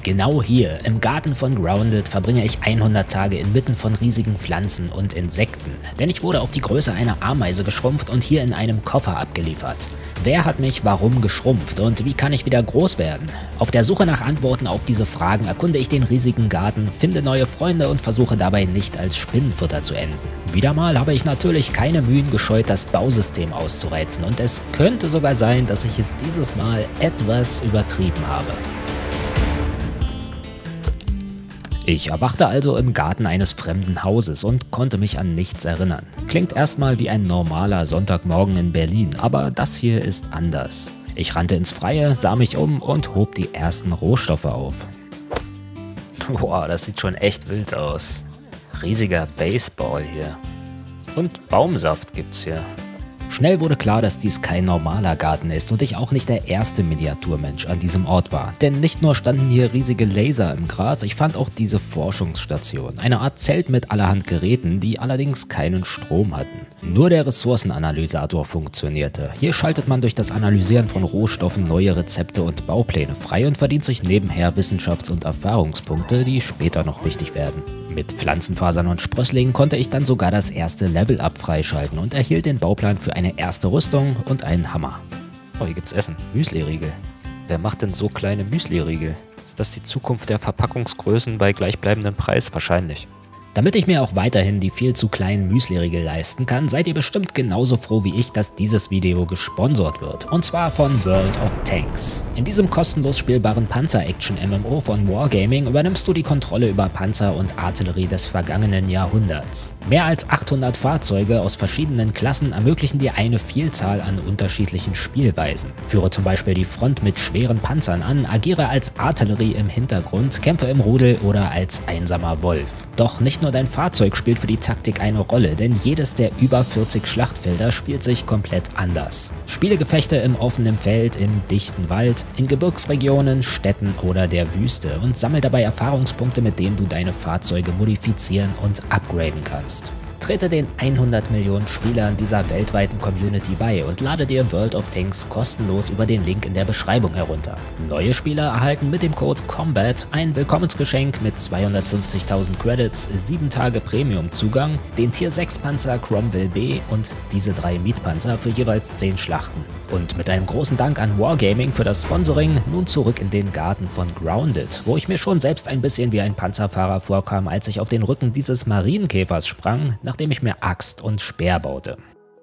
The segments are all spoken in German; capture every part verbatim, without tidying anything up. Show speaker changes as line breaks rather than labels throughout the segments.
Genau hier, im Garten von Grounded, verbringe ich hundert Tage inmitten von riesigen Pflanzen und Insekten. Denn ich wurde auf die Größe einer Ameise geschrumpft und hier in einem Koffer abgeliefert. Wer hat mich warum geschrumpft und wie kann ich wieder groß werden? Auf der Suche nach Antworten auf diese Fragen erkunde ich den riesigen Garten, finde neue Freunde und versuche dabei nicht als Spinnenfutter zu enden. Wieder mal habe ich natürlich keine Mühen gescheut, das Bausystem auszureizen und es könnte sogar sein, dass ich es dieses Mal etwas übertrieben habe. Ich erwachte also im Garten eines fremden Hauses und konnte mich an nichts erinnern. Klingt erstmal wie ein normaler Sonntagmorgen in Berlin, aber das hier ist anders. Ich rannte ins Freie, sah mich um und hob die ersten Rohstoffe auf. Boah, das sieht schon echt wild aus. Riesiger Baseball hier. Und Baumsaft gibt's hier. Schnell wurde klar, dass dies kein normaler Garten ist und ich auch nicht der erste Miniaturmensch an diesem Ort war. Denn nicht nur standen hier riesige Laser im Gras, ich fand auch diese Forschungsstation. Eine Art Zelt mit allerhand Geräten, die allerdings keinen Strom hatten. Nur der Ressourcenanalysator funktionierte. Hier schaltet man durch das Analysieren von Rohstoffen neue Rezepte und Baupläne frei und verdient sich nebenher Wissenschafts- und Erfahrungspunkte, die später noch wichtig werden. Mit Pflanzenfasern und Sprösslingen konnte ich dann sogar das erste Level-Up freischalten und erhielt den Bauplan für eine erste Rüstung und einen Hammer. Oh, hier gibt's Essen. Müsli-Riegel. Wer macht denn so kleine Müsli-Riegel? Ist das die Zukunft der Verpackungsgrößen bei gleichbleibendem Preis? Wahrscheinlich. Damit ich mir auch weiterhin die viel zu kleinen Müsli-Riegel leisten kann, seid ihr bestimmt genauso froh wie ich, dass dieses Video gesponsert wird. Und zwar von World of Tanks. In diesem kostenlos spielbaren Panzer-Action-M M O von Wargaming übernimmst du die Kontrolle über Panzer und Artillerie des vergangenen Jahrhunderts. Mehr als achthundert Fahrzeuge aus verschiedenen Klassen ermöglichen dir eine Vielzahl an unterschiedlichen Spielweisen. Führe zum Beispiel die Front mit schweren Panzern an, agiere als Artillerie im Hintergrund, kämpfe im Rudel oder als einsamer Wolf. Doch nicht nur dein Fahrzeug spielt für die Taktik eine Rolle, denn jedes der über vierzig Schlachtfelder spielt sich komplett anders. Spiele Gefechte im offenen Feld, im dichten Wald, in Gebirgsregionen, Städten oder der Wüste und sammel dabei Erfahrungspunkte, mit denen du deine Fahrzeuge modifizieren und upgraden kannst. Trete den hundert Millionen Spielern dieser weltweiten Community bei und lade dir World of Tanks kostenlos über den Link in der Beschreibung herunter. Neue Spieler erhalten mit dem Code COMBAT ein Willkommensgeschenk mit zweihundertfünfzigtausend Credits, sieben Tage Premium-Zugang, den Tier sechs Panzer Cromwell B und diese drei Mietpanzer für jeweils zehn Schlachten. Und mit einem großen Dank an Wargaming für das Sponsoring nun zurück in den Garten von Grounded, wo ich mir schon selbst ein bisschen wie ein Panzerfahrer vorkam, als ich auf den Rücken dieses Marienkäfers sprang, nachdem ich mir Axt und Speer baute.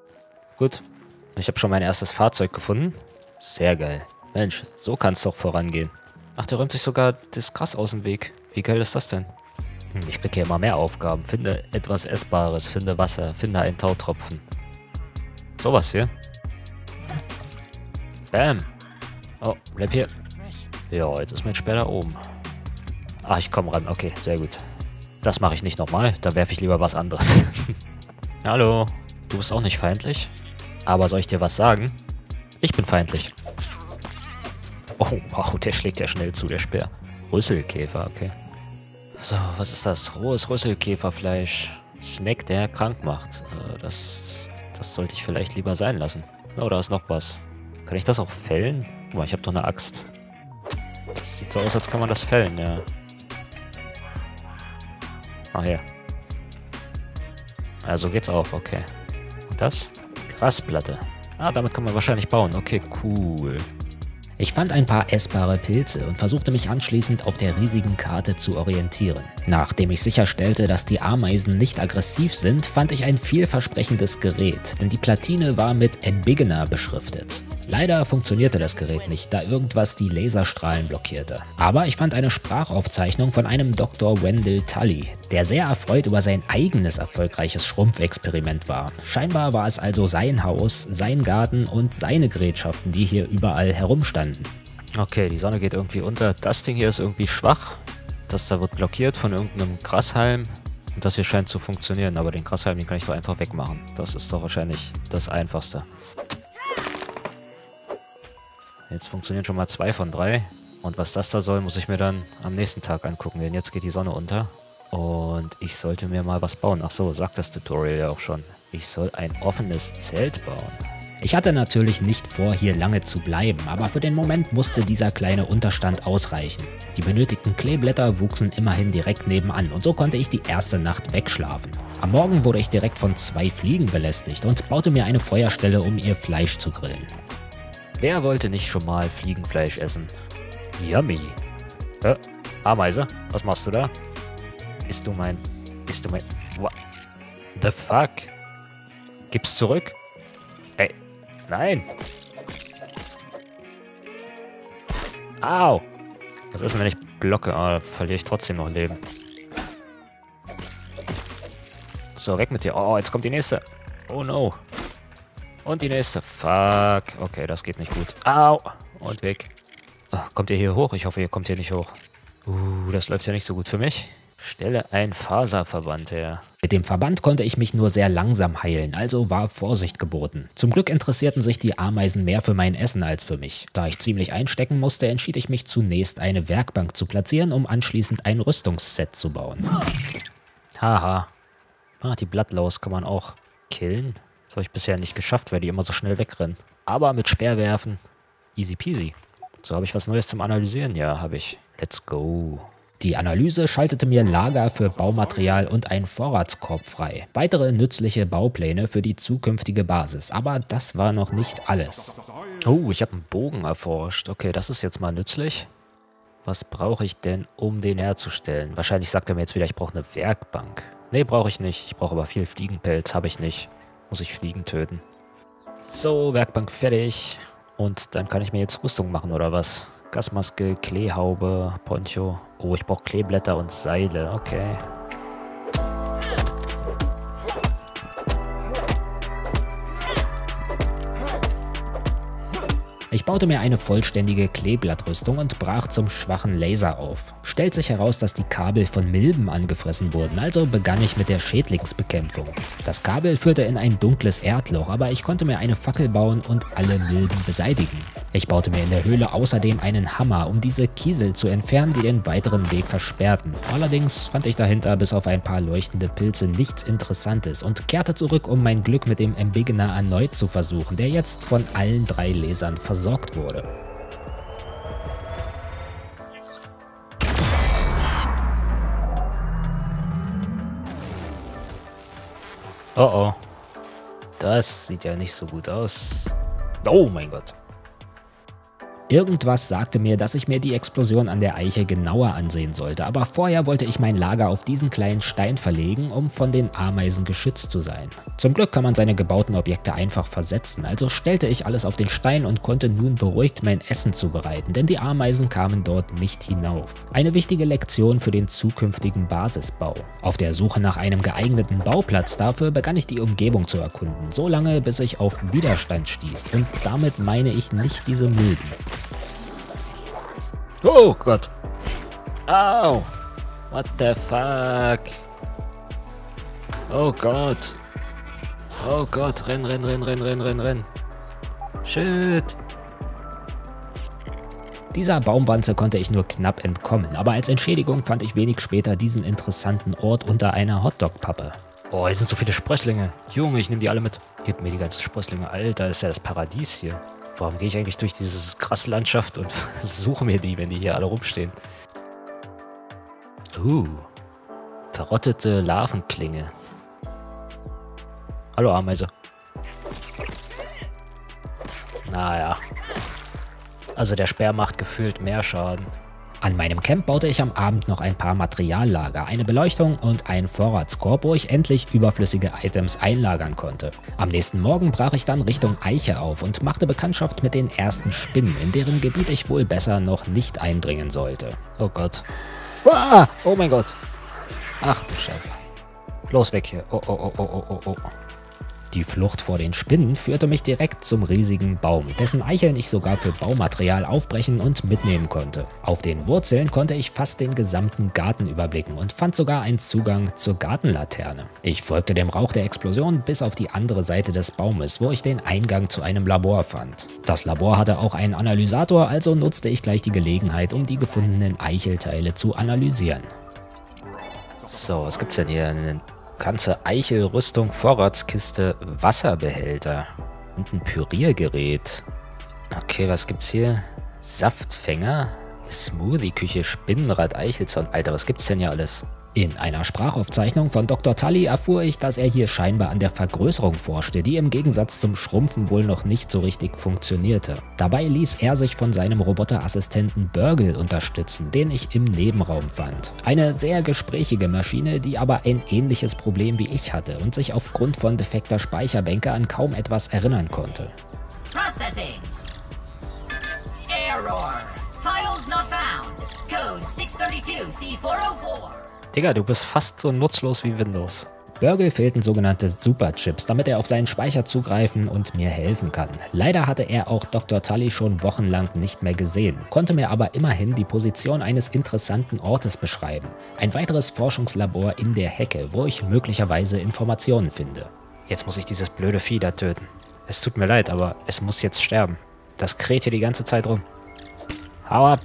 Gut, ich habe schon mein erstes Fahrzeug gefunden. Sehr geil. Mensch, so kann es doch vorangehen. Ach, der räumt sich sogar das Gras aus dem Weg. Wie geil ist das denn? Hm, ich kriege hier immer mehr Aufgaben. Finde etwas Essbares, finde Wasser, finde einen Tautropfen. Sowas hier. Bam. Oh, bleib hier. Ja, jetzt ist mein Speer da oben. Ach, ich komme ran. Okay, sehr gut. Das mache ich nicht nochmal. Da werfe ich lieber was anderes. Hallo. Du bist auch nicht feindlich? Aber soll ich dir was sagen? Ich bin feindlich. Oh, wow, der schlägt ja schnell zu, der Speer. Rüsselkäfer, okay. So, was ist das? Rohes Rüsselkäferfleisch. Snack, der krank macht. Äh, das, das sollte ich vielleicht lieber sein lassen. Oh, da ist noch was. Kann ich das auch fällen? Guck mal, ich habe doch eine Axt. Das sieht so aus, als kann man das fällen, ja. Ach ja. Also geht's auch, okay. Und das? Grasplatte. Ah, damit kann man wahrscheinlich bauen. Okay, cool. Ich fand ein paar essbare Pilze und versuchte mich anschließend auf der riesigen Karte zu orientieren. Nachdem ich sicherstellte, dass die Ameisen nicht aggressiv sind, fand ich ein vielversprechendes Gerät, denn die Platine war mit Embiggener beschriftet. Leider funktionierte das Gerät nicht, da irgendwas die Laserstrahlen blockierte. Aber ich fand eine Sprachaufzeichnung von einem Doktor Wendell Tully, der sehr erfreut über sein eigenes erfolgreiches Schrumpfexperiment war. Scheinbar war es also sein Haus, sein Garten und seine Gerätschaften, die hier überall herumstanden. Okay, die Sonne geht irgendwie unter. Das Ding hier ist irgendwie schwach. Das da wird blockiert von irgendeinem Grashalm. Und das hier scheint zu funktionieren, aber den Grashalm, den kann ich doch einfach wegmachen. Das ist doch wahrscheinlich das Einfachste. Jetzt funktionieren schon mal zwei von drei. Und was das da soll, muss ich mir dann am nächsten Tag angucken, denn jetzt geht die Sonne unter. Und ich sollte mir mal was bauen. Ach so, sagt das Tutorial ja auch schon. Ich soll ein offenes Zelt bauen. Ich hatte natürlich nicht vor, hier lange zu bleiben, aber für den Moment musste dieser kleine Unterstand ausreichen. Die benötigten Kleeblätter wuchsen immerhin direkt nebenan und so konnte ich die erste Nacht wegschlafen. Am Morgen wurde ich direkt von zwei Fliegen belästigt und baute mir eine Feuerstelle, um ihr Fleisch zu grillen. Wer wollte nicht schon mal Fliegenfleisch essen? Yummy. Äh, Ameise, was machst du da? Isst du mein... Isst du mein... What the fuck? Gib's zurück? Ey, nein. Au. Was ist denn, wenn ich blocke? Ah, da verliere ich trotzdem noch Leben. So, weg mit dir. Oh, jetzt kommt die nächste. Oh no. Und die nächste. Fuck. Okay, das geht nicht gut. Au. Und weg. Oh, kommt ihr hier hoch? Ich hoffe, ihr kommt hier nicht hoch. Uh, das läuft ja nicht so gut für mich. Stelle ein Faserverband her. Mit dem Verband konnte ich mich nur sehr langsam heilen, also war Vorsicht geboten. Zum Glück interessierten sich die Ameisen mehr für mein Essen als für mich. Da ich ziemlich einstecken musste, entschied ich mich zunächst, eine Werkbank zu platzieren, um anschließend ein Rüstungsset zu bauen. Haha. Ah, die Bloodlaws kann man auch killen. Das habe ich bisher nicht geschafft, weil die immer so schnell wegrennen. Aber mit Speerwerfen, easy peasy. So, habe ich was Neues zum Analysieren? Ja, habe ich. Let's go. Die Analyse schaltete mir Lager für Baumaterial und einen Vorratskorb frei. Weitere nützliche Baupläne für die zukünftige Basis. Aber das war noch nicht alles. Oh, ich habe einen Bogen erforscht. Okay, das ist jetzt mal nützlich. Was brauche ich denn, um den herzustellen? Wahrscheinlich sagt er mir jetzt wieder, ich brauche eine Werkbank. Nee, brauche ich nicht. Ich brauche aber viel Fliegenpelz. Habe ich nicht. Muss ich Fliegen töten. So, Werkbank fertig. Und dann kann ich mir jetzt Rüstung machen, oder was? Gasmaske, Kleehaube, Poncho. Oh, ich brauche Kleeblätter und Seile. Okay. Ich baute mir eine vollständige Kleeblattrüstung und brach zum schwachen Laser auf. Stellt sich heraus, dass die Kabel von Milben angefressen wurden, also begann ich mit der Schädlingsbekämpfung. Das Kabel führte in ein dunkles Erdloch, aber ich konnte mir eine Fackel bauen und alle Milben beseitigen. Ich baute mir in der Höhle außerdem einen Hammer, um diese Kiesel zu entfernen, die den weiteren Weg versperrten. Allerdings fand ich dahinter bis auf ein paar leuchtende Pilze nichts Interessantes und kehrte zurück, um mein Glück mit dem Embiggener erneut zu versuchen, der jetzt von allen drei Lasern versorgt wurde. Oh oh. Das sieht ja nicht so gut aus. Oh mein Gott. Irgendwas sagte mir, dass ich mir die Explosion an der Eiche genauer ansehen sollte, aber vorher wollte ich mein Lager auf diesen kleinen Stein verlegen, um von den Ameisen geschützt zu sein. Zum Glück kann man seine gebauten Objekte einfach versetzen, also stellte ich alles auf den Stein und konnte nun beruhigt mein Essen zubereiten, denn die Ameisen kamen dort nicht hinauf. Eine wichtige Lektion für den zukünftigen Basisbau. Auf der Suche nach einem geeigneten Bauplatz dafür begann ich die Umgebung zu erkunden, so lange bis ich auf Widerstand stieß, und damit meine ich nicht diese Milben. Oh Gott. Au. What the fuck? Oh Gott. Oh Gott. Renn, renn, renn, renn, renn, renn, renn. Shit. Dieser Baumwanze konnte ich nur knapp entkommen, aber als Entschädigung fand ich wenig später diesen interessanten Ort unter einer Hotdog-Pappe. Oh, hier sind so viele Sprösslinge. Junge, ich nehme die alle mit. Gib mir die ganzen Sprösslinge. Alter, das ist ja das Paradies hier. Warum gehe ich eigentlich durch diese Graslandschaft und suche mir die, wenn die hier alle rumstehen? Uh, verrottete Larvenklinge. Hallo Ameise. Naja. Also der Speer macht gefühlt mehr Schaden. An meinem Camp baute ich am Abend noch ein paar Materiallager, eine Beleuchtung und einen Vorratskorb, wo ich endlich überflüssige Items einlagern konnte. Am nächsten Morgen brach ich dann Richtung Eiche auf und machte Bekanntschaft mit den ersten Spinnen, in deren Gebiet ich wohl besser noch nicht eindringen sollte. Oh Gott. Ah, oh mein Gott. Ach du Scheiße. Los weg hier. Oh, oh, oh, oh, oh, oh, oh. Die Flucht vor den Spinnen führte mich direkt zum riesigen Baum, dessen Eicheln ich sogar für Baumaterial aufbrechen und mitnehmen konnte. Auf den Wurzeln konnte ich fast den gesamten Garten überblicken und fand sogar einen Zugang zur Gartenlaterne. Ich folgte dem Rauch der Explosion bis auf die andere Seite des Baumes, wo ich den Eingang zu einem Labor fand. Das Labor hatte auch einen Analysator, also nutzte ich gleich die Gelegenheit, um die gefundenen Eichelteile zu analysieren. So, was gibt's denn hier? Eine ganze Eichelrüstung, Vorratskiste, Wasserbehälter. Und ein Püriergerät. Okay, was gibt's hier? Saftfänger, Smoothie-Küche, Spinnenrad, Eichelzaun. Alter, was gibt's denn hier alles? In einer Sprachaufzeichnung von Doktor Tully erfuhr ich, dass er hier scheinbar an der Vergrößerung forschte, die im Gegensatz zum Schrumpfen wohl noch nicht so richtig funktionierte. Dabei ließ er sich von seinem Roboterassistenten Burgle unterstützen, den ich im Nebenraum fand. Eine sehr gesprächige Maschine, die aber ein ähnliches Problem wie ich hatte und sich aufgrund von defekter Speicherbänke an kaum etwas erinnern konnte.
Processing. Error. Files not found. Code six thirty-two C four oh four.
Digga, du bist fast so nutzlos wie Windows. Burgle fehlten sogenannte Superchips, damit er auf seinen Speicher zugreifen und mir helfen kann. Leider hatte er auch Doktor Tully schon wochenlang nicht mehr gesehen, konnte mir aber immerhin die Position eines interessanten Ortes beschreiben. Ein weiteres Forschungslabor in der Hecke, wo ich möglicherweise Informationen finde. Jetzt muss ich dieses blöde Vieh da töten. Es tut mir leid, aber es muss jetzt sterben. Das kräht hier die ganze Zeit rum. Hau ab!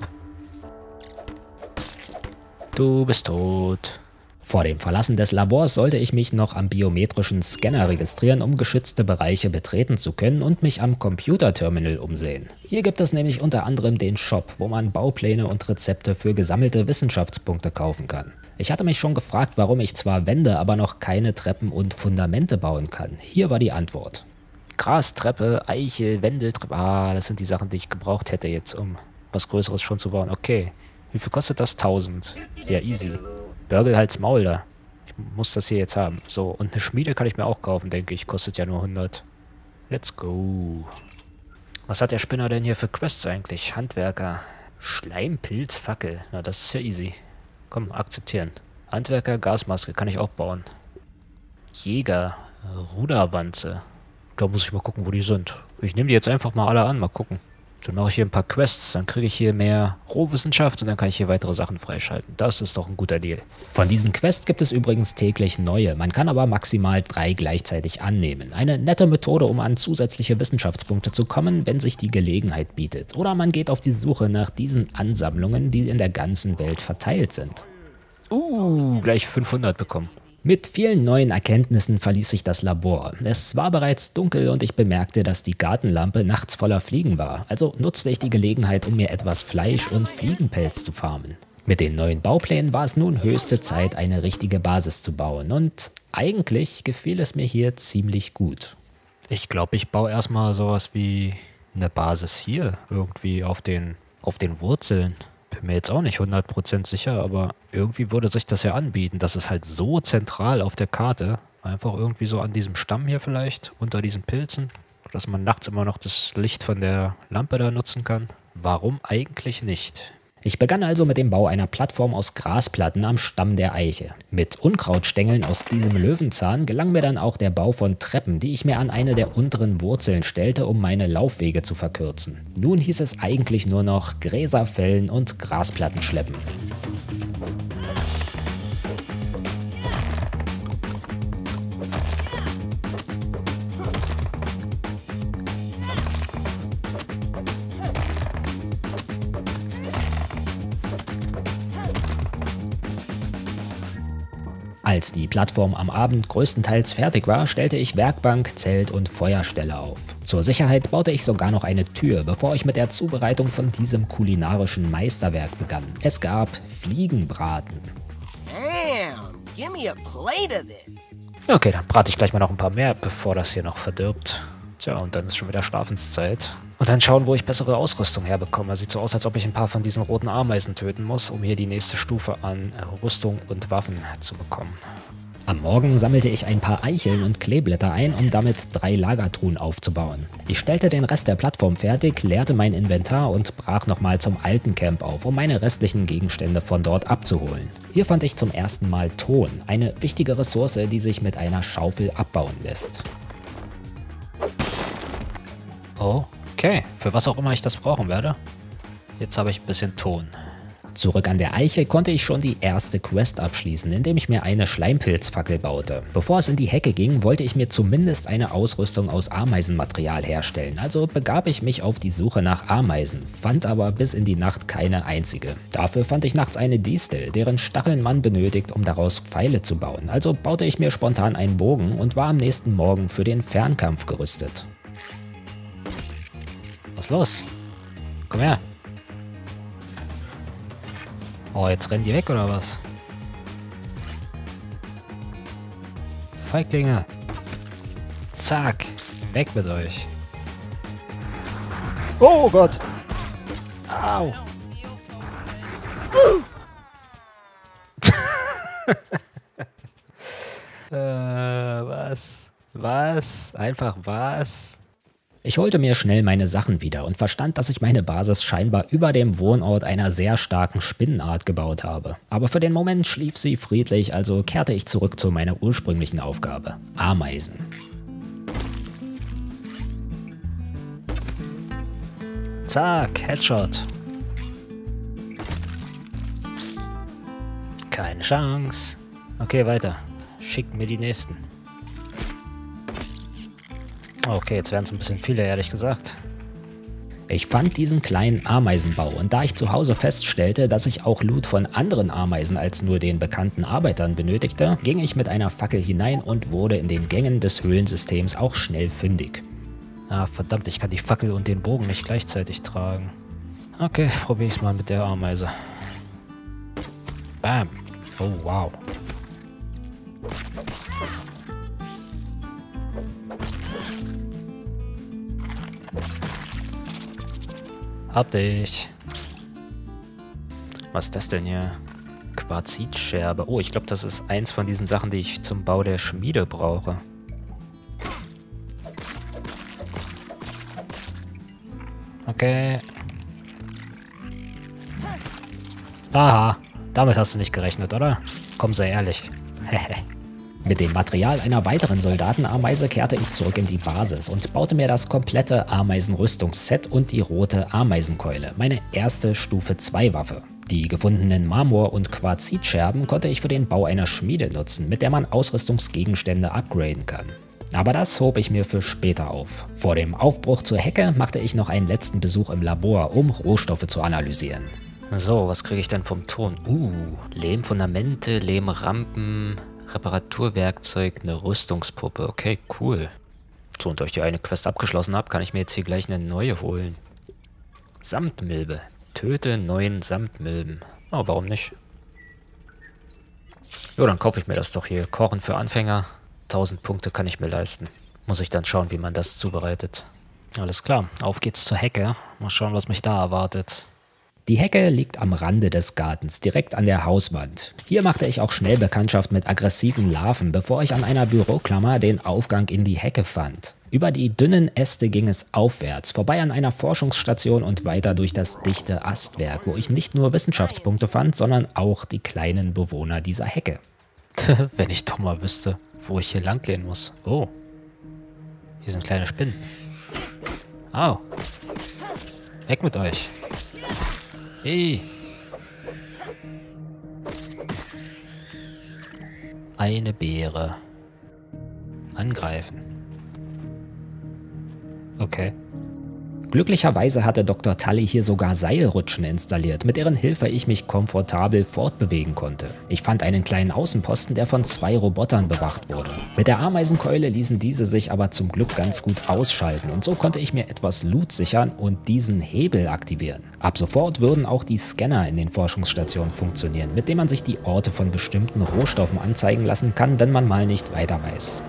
Du bist tot. Vor dem Verlassen des Labors sollte ich mich noch am biometrischen Scanner registrieren, um geschützte Bereiche betreten zu können und mich am Computerterminal umsehen. Hier gibt es nämlich unter anderem den Shop, wo man Baupläne und Rezepte für gesammelte Wissenschaftspunkte kaufen kann. Ich hatte mich schon gefragt, warum ich zwar Wände, aber noch keine Treppen und Fundamente bauen kann. Hier war die Antwort. Grastreppe, Eichel, Wendeltreppe. Ah, das sind die Sachen, die ich gebraucht hätte jetzt, um was Größeres schon zu bauen. Okay. Wie viel kostet das? tausend. Ja, easy. Burgle halt's Maul da. Ich muss das hier jetzt haben. So, und eine Schmiede kann ich mir auch kaufen, denke ich. Kostet ja nur hundert. Let's go. Was hat der Spinner denn hier für Quests eigentlich? Handwerker. Schleimpilz, Fackel. Na, das ist ja easy. Komm, akzeptieren. Handwerker, Gasmaske. Kann ich auch bauen. Jäger. Ruderwanze. Da muss ich mal gucken, wo die sind. Ich nehme die jetzt einfach mal alle an. Mal gucken. Dann mache ich hier ein paar Quests, dann kriege ich hier mehr Rohwissenschaft und dann kann ich hier weitere Sachen freischalten. Das ist doch ein guter Deal. Von diesen Quests gibt es übrigens täglich neue. Man kann aber maximal drei gleichzeitig annehmen. Eine nette Methode, um an zusätzliche Wissenschaftspunkte zu kommen, wenn sich die Gelegenheit bietet. Oder man geht auf die Suche nach diesen Ansammlungen, die in der ganzen Welt verteilt sind. Uh, gleich fünfhundert bekommen. Mit vielen neuen Erkenntnissen verließ ich das Labor. Es war bereits dunkel und ich bemerkte, dass die Gartenlampe nachts voller Fliegen war. Also nutzte ich die Gelegenheit, um mir etwas Fleisch und Fliegenpelz zu farmen. Mit den neuen Bauplänen war es nun höchste Zeit, eine richtige Basis zu bauen. Und eigentlich gefiel es mir hier ziemlich gut. Ich glaube, ich baue erstmal sowas wie eine Basis hier. Irgendwie auf den, auf den Wurzeln. Bin mir jetzt auch nicht hundert Prozent sicher, aber irgendwie würde sich das ja anbieten. Das ist halt so zentral auf der Karte. Einfach irgendwie so an diesem Stamm hier vielleicht, unter diesen Pilzen, dass man nachts immer noch das Licht von der Lampe da nutzen kann. Warum eigentlich nicht? Ich begann also mit dem Bau einer Plattform aus Grasplatten am Stamm der Eiche. Mit Unkrautstängeln aus diesem Löwenzahn gelang mir dann auch der Bau von Treppen, die ich mir an eine der unteren Wurzeln stellte, um meine Laufwege zu verkürzen. Nun hieß es eigentlich nur noch Gräser fällen und Grasplatten schleppen. Als die Plattform am Abend größtenteils fertig war, stellte ich Werkbank, Zelt und Feuerstelle auf. Zur Sicherheit baute ich sogar noch eine Tür, bevor ich mit der Zubereitung von diesem kulinarischen Meisterwerk begann. Es gab Fliegenbraten.
Damn, give me a plate of this.
Okay, dann brate ich gleich mal noch ein paar mehr, bevor das hier noch verdirbt. Tja, und dann ist schon wieder Schlafenszeit. Und dann schauen, wo ich bessere Ausrüstung herbekomme. Sieht so aus, als ob ich ein paar von diesen roten Ameisen töten muss, um hier die nächste Stufe an Rüstung und Waffen zu bekommen. Am Morgen sammelte ich ein paar Eicheln und Kleeblätter ein, um damit drei Lagertruhen aufzubauen. Ich stellte den Rest der Plattform fertig, leerte mein Inventar und brach nochmal zum alten Camp auf, um meine restlichen Gegenstände von dort abzuholen. Hier fand ich zum ersten Mal Ton, eine wichtige Ressource, die sich mit einer Schaufel abbauen lässt. Oh. Okay, für was auch immer ich das brauchen werde. Jetzt habe ich ein bisschen Ton. Zurück an der Eiche konnte ich schon die erste Quest abschließen, indem ich mir eine Schleimpilzfackel baute. Bevor es in die Hecke ging, wollte ich mir zumindest eine Ausrüstung aus Ameisenmaterial herstellen, also begab ich mich auf die Suche nach Ameisen, fand aber bis in die Nacht keine einzige. Dafür fand ich nachts eine Distel, deren Stacheln man benötigt, um daraus Pfeile zu bauen, also baute ich mir spontan einen Bogen und war am nächsten Morgen für den Fernkampf gerüstet. Was ist los? Komm her. Oh, jetzt rennen die weg, oder was? Feiglinge. Zack. Weg mit euch. Oh Gott. Au. äh, was? Was? Einfach was? Ich holte mir schnell meine Sachen wieder und verstand, dass ich meine Basis scheinbar über dem Wohnort einer sehr starken Spinnenart gebaut habe. Aber für den Moment schlief sie friedlich, also kehrte ich zurück zu meiner ursprünglichen Aufgabe: Ameisen. Zack, Headshot. Keine Chance. Okay, weiter. Schickt mir die nächsten. Okay, jetzt werden es ein bisschen viele, ehrlich gesagt. Ich fand diesen kleinen Ameisenbau und da ich zu Hause feststellte, dass ich auch Loot von anderen Ameisen als nur den bekannten Arbeitern benötigte, ging ich mit einer Fackel hinein und wurde in den Gängen des Höhlensystems auch schnell fündig. Ah, verdammt, ich kann die Fackel und den Bogen nicht gleichzeitig tragen. Okay, probiere ich es mal mit der Ameise. Bam. Oh, wow. Hab dich. Was ist das denn hier? Quarzitscherbe. Oh, ich glaube, das ist eins von diesen Sachen, die ich zum Bau der Schmiede brauche. Okay. Aha. Damit hast du nicht gerechnet, oder? Komm, sei ehrlich. Mit dem Material einer weiteren Soldatenameise kehrte ich zurück in die Basis und baute mir das komplette Ameisenrüstungsset und die rote Ameisenkeule, meine erste Stufe zwei Waffe. Die gefundenen Marmor- und Quarzitscherben konnte ich für den Bau einer Schmiede nutzen, mit der man Ausrüstungsgegenstände upgraden kann. Aber das hob ich mir für später auf. Vor dem Aufbruch zur Hecke machte ich noch einen letzten Besuch im Labor, um Rohstoffe zu analysieren. So, was kriege ich denn vom Ton? Uh, Lehmfundamente, Lehmrampen, Reparaturwerkzeug, eine Rüstungspuppe. Okay, cool. So, und da ich die eine Quest abgeschlossen habe, kann ich mir jetzt hier gleich eine neue holen. Samtmilbe. Töte neun Samtmilben. Oh, warum nicht? Jo, dann kaufe ich mir das doch hier. Kochen für Anfänger. tausend Punkte kann ich mir leisten. Muss ich dann schauen, wie man das zubereitet. Alles klar, auf geht's zur Hecke. Mal schauen, was mich da erwartet. Die Hecke liegt am Rande des Gartens, direkt an der Hauswand. Hier machte ich auch schnell Bekanntschaft mit aggressiven Larven, bevor ich an einer Büroklammer den Aufgang in die Hecke fand. Über die dünnen Äste ging es aufwärts, vorbei an einer Forschungsstation und weiter durch das dichte Astwerk, wo ich nicht nur Wissenschaftspunkte fand, sondern auch die kleinen Bewohner dieser Hecke. Wenn ich doch mal wüsste, wo ich hier lang gehen muss. Oh, hier sind kleine Spinnen. Au, weg mit euch. Hey. Eine Beere. Angreifen. Okay. Glücklicherweise hatte Doktor Tully hier sogar Seilrutschen installiert, mit deren Hilfe ich mich komfortabel fortbewegen konnte. Ich fand einen kleinen Außenposten, der von zwei Robotern bewacht wurde. Mit der Ameisenkeule ließen diese sich aber zum Glück ganz gut ausschalten und so konnte ich mir etwas Loot sichern und diesen Hebel aktivieren. Ab sofort würden auch die Scanner in den Forschungsstationen funktionieren, mit denen man sich die Orte von bestimmten Rohstoffen anzeigen lassen kann, wenn man mal nicht weiter weiß.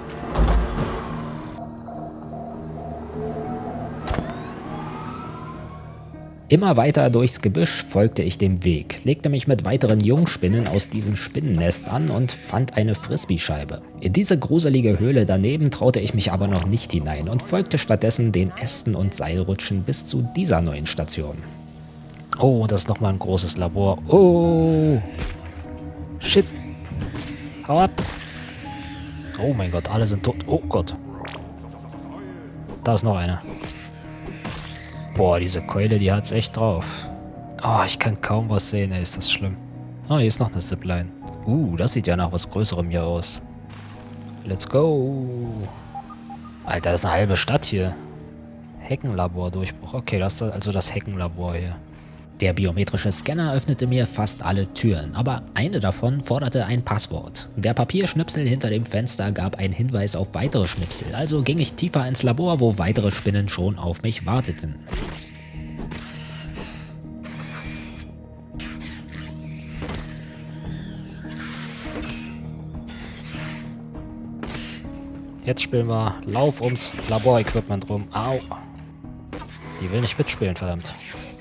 Immer weiter durchs Gebüsch folgte ich dem Weg, legte mich mit weiteren Jungspinnen aus diesem Spinnennest an und fand eine Frisbee-Scheibe. In diese gruselige Höhle daneben traute ich mich aber noch nicht hinein und folgte stattdessen den Ästen und Seilrutschen bis zu dieser neuen Station. Oh, das ist nochmal ein großes Labor. Oh, shit. Hau ab. Oh mein Gott, alle sind tot. Oh Gott. Da ist noch einer. Boah, diese Keule, die hat's echt drauf. Oh, ich kann kaum was sehen, ey, ist das schlimm. Oh, hier ist noch eine Zipline. Uh, das sieht ja nach was Größerem hier aus. Let's go. Alter, das ist eine halbe Stadt hier. Heckenlabor-Durchbruch. Okay, das ist also das Heckenlabor hier. Der biometrische Scanner öffnete mir fast alle Türen, aber eine davon forderte ein Passwort. Der Papierschnipsel hinter dem Fenster gab einen Hinweis auf weitere Schnipsel, also ging ich tiefer ins Labor, wo weitere Spinnen schon auf mich warteten. Jetzt spielen wir Lauf ums Laborequipment rum. Au! Die will nicht mitspielen, verdammt.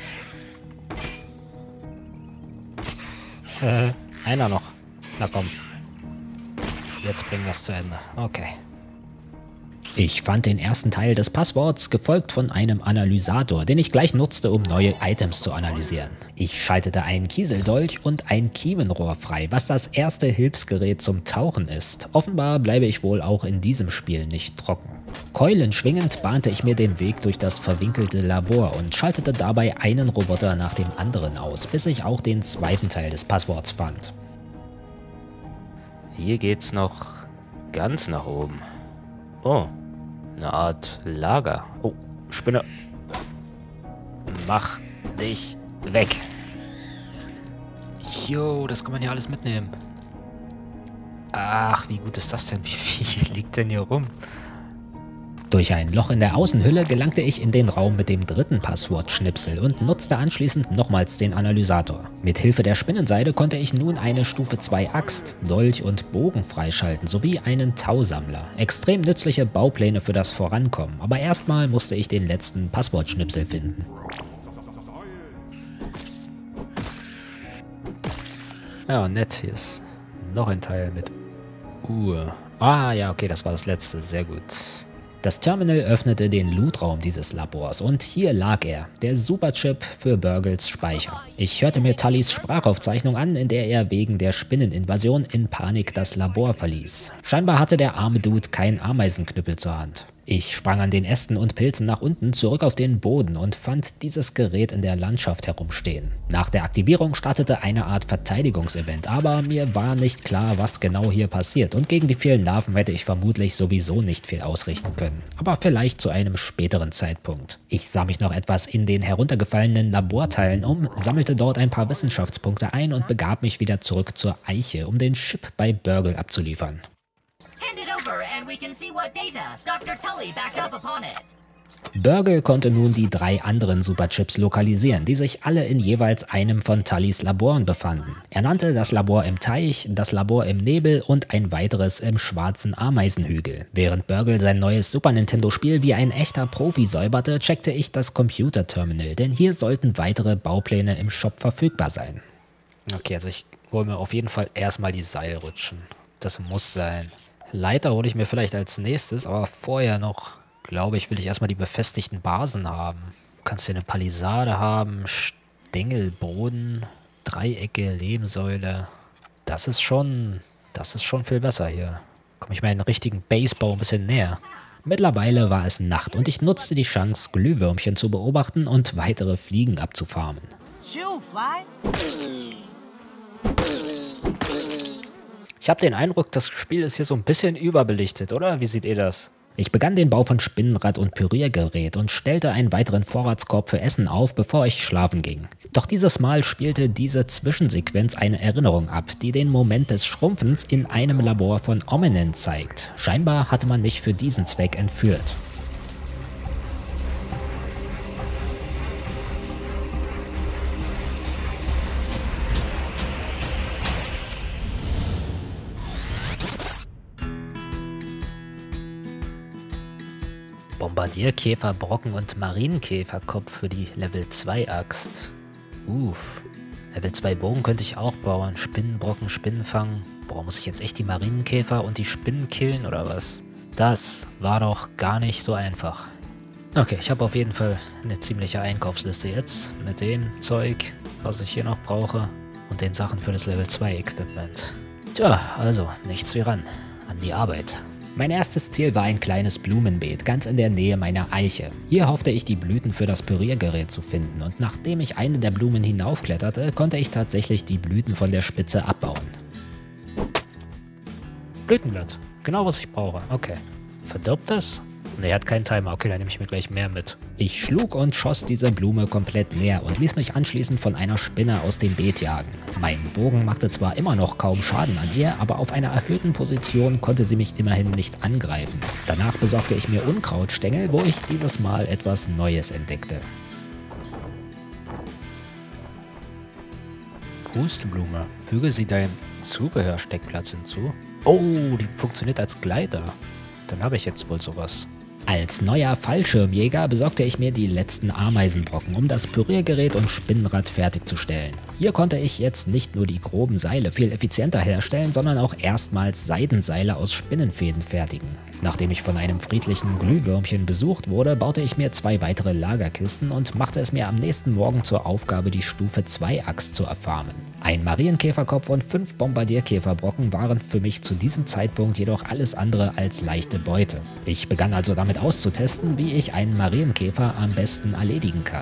Äh, einer noch. Na komm. Jetzt bringen wir es zu Ende. Okay. Ich fand den ersten Teil des Passworts, gefolgt von einem Analysator, den ich gleich nutzte, um neue Items zu analysieren. Ich schaltete einen Kieseldolch und ein Kiemenrohr frei, was das erste Hilfsgerät zum Tauchen ist. Offenbar bleibe ich wohl auch in diesem Spiel nicht trocken. Keulen schwingend bahnte ich mir den Weg durch das verwinkelte Labor und schaltete dabei einen Roboter nach dem anderen aus, bis ich auch den zweiten Teil des Passworts fand. Hier geht's noch ganz nach oben. Oh, eine Art Lager. Oh, Spinne. Mach dich weg. Jo, das kann man ja alles mitnehmen. Ach, wie gut ist das denn? Wie viel liegt denn hier rum? Durch ein Loch in der Außenhülle gelangte ich in den Raum mit dem dritten Passwortschnipsel und nutzte anschließend nochmals den Analysator. Mit Hilfe der Spinnenseide konnte ich nun eine Stufe zwei Axt, Dolch und Bogen freischalten, sowie einen Tausammler. Extrem nützliche Baupläne für das Vorankommen, aber erstmal musste ich den letzten Passwortschnipsel finden. Ja, nett, hier ist noch ein Teil mit Uhr. Ah, ja, okay, das war das letzte, sehr gut. Das Terminal öffnete den Lootraum dieses Labors und hier lag er, der Superchip für Burgles Speicher. Ich hörte mir Tullys Sprachaufzeichnung an, in der er wegen der Spinneninvasion in Panik das Labor verließ. Scheinbar hatte der arme Dude keinen Ameisenknüppel zur Hand. Ich sprang an den Ästen und Pilzen nach unten zurück auf den Boden und fand dieses Gerät in der Landschaft herumstehen. Nach der Aktivierung startete eine Art Verteidigungsevent, aber mir war nicht klar, was genau hier passiert und gegen die vielen Larven hätte ich vermutlich sowieso nicht viel ausrichten können. Aber vielleicht zu einem späteren Zeitpunkt. Ich sah mich noch etwas in den heruntergefallenen Laborteilen um, sammelte dort ein paar Wissenschaftspunkte ein und begab mich wieder zurück zur Eiche, um den Chip bei Burgle abzuliefern.
Hand it over and we can see what data Doctor Tully backed up upon it.
Burgle konnte nun die drei anderen Superchips lokalisieren, die sich alle in jeweils einem von Tullys Laboren befanden. Er nannte das Labor im Teich, das Labor im Nebel und ein weiteres im schwarzen Ameisenhügel. Während Burgle sein neues Super Nintendo-Spiel wie ein echter Profi säuberte, checkte ich das Computerterminal, denn hier sollten weitere Baupläne im Shop verfügbar sein. Okay, also ich hole mir auf jeden Fall erstmal die Seilrutschen. Das muss sein. Leiter hole ich mir vielleicht als nächstes, aber vorher noch, glaube ich, will ich erstmal die befestigten Basen haben. Du kannst hier eine Palisade haben, Stängelboden, Dreiecke, Lebensäule. Das ist schon, das ist schon viel besser hier. Komme ich meinen richtigen Basebau ein bisschen näher. Mittlerweile war es Nacht und ich nutzte die Chance, Glühwürmchen zu beobachten und weitere Fliegen abzufarmen.
Shoo, fly.
Ich habe den Eindruck, das Spiel ist hier so ein bisschen überbelichtet, oder? Wie seht ihr das? Ich begann den Bau von Spinnenrad und Püriergerät und stellte einen weiteren Vorratskorb für Essen auf, bevor ich schlafen ging. Doch dieses Mal spielte diese Zwischensequenz eine Erinnerung ab, die den Moment des Schrumpfens in einem Labor von Ominen zeigt. Scheinbar hatte man mich für diesen Zweck entführt. Bombardierkäfer, Brocken und Marienkäferkopf für die Level zwei Axt. Uff. Level zwei Bogen könnte ich auch bauen. Spinnenbrocken, Spinnen fangen. Boah, muss ich jetzt echt die Marienkäfer und die Spinnen killen oder was? Das war doch gar nicht so einfach. Okay, ich habe auf jeden Fall eine ziemliche Einkaufsliste jetzt. Mit dem Zeug, was ich hier noch brauche. Und den Sachen für das Level zwei Equipment. Tja, also nichts wie ran. An die Arbeit. Mein erstes Ziel war ein kleines Blumenbeet, ganz in der Nähe meiner Eiche. Hier hoffte ich, die Blüten für das Püriergerät zu finden und nachdem ich eine der Blumen hinaufkletterte, konnte ich tatsächlich die Blüten von der Spitze abbauen. Blütenblatt. Genau, was ich brauche. Okay. Verdirbt das? Ne, er hat keinen Timer. Okay, dann nehme ich mir gleich mehr mit. Ich schlug und schoss diese Blume komplett leer und ließ mich anschließend von einer Spinne aus dem Beet jagen. Mein Bogen machte zwar immer noch kaum Schaden an ihr, aber auf einer erhöhten Position konnte sie mich immerhin nicht angreifen. Danach besorgte ich mir Unkrautstängel, wo ich dieses Mal etwas Neues entdeckte. Pusteblume. Füge sie deinem Zubehörsteckplatz hinzu. Oh, die funktioniert als Gleiter. Dann habe ich jetzt wohl sowas. Als neuer Fallschirmjäger besorgte ich mir die letzten Ameisenbrocken, um das Püriergerät und Spinnenrad fertigzustellen. Hier konnte ich jetzt nicht nur die groben Seile viel effizienter herstellen, sondern auch erstmals Seidenseile aus Spinnenfäden fertigen. Nachdem ich von einem friedlichen Glühwürmchen besucht wurde, baute ich mir zwei weitere Lagerkisten und machte es mir am nächsten Morgen zur Aufgabe, die Stufe zwei Axt zu erfarmen. Ein Marienkäferkopf und fünf Bombardierkäferbrocken waren für mich zu diesem Zeitpunkt jedoch alles andere als leichte Beute. Ich begann also damit auszutesten, wie ich einen Marienkäfer am besten erledigen kann.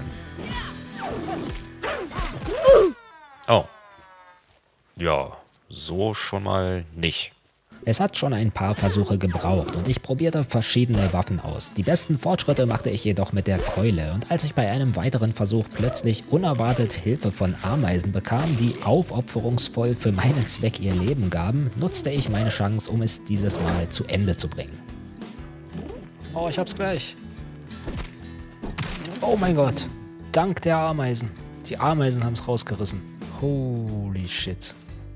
Oh. Ja, so schon mal nicht.
Es hat schon ein paar Versuche gebraucht und ich probierte verschiedene Waffen aus. Die besten Fortschritte machte ich jedoch mit der Keule und als ich bei einem weiteren Versuch plötzlich unerwartet Hilfe von Ameisen bekam, die aufopferungsvoll für meinen Zweck ihr Leben gaben, nutzte ich meine Chance, um es dieses Mal zu Ende zu bringen. Oh, ich hab's gleich. Oh mein Gott. Dank der Ameisen. Die Ameisen haben es rausgerissen. Holy shit.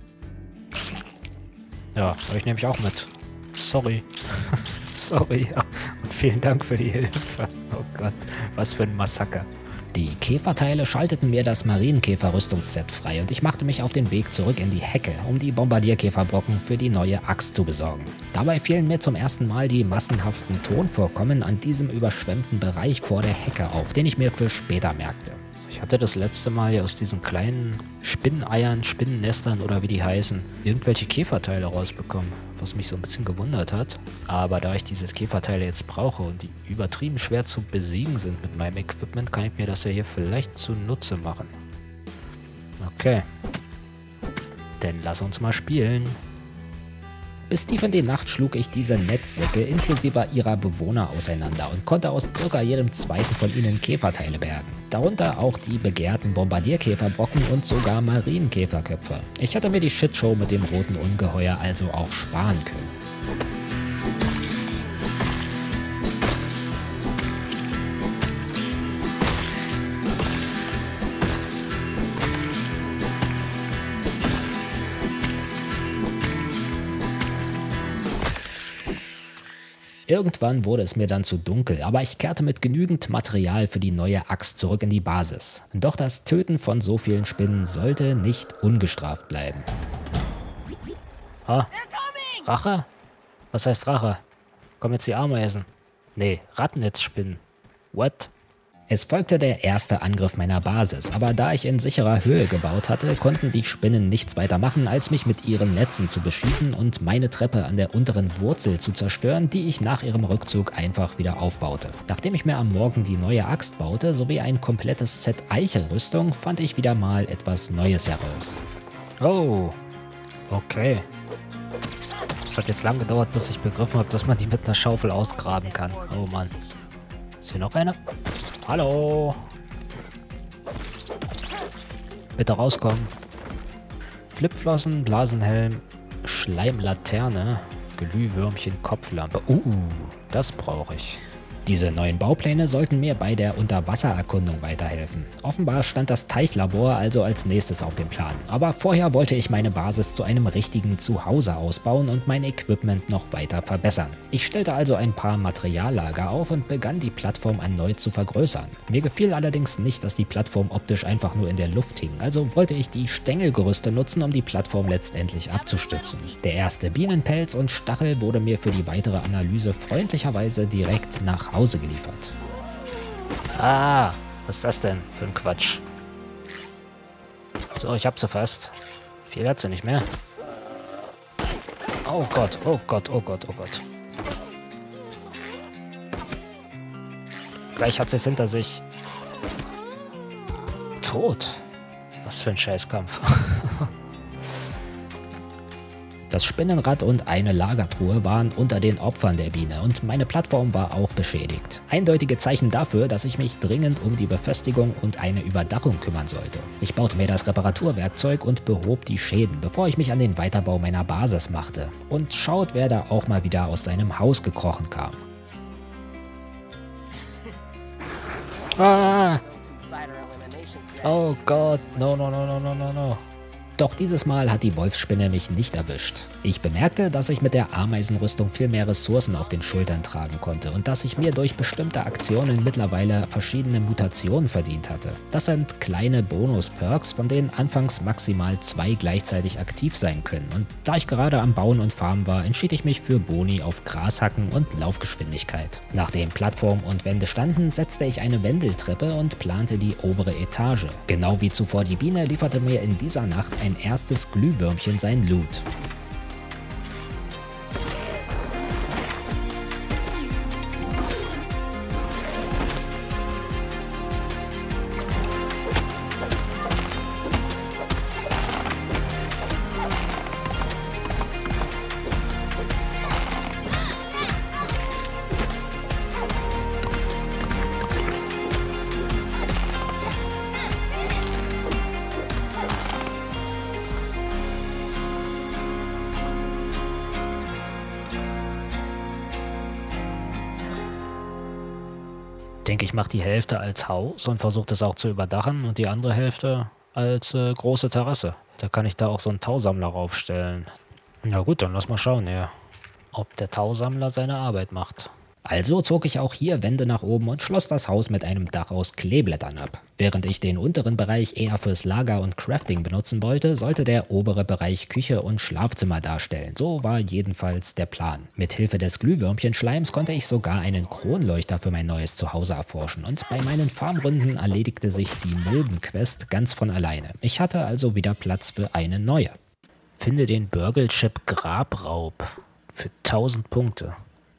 Ja, euch nehme ich auch mit. Sorry. Sorry, ja. Und vielen Dank für die Hilfe. Oh Gott, was für ein Massaker. Die Käferteile schalteten mir das Marienkäfer-Rüstungsset frei und ich machte mich auf den Weg zurück in die Hecke, um die Bombardierkäferbrocken für die neue Axt zu besorgen. Dabei fielen mir zum ersten Mal die massenhaften Tonvorkommen an diesem überschwemmten Bereich vor der Hecke auf, den ich mir für später merkte. Ich hatte das letzte Mal ja aus diesen kleinen Spinneneiern, Spinnennestern oder wie die heißen, irgendwelche Käferteile rausbekommen, was mich so ein bisschen gewundert hat. Aber da ich diese Käferteile jetzt brauche und die übertrieben schwer zu besiegen sind mit meinem Equipment, kann ich mir das ja hier vielleicht zunutze machen. Okay. Dann lass uns mal spielen. Bis tief in die Nacht schlug ich diese Netzsäcke inklusive ihrer Bewohner auseinander und konnte aus circa jedem zweiten von ihnen Käferteile bergen. Darunter auch die begehrten Bombardierkäferbrocken und sogar Marienkäferköpfe. Ich hatte mir die Shitshow mit dem roten Ungeheuer also auch sparen können. Irgendwann wurde es mir dann zu dunkel, aber ich kehrte mit genügend Material für die neue Axt zurück in die Basis. Doch das Töten von so vielen Spinnen sollte nicht ungestraft bleiben. Ah, Rache? Was heißt Rache? Kommen jetzt die Ameisen? Nee, Rattennetzspinnen. What? Es folgte der erste Angriff meiner Basis, aber da ich in sicherer Höhe gebaut hatte, konnten die Spinnen nichts weiter machen, als mich mit ihren Netzen zu beschießen und meine Treppe an der unteren Wurzel zu zerstören, die ich nach ihrem Rückzug einfach wieder aufbaute. Nachdem ich mir am Morgen die neue Axt baute, sowie ein komplettes Set Eichelrüstung, fand ich wieder mal etwas Neues heraus. Oh, okay. Es hat jetzt lang gedauert, bis ich begriffen habe, dass man die mit einer Schaufel ausgraben kann. Oh Mann. Ist hier noch eine? Hallo. Bitte rauskommen. Flipflossen, Blasenhelm, Schleimlaterne, Glühwürmchen, Kopflampe. Uh, das brauche ich. Diese neuen Baupläne sollten mir bei der Unterwassererkundung weiterhelfen. Offenbar stand das Teichlabor also als nächstes auf dem Plan. Aber vorher wollte ich meine Basis zu einem richtigen Zuhause ausbauen und mein Equipment noch weiter verbessern. Ich stellte also ein paar Materiallager auf und begann die Plattform erneut zu vergrößern. Mir gefiel allerdings nicht, dass die Plattform optisch einfach nur in der Luft hing, also wollte ich die Stängelgerüste nutzen, um die Plattform letztendlich abzustützen. Der erste Bienenpelz und Stachel wurde mir für die weitere Analyse freundlicherweise direkt nach Hause geliefert. Ah, was ist das denn für ein Quatsch? So, ich hab sie fast. Viel hat sie nicht mehr. Oh Gott, oh Gott, oh Gott, oh Gott. Gleich hat sie es hinter sich. Tot. Was für ein Scheißkampf. Das Spinnenrad und eine Lagertruhe waren unter den Opfern der Biene und meine Plattform war auch beschädigt. Eindeutige Zeichen dafür, dass ich mich dringend um die Befestigung und eine Überdachung kümmern sollte. Ich baute mir das Reparaturwerkzeug und behob die Schäden, bevor ich mich an den Weiterbau meiner Basis machte. Und schaut, wer da auch mal wieder aus seinem Haus gekrochen kam. Ah! Oh Gott, no, no, no, no, no, no, no. Doch dieses Mal hat die Wolfsspinne mich nicht erwischt. Ich bemerkte, dass ich mit der Ameisenrüstung viel mehr Ressourcen auf den Schultern tragen konnte und dass ich mir durch bestimmte Aktionen mittlerweile verschiedene Mutationen verdient hatte. Das sind kleine Bonus-Perks, von denen anfangs maximal zwei gleichzeitig aktiv sein können. Und da ich gerade am Bauen und Farmen war, entschied ich mich für Boni auf Grashacken und Laufgeschwindigkeit. Nachdem Plattform und Wände standen, setzte ich eine Wendeltreppe und plante die obere Etage. Genau wie zuvor die Biene lieferte mir in dieser Nacht ein ein erstes Glühwürmchen sein Loot. Ich denke, ich mache die Hälfte als Haus und versuche das auch zu überdachen und die andere Hälfte als äh, große Terrasse. Da kann ich da auch so einen Tausammler raufstellen. Na gut, dann lass mal schauen, ja, ob der Tausammler seine Arbeit macht. Also zog ich auch hier Wände nach oben und schloss das Haus mit einem Dach aus Kleeblättern ab. Während ich den unteren Bereich eher fürs Lager und Crafting benutzen wollte, sollte der obere Bereich Küche und Schlafzimmer darstellen. So war jedenfalls der Plan. Mit Hilfe des Glühwürmchen-Schleims konnte ich sogar einen Kronleuchter für mein neues Zuhause erforschen und bei meinen Farmrunden erledigte sich die Milbenquest ganz von alleine. Ich hatte also wieder Platz für eine neue. Finde den Burgle-Chip Grabraub für tausend Punkte.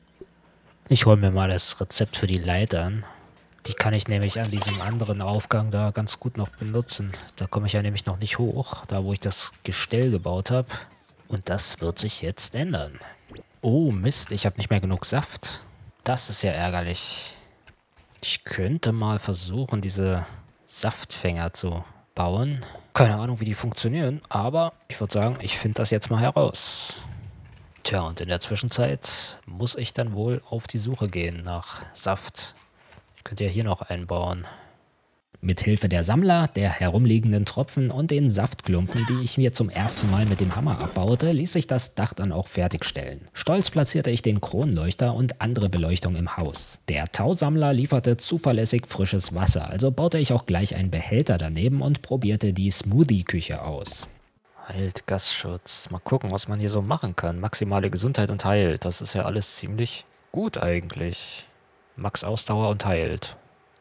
Ich hole mir mal das Rezept für die Leitern. Die kann ich nämlich an diesem anderen Aufgang da ganz gut noch benutzen. Da komme ich ja nämlich noch nicht hoch, da wo ich das Gestell gebaut habe. Und das wird sich jetzt ändern. Oh Mist, ich habe nicht mehr genug Saft. Das ist ja ärgerlich. Ich könnte mal versuchen, diese Saftfänger zu bauen. Keine Ahnung, wie die funktionieren, aber ich würde sagen, ich finde das jetzt mal heraus. Tja, und in der Zwischenzeit muss ich dann wohl auf die Suche gehen nach Saft. Ich könnte ja hier noch einbauen. Mit Hilfe der Sammler, der herumliegenden Tropfen und den Saftklumpen, die ich mir zum ersten Mal mit dem Hammer abbaute, ließ sich das Dach dann auch fertigstellen. Stolz platzierte ich den Kronleuchter und andere Beleuchtung im Haus. Der Tausammler lieferte zuverlässig frisches Wasser, also baute ich auch gleich einen Behälter daneben und probierte die Smoothie-Küche aus. Heilt, Gasschutz. Mal gucken, was man hier so machen kann. Maximale Gesundheit und heilt. Das ist ja alles ziemlich gut eigentlich. Max Ausdauer und heilt.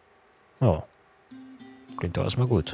Ja. Klingt doch erstmal gut.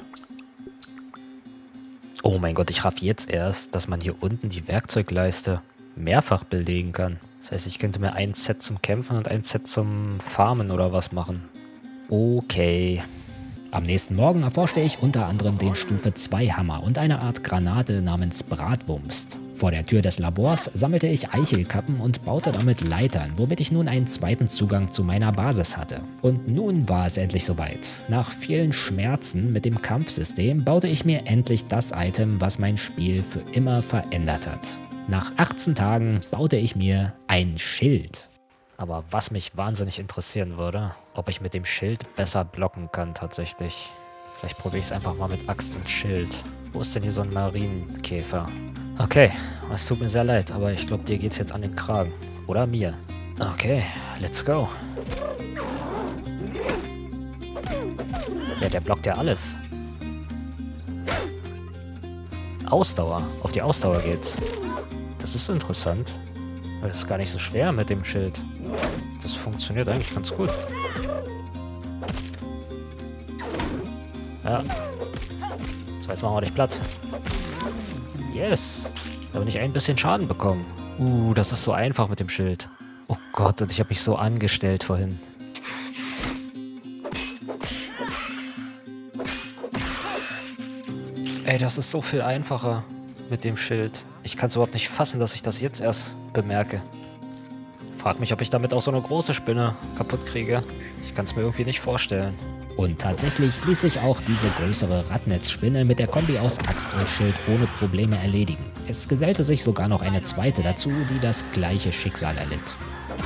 Oh mein Gott, ich raff jetzt erst, dass man hier unten die Werkzeugleiste mehrfach belegen kann. Das heißt, ich könnte mir ein Set zum Kämpfen und ein Set zum Farmen oder was machen. Okay. Am nächsten Morgen erforschte ich unter anderem den Stufe zwei Hammer und eine Art Granate namens Bratwurst. Vor der Tür des Labors sammelte ich Eichelkappen und baute damit Leitern, womit ich nun einen zweiten Zugang zu meiner Basis hatte. Und nun war es endlich soweit. Nach vielen Schmerzen mit dem Kampfsystem baute ich mir endlich das Item, was mein Spiel für immer verändert hat. Nach achtzehn Tagen baute ich mir ein Schild. Aber was mich wahnsinnig interessieren würde, ob ich mit dem Schild besser blocken kann tatsächlich. Vielleicht probiere ich es einfach mal mit Axt und Schild. Wo ist denn hier so ein Marienkäfer? Okay, es tut mir sehr leid, aber ich glaube, dir geht's jetzt an den Kragen. Oder mir. Okay, let's go. Ja, der blockt ja alles. Ausdauer. Auf die Ausdauer geht's. Das ist interessant. Das ist gar nicht so schwer mit dem Schild. Das funktioniert eigentlich ganz gut. Ja. So, jetzt machen wir dich platt. Yes! Da habe ich ein bisschen Schaden bekommen. Uh, das ist so einfach mit dem Schild. Oh Gott, und ich habe mich so angestellt vorhin. Ey, das ist so viel einfacher. mit dem Schild. Ich kann es überhaupt nicht fassen, dass ich das jetzt erst bemerke. Frag mich, ob ich damit auch so eine große Spinne kaputt kriege. Ich kann es mir irgendwie nicht vorstellen. Und tatsächlich ließ sich auch diese größere Radnetzspinne mit der Kombi aus Axt und Schild ohne Probleme erledigen. Es gesellte sich sogar noch eine zweite dazu, die das gleiche Schicksal erlitt.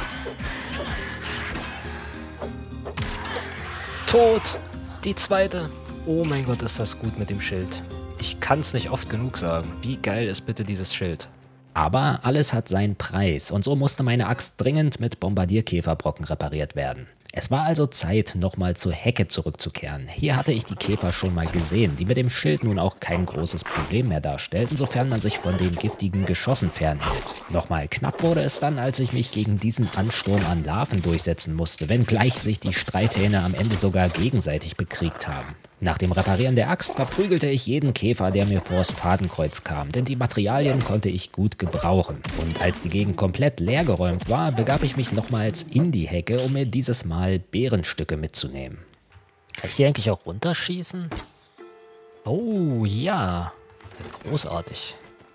Tot! Die zweite! Oh mein Gott, ist das gut mit dem Schild. Ich kann es nicht oft genug sagen. Wie geil ist bitte dieses Schild? Aber alles hat seinen Preis und so musste meine Axt dringend mit Bombardierkäferbrocken repariert werden. Es war also Zeit, nochmal zur Hecke zurückzukehren. Hier hatte ich die Käfer schon mal gesehen, die mit dem Schild nun auch kein großes Problem mehr darstellten, sofern man sich von den giftigen Geschossen fernhält. Nochmal knapp wurde es dann, als ich mich gegen diesen Ansturm an Larven durchsetzen musste, wenngleich sich die Streithähne am Ende sogar gegenseitig bekriegt haben. Nach dem Reparieren der Axt verprügelte ich jeden Käfer, der mir vors Fadenkreuz kam, denn die Materialien konnte ich gut gebrauchen. Und als die Gegend komplett leergeräumt war, begab ich mich nochmals in die Hecke, um mir dieses Mal Beerenstücke mitzunehmen. Kann ich die eigentlich auch runterschießen? Oh ja, großartig.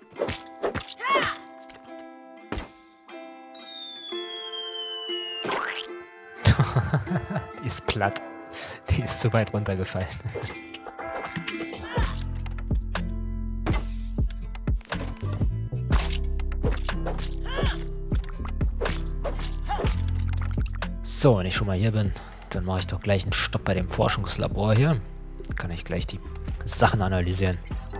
Die ist platt. Die ist zu weit runtergefallen. So, wenn ich schon mal hier bin, dann mache ich doch gleich einen Stopp bei dem Forschungslabor hier. Dann kann ich gleich die Sachen analysieren.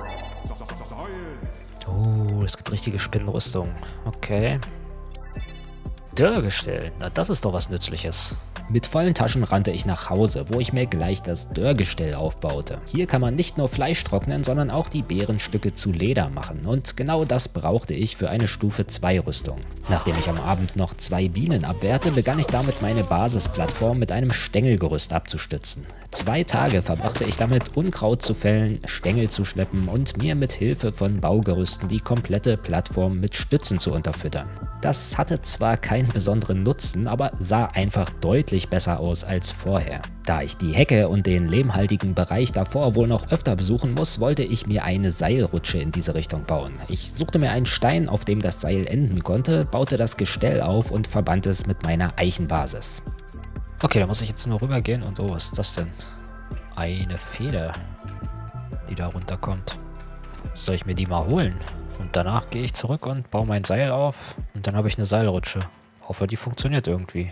Oh, es gibt richtige Spinnenrüstung. Okay. Dörrgestell, na das ist doch was Nützliches. Mit vollen Taschen rannte ich nach Hause, wo ich mir gleich das Dörrgestell aufbaute. Hier kann man nicht nur Fleisch trocknen, sondern auch die Beerenstücke zu Leder machen. Und genau das brauchte ich für eine Stufe zwei Rüstung. Nachdem ich am Abend noch zwei Bienen abwehrte, begann ich damit meine Basisplattform mit einem Stängelgerüst abzustützen. Zwei Tage verbrachte ich damit, Unkraut zu fällen, Stängel zu schleppen und mir mit Hilfe von Baugerüsten die komplette Plattform mit Stützen zu unterfüttern. Das hatte zwar keinen besonderen Nutzen, aber sah einfach deutlich besser aus als vorher. Da ich die Hecke und den lehmhaltigen Bereich davor wohl noch öfter besuchen muss, wollte ich mir eine Seilrutsche in diese Richtung bauen. Ich suchte mir einen Stein, auf dem das Seil enden konnte, baute das Gestell auf und verband es mit meiner Eichenbasis. Okay, da muss ich jetzt nur rübergehen und oh, was ist das denn? Eine Feder, die da runterkommt. Soll ich mir die mal holen? Und danach gehe ich zurück und baue mein Seil auf und dann habe ich eine Seilrutsche. Hoffe, die funktioniert irgendwie.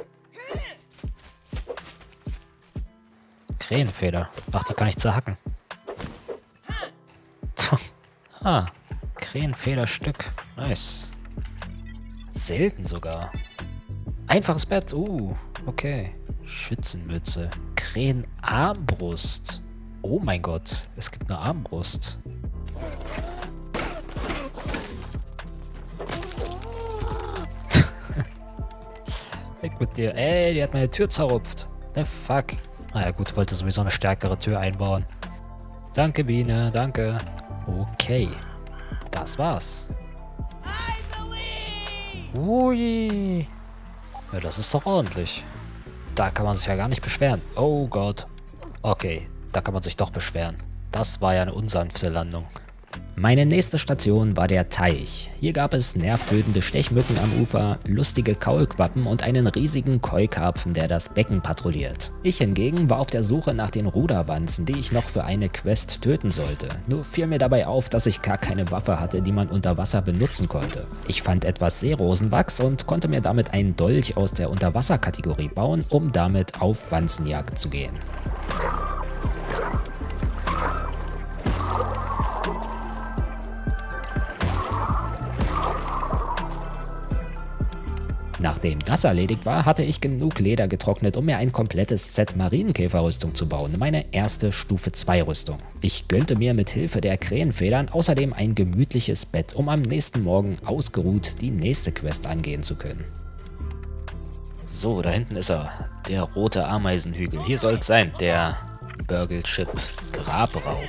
Krähenfeder. Ach, die kann ich zerhacken. Ah, Krähenfederstück. Nice. Selten sogar. Einfaches Bett. Uh, okay. Schützenmütze. Krähenarmbrust. Oh mein Gott, es gibt eine Armbrust. Weg mit dir. Ey, die hat meine Tür zerrupft. The fuck. Naja gut, wollte sowieso eine stärkere Tür einbauen. Danke, Biene, danke. Okay. Das war's. Ui. Ja, das ist doch ordentlich. Da kann man sich ja gar nicht beschweren. Oh Gott. Okay, da kann man sich doch beschweren. Das war ja eine unsanfte Landung. Meine nächste Station war der Teich. Hier gab es nervtötende Stechmücken am Ufer, lustige Kaulquappen und einen riesigen Keukarpfen, der das Becken patrouilliert. Ich hingegen war auf der Suche nach den Ruderwanzen, die ich noch für eine Quest töten sollte. Nur fiel mir dabei auf, dass ich gar keine Waffe hatte, die man unter Wasser benutzen konnte. Ich fand etwas Seerosenwachs und konnte mir damit einen Dolch aus der Unterwasserkategorie bauen, um damit auf Wanzenjagd zu gehen. Nachdem das erledigt war, hatte ich genug Leder getrocknet, um mir ein komplettes Set Marienkäferrüstung zu bauen, meine erste Stufe zwei Rüstung. Ich gönnte mir mit Hilfe der Krähenfedern außerdem ein gemütliches Bett, um am nächsten Morgen ausgeruht die nächste Quest angehen zu können. So, da hinten ist er, der rote Ameisenhügel. Hier soll es sein, der Burgle-Chip Grabraub.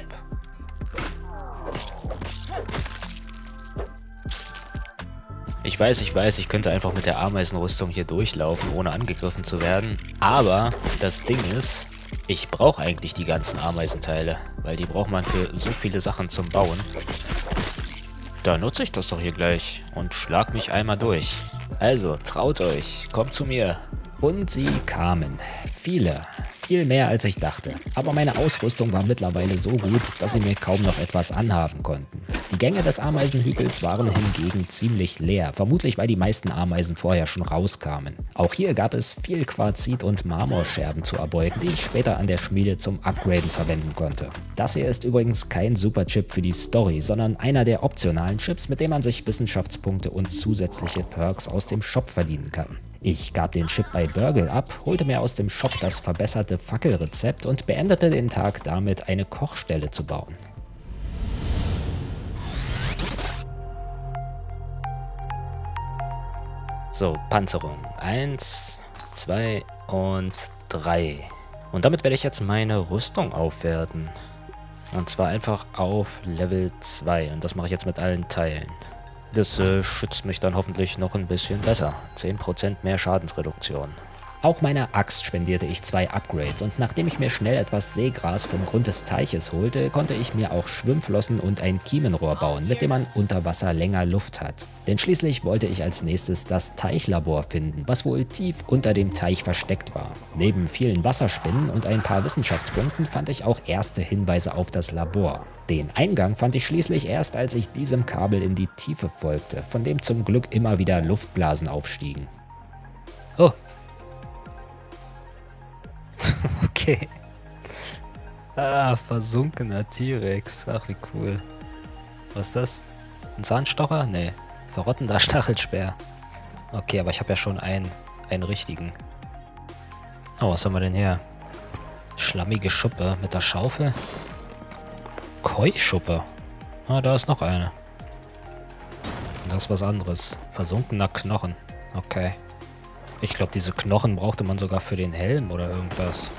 Ich weiß, ich weiß, ich könnte einfach mit der Ameisenrüstung hier durchlaufen, ohne angegriffen zu werden. Aber das Ding ist, ich brauche eigentlich die ganzen Ameisenteile, weil die braucht man für so viele Sachen zum Bauen. Da nutze ich das doch hier gleich und schlag mich einmal durch. Also, traut euch, kommt zu mir. Und sie kamen. Viele. Viel mehr als ich dachte. Aber meine Ausrüstung war mittlerweile so gut, dass sie mir kaum noch etwas anhaben konnten. Die Gänge des Ameisenhügels waren hingegen ziemlich leer. Vermutlich, weil die meisten Ameisen vorher schon rauskamen. Auch hier gab es viel Quarzit und Marmorscherben zu erbeuten, die ich später an der Schmiede zum Upgraden verwenden konnte. Das hier ist übrigens kein Superchip für die Story, sondern einer der optionalen Chips, mit dem man sich Wissenschaftspunkte und zusätzliche Perks aus dem Shop verdienen kann. Ich gab den Chip bei Burgle ab, holte mir aus dem Shop das verbesserte Fackelrezept und beendete den Tag damit, eine Kochstelle zu bauen. So, Panzerung. Eins, zwei und drei. Und damit werde ich jetzt meine Rüstung aufwerten. Und zwar einfach auf Level zwei. Und das mache ich jetzt mit allen Teilen. Das äh, schützt mich dann hoffentlich noch ein bisschen besser. zehn Prozent mehr Schadensreduktion. Auch meiner Axt spendierte ich zwei Upgrades und nachdem ich mir schnell etwas Seegras vom Grund des Teiches holte, konnte ich mir auch Schwimmflossen und ein Kiemenrohr bauen, mit dem man unter Wasser länger Luft hat. Denn schließlich wollte ich als nächstes das Teichlabor finden, was wohl tief unter dem Teich versteckt war. Neben vielen Wasserspinnen und ein paar Wissenschaftspunkten fand ich auch erste Hinweise auf das Labor. Den Eingang fand ich schließlich erst, als ich diesem Kabel in die Tiefe folgte, von dem zum Glück immer wieder Luftblasen aufstiegen. Oh. Okay. Ah, versunkener T-Rex. Ach, wie cool. Was ist das? Ein Zahnstocher? Nee. Verrottender Stachelspeer. Okay, aber ich habe ja schon einen, einen richtigen. Oh, was haben wir denn hier? Schlammige Schuppe mit der Schaufel. Keuschuppe. Ah, da ist noch eine. Das ist was anderes. Versunkener Knochen. Okay. Ich glaube, diese Knochen brauchte man sogar für den Helm oder irgendwas.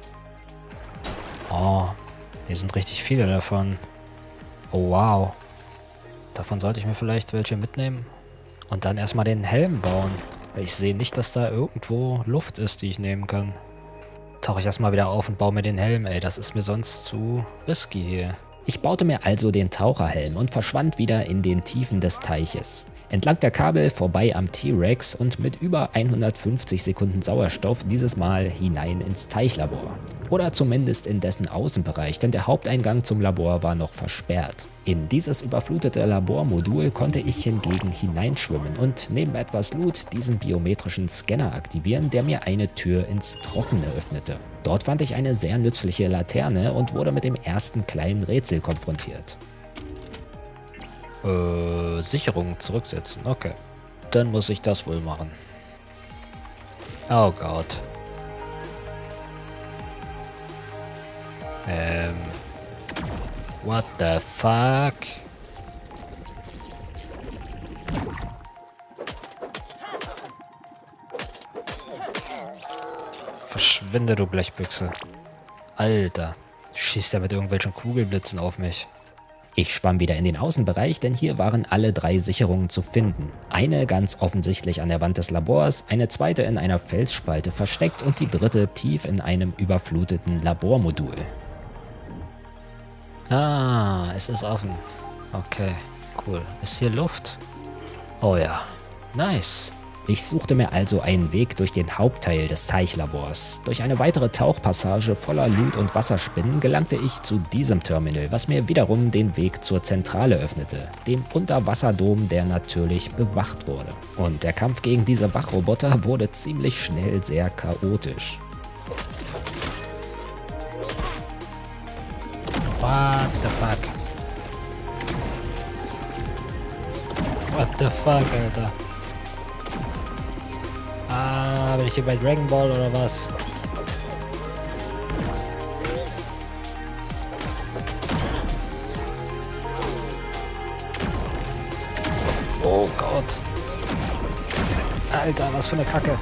Oh, hier sind richtig viele davon. Oh, wow. Davon sollte ich mir vielleicht welche mitnehmen. Und dann erstmal den Helm bauen. Weil ich sehe nicht, dass da irgendwo Luft ist, die ich nehmen kann. Tauche ich erstmal wieder auf und baue mir den Helm, ey. Das ist mir sonst zu risky hier. Ich baute mir also den Taucherhelm und verschwand wieder in den Tiefen des Teiches. Entlang der Kabel vorbei am T-Rex und mit über hundertfünfzig Sekunden Sauerstoff dieses Mal hinein ins Teichlabor. Oder zumindest in dessen Außenbereich, denn der Haupteingang zum Labor war noch versperrt. In dieses überflutete Labormodul konnte ich hingegen hineinschwimmen und neben etwas Loot diesen biometrischen Scanner aktivieren, der mir eine Tür ins Trockene öffnete. Dort fand ich eine sehr nützliche Laterne und wurde mit dem ersten kleinen Rätsel konfrontiert. Äh, Sicherung zurücksetzen, okay. Dann muss ich das wohl machen. Oh Gott. Ähm. What the fuck? Verschwinde, du Blechbüchse. Alter, schießt er mit irgendwelchen Kugelblitzen auf mich. Ich schwamm wieder in den Außenbereich, denn hier waren alle drei Sicherungen zu finden. Eine ganz offensichtlich an der Wand des Labors, eine zweite in einer Felsspalte versteckt und die dritte tief in einem überfluteten Labormodul. Ah, es ist offen. Okay, cool. Ist hier Luft? Oh ja, nice. Ich suchte mir also einen Weg durch den Hauptteil des Teichlabors. Durch eine weitere Tauchpassage voller Loot und Wasserspinnen gelangte ich zu diesem Terminal, was mir wiederum den Weg zur Zentrale öffnete, dem Unterwasserdom, der natürlich bewacht wurde. Und der Kampf gegen diese Wachroboter wurde ziemlich schnell sehr chaotisch. What the fuck? What the fuck, Alter? Ah, bin ich hier bei Dragon Ball oder was? Oh Gott. Alter, was für eine Kacke.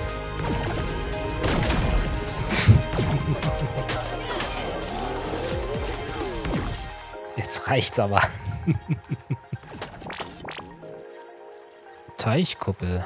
Jetzt reicht's aber. Teichkuppel.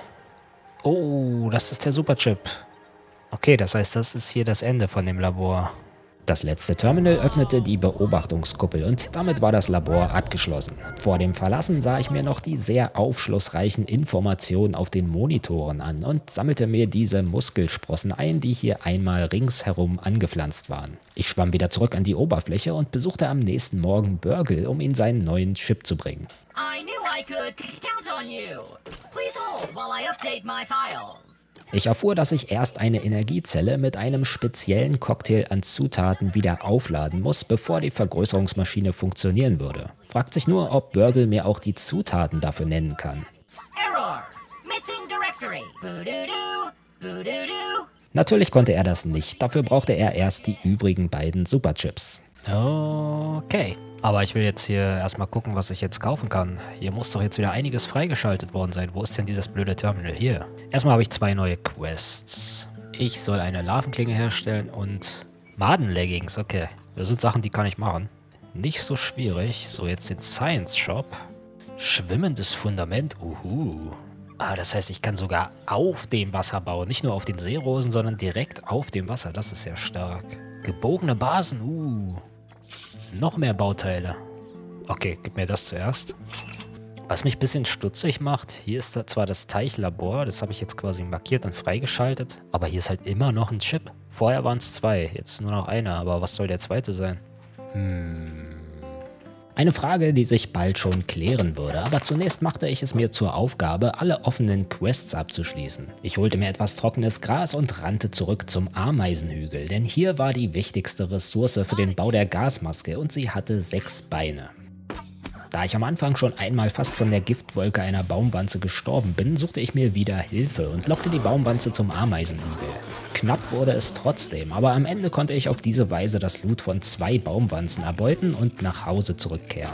Oh, das ist der Superchip. Okay, das heißt, das ist hier das Ende von dem Labor. Das letzte Terminal öffnete die Beobachtungskuppel und damit war das Labor abgeschlossen. Vor dem Verlassen sah ich mir noch die sehr aufschlussreichen Informationen auf den Monitoren an und sammelte mir diese Muskelsprossen ein, die hier einmal ringsherum angepflanzt waren. Ich schwamm wieder zurück an die Oberfläche und besuchte am nächsten Morgen Burgle, um ihm seinen neuen Chip zu bringen.
I knew I could count on you. Please hold while I update my files.
Ich erfuhr, dass ich erst eine Energiezelle mit einem speziellen Cocktail an Zutaten wieder aufladen muss, bevor die Vergrößerungsmaschine funktionieren würde. Fragt sich nur, ob Burgle mir auch die Zutaten dafür nennen kann.
Error. Missing directory. Boo-doo-doo. Boo-doo-doo.
Natürlich konnte er das nicht, dafür brauchte er erst die übrigen beiden Superchips.
Okay. Aber ich will jetzt hier erstmal gucken, was ich jetzt kaufen kann. Hier muss doch jetzt wieder einiges freigeschaltet worden sein. Wo ist denn dieses blöde Terminal? Hier. Erstmal habe ich zwei neue Quests. Ich soll eine Larvenklinge herstellen und Madenleggings. Okay. Das sind Sachen, die kann ich machen. Nicht so schwierig. So, jetzt den Science Shop. Schwimmendes Fundament. Uhu. Ah, das heißt, ich kann sogar auf dem Wasser bauen. Nicht nur auf den Seerosen, sondern direkt auf dem Wasser. Das ist ja stark. Gebogene Basen. Uh. Noch mehr Bauteile. Okay, gib mir das zuerst. Was mich ein bisschen stutzig macht, hier ist da zwar das Teichlabor, das habe ich jetzt quasi markiert und freigeschaltet, aber hier ist halt immer noch ein Chip. Vorher waren es zwei, jetzt nur noch einer, aber was soll der zweite sein? Hm...
Eine Frage, die sich bald schon klären würde, aber zunächst machte ich es mir zur Aufgabe, alle offenen Quests abzuschließen. Ich holte mir etwas trockenes Gras und rannte zurück zum Ameisenhügel, denn hier war die wichtigste Ressource für den Bau der Gasmaske und sie hatte sechs Beine. Da ich am Anfang schon einmal fast von der Giftwolke einer Baumwanze gestorben bin, suchte ich mir wieder Hilfe und lockte die Baumwanze zum Ameisenhügel. Knapp wurde es trotzdem, aber am Ende konnte ich auf diese Weise das Loot von zwei Baumwanzen erbeuten und nach Hause zurückkehren.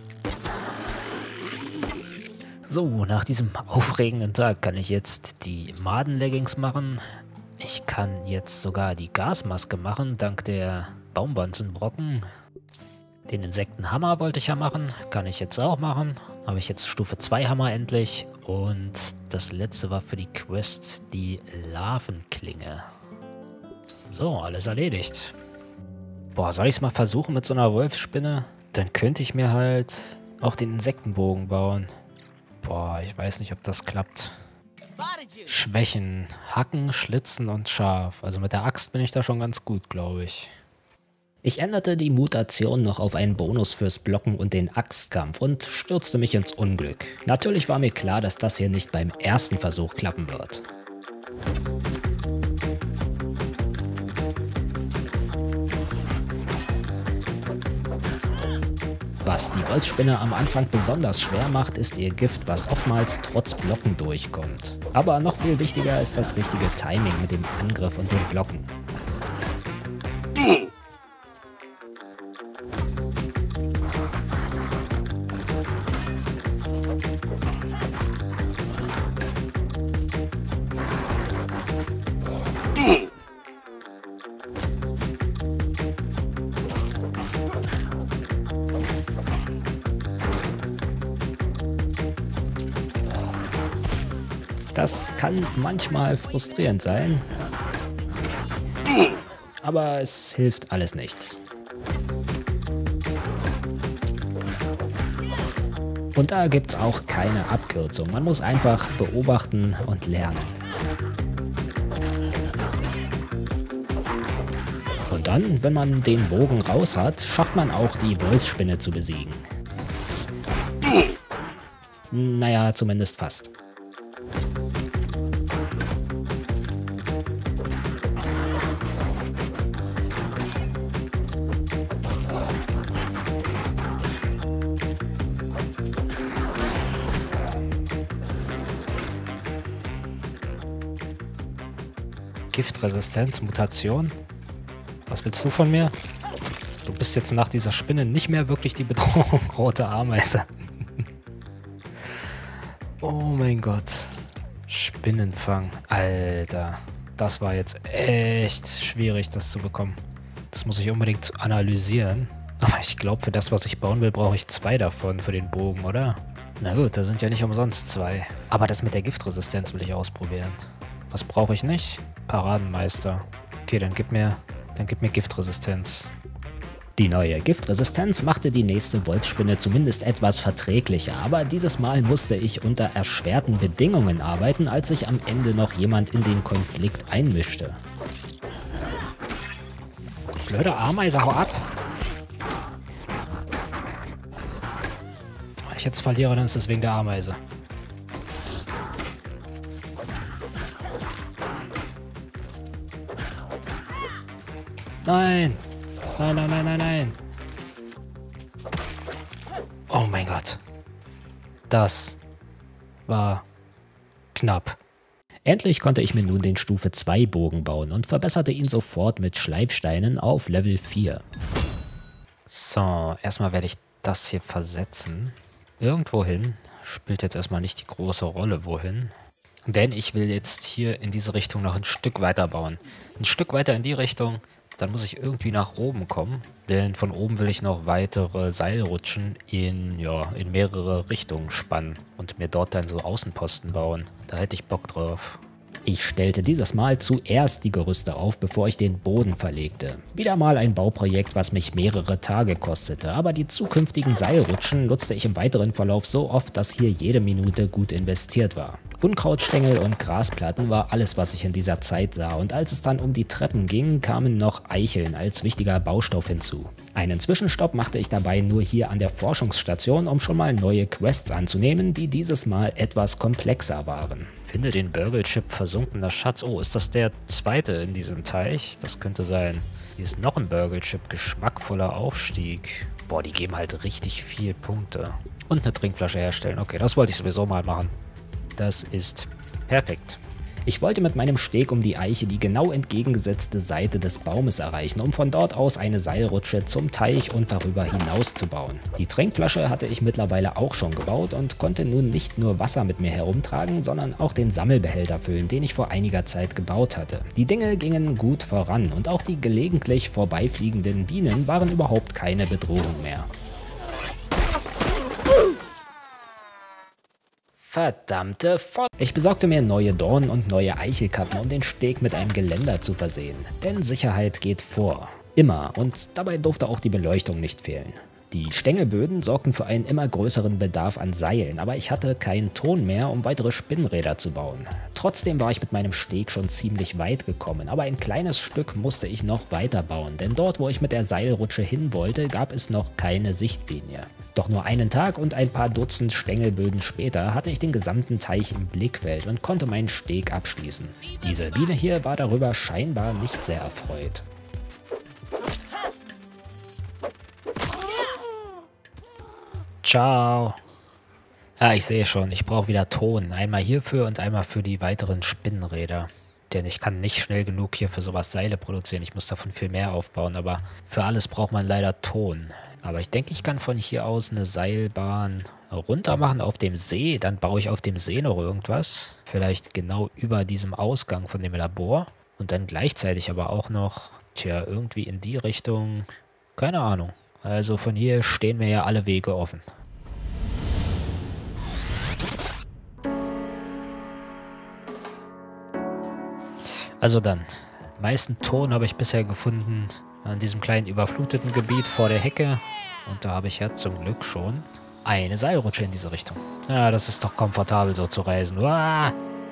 So, nach diesem aufregenden Tag kann ich jetzt die Madenleggings machen. Ich kann jetzt sogar die Gasmaske machen, dank der Baumwanzenbrocken. Den Insektenhammer wollte ich ja machen, kann ich jetzt auch machen. Habe ich jetzt Stufe zwei Hammer endlich. Und das letzte war für die Quest die Larvenklinge. So, alles erledigt. Boah, soll ich es mal versuchen mit so einer Wolfsspinne? Dann könnte ich mir halt auch den Insektenbogen bauen. Boah, ich weiß nicht, ob das klappt. Schwächen, Hacken, Schlitzen und Scharf. Also mit der Axt bin ich da schon ganz gut, glaube ich.
Ich änderte die Mutation noch auf einen Bonus fürs Blocken und den Axtkampf und stürzte mich ins Unglück. Natürlich war mir klar, dass das hier nicht beim ersten Versuch klappen wird. Was die Wolfsspinne am Anfang besonders schwer macht, ist ihr Gift, was oftmals trotz Blocken durchkommt. Aber noch viel wichtiger ist das richtige Timing mit dem Angriff und dem Blocken. Das kann manchmal frustrierend sein, aber es hilft alles nichts. Und da gibt's auch keine Abkürzung. Man muss einfach beobachten und lernen. Und dann, wenn man den Bogen raus hat, schafft man auch die Wolfsspinne zu besiegen. Naja, zumindest fast.
Giftresistenz, Mutation. Was willst du von mir? Du bist jetzt nach dieser Spinne nicht mehr wirklich die Bedrohung, rote Ameise. Oh mein Gott. Spinnenfang. Alter. Das war jetzt echt schwierig, das zu bekommen. Das muss ich unbedingt analysieren. Aber ich glaube, für das, was ich bauen will, brauche ich zwei davon für den Bogen, oder? Na gut, da sind ja nicht umsonst zwei. Aber das mit der Giftresistenz will ich ausprobieren. Was brauche ich nicht? Paradenmeister. Okay, dann gib mir Dann gib mir Giftresistenz.
Die neue Giftresistenz machte die nächste Wolfsspinne zumindest etwas verträglicher, aber dieses Mal musste ich unter erschwerten Bedingungen arbeiten, als sich am Ende noch jemand in den Konflikt einmischte.
Blöde Ameise, hau ab! Wenn ich jetzt verliere, dann ist es wegen der Ameise. Nein! Nein, nein, nein, nein, nein! Oh mein Gott. Das war knapp.
Endlich konnte ich mir nun den Stufe zwei Bogen bauen und verbesserte ihn sofort mit Schleifsteinen auf Level vier.
So, erstmal werde ich das hier versetzen. Irgendwohin. Spielt jetzt erstmal nicht die große Rolle, wohin. Denn ich will jetzt hier in diese Richtung noch ein Stück weiter bauen. Ein Stück weiter in die Richtung, dann muss ich irgendwie nach oben kommen. Denn von oben will ich noch weitere Seilrutschen in, ja, in mehrere Richtungen spannen. Und mir dort dann so Außenposten bauen. Da hätte ich Bock drauf.
Ich stellte dieses Mal zuerst die Gerüste auf, bevor ich den Boden verlegte. Wieder mal ein Bauprojekt, was mich mehrere Tage kostete, aber die zukünftigen Seilrutschen nutzte ich im weiteren Verlauf so oft, dass hier jede Minute gut investiert war. Unkrautstängel und Grasplatten war alles, was ich in dieser Zeit sah, und als es dann um die Treppen ging, kamen noch Eicheln als wichtiger Baustoff hinzu. Einen Zwischenstopp machte ich dabei nur hier an der Forschungsstation, um schon mal neue Quests anzunehmen, die dieses Mal etwas komplexer waren.
Finde den Burgle-Chip versunkener Schatz. Oh, ist das der zweite in diesem Teich? Das könnte sein. Hier ist noch ein Burgle-Chip, geschmackvoller Aufstieg. Boah, die geben halt richtig viel Punkte. Und eine Trinkflasche herstellen. Okay, das wollte ich sowieso mal machen. Das ist perfekt.
Ich wollte mit meinem Steg um die Eiche die genau entgegengesetzte Seite des Baumes erreichen, um von dort aus eine Seilrutsche zum Teich und darüber hinaus zu bauen. Die Trinkflasche hatte ich mittlerweile auch schon gebaut und konnte nun nicht nur Wasser mit mir herumtragen, sondern auch den Sammelbehälter füllen, den ich vor einiger Zeit gebaut hatte. Die Dinge gingen gut voran und auch die gelegentlich vorbeifliegenden Bienen waren überhaupt keine Bedrohung mehr. Verdammte Fott. Ich besorgte mir neue Dornen und neue Eichelkappen, um den Steg mit einem Geländer zu versehen. Denn Sicherheit geht vor. Immer. Und dabei durfte auch die Beleuchtung nicht fehlen. Die Stängelböden sorgten für einen immer größeren Bedarf an Seilen, aber ich hatte keinen Ton mehr, um weitere Spinnräder zu bauen. Trotzdem war ich mit meinem Steg schon ziemlich weit gekommen, aber ein kleines Stück musste ich noch weiter bauen, denn dort, wo ich mit der Seilrutsche hin wollte, gab es noch keine Sichtlinie. Doch nur einen Tag und ein paar Dutzend Stängelböden später hatte ich den gesamten Teich im Blickfeld und konnte meinen Steg abschließen. Diese Biene hier war darüber scheinbar nicht sehr erfreut.
Ciao. Ja, ich sehe schon, ich brauche wieder Ton. Einmal hierfür und einmal für die weiteren Spinnräder. Denn ich kann nicht schnell genug hier für sowas Seile produzieren. Ich muss davon viel mehr aufbauen, aber für alles braucht man leider Ton. Aber ich denke, ich kann von hier aus eine Seilbahn runter machen auf dem See. Dann baue ich auf dem See noch irgendwas. Vielleicht genau über diesem Ausgang von dem Labor. Und dann gleichzeitig aber auch noch, tja, irgendwie in die Richtung. Keine Ahnung. Also von hier stehen mir ja alle Wege offen. Also dann, meisten Ton habe ich bisher gefunden an diesem kleinen überfluteten Gebiet vor der Hecke. Und da habe ich ja zum Glück schon eine Seilrutsche in diese Richtung. Ja, das ist doch komfortabel so zu reisen. Uah!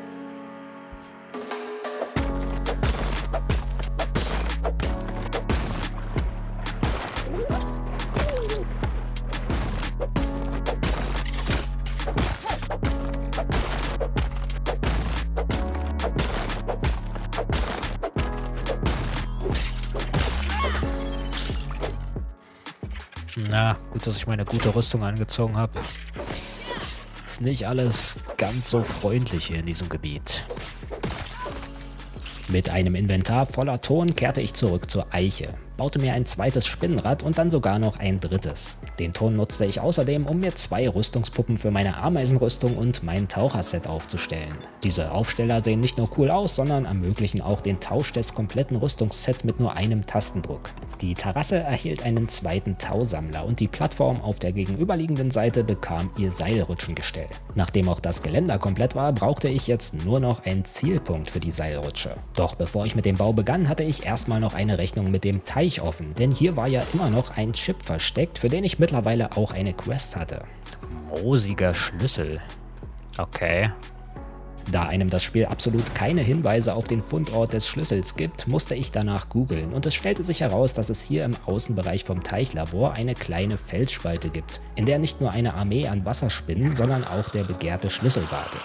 Na, gut, dass ich meine gute Rüstung angezogen habe. Ist nicht alles ganz so freundlich hier in diesem Gebiet.
Mit einem Inventar voller Ton kehrte ich zurück zur Eiche. baute mir ein zweites Spinnrad und dann sogar noch ein drittes. Den Ton nutzte ich außerdem, um mir zwei Rüstungspuppen für meine Ameisenrüstung und mein Taucherset aufzustellen. Diese Aufsteller sehen nicht nur cool aus, sondern ermöglichen auch den Tausch des kompletten Rüstungssets mit nur einem Tastendruck. Die Terrasse erhielt einen zweiten Tausammler und die Plattform auf der gegenüberliegenden Seite bekam ihr Seilrutschengestell. Nachdem auch das Geländer komplett war, brauchte ich jetzt nur noch einen Zielpunkt für die Seilrutsche. Doch bevor ich mit dem Bau begann, hatte ich erstmal noch eine Rechnung mit dem Teich offen, denn hier war ja immer noch ein Chip versteckt, für den ich mittlerweile auch eine Quest hatte.
Moosiger Schlüssel. Okay.
Da einem das Spiel absolut keine Hinweise auf den Fundort des Schlüssels gibt, musste ich danach googeln und es stellte sich heraus, dass es hier im Außenbereich vom Teichlabor eine kleine Felsspalte gibt, in der nicht nur eine Armee an Wasserspinnen, sondern auch der begehrte Schlüssel wartet.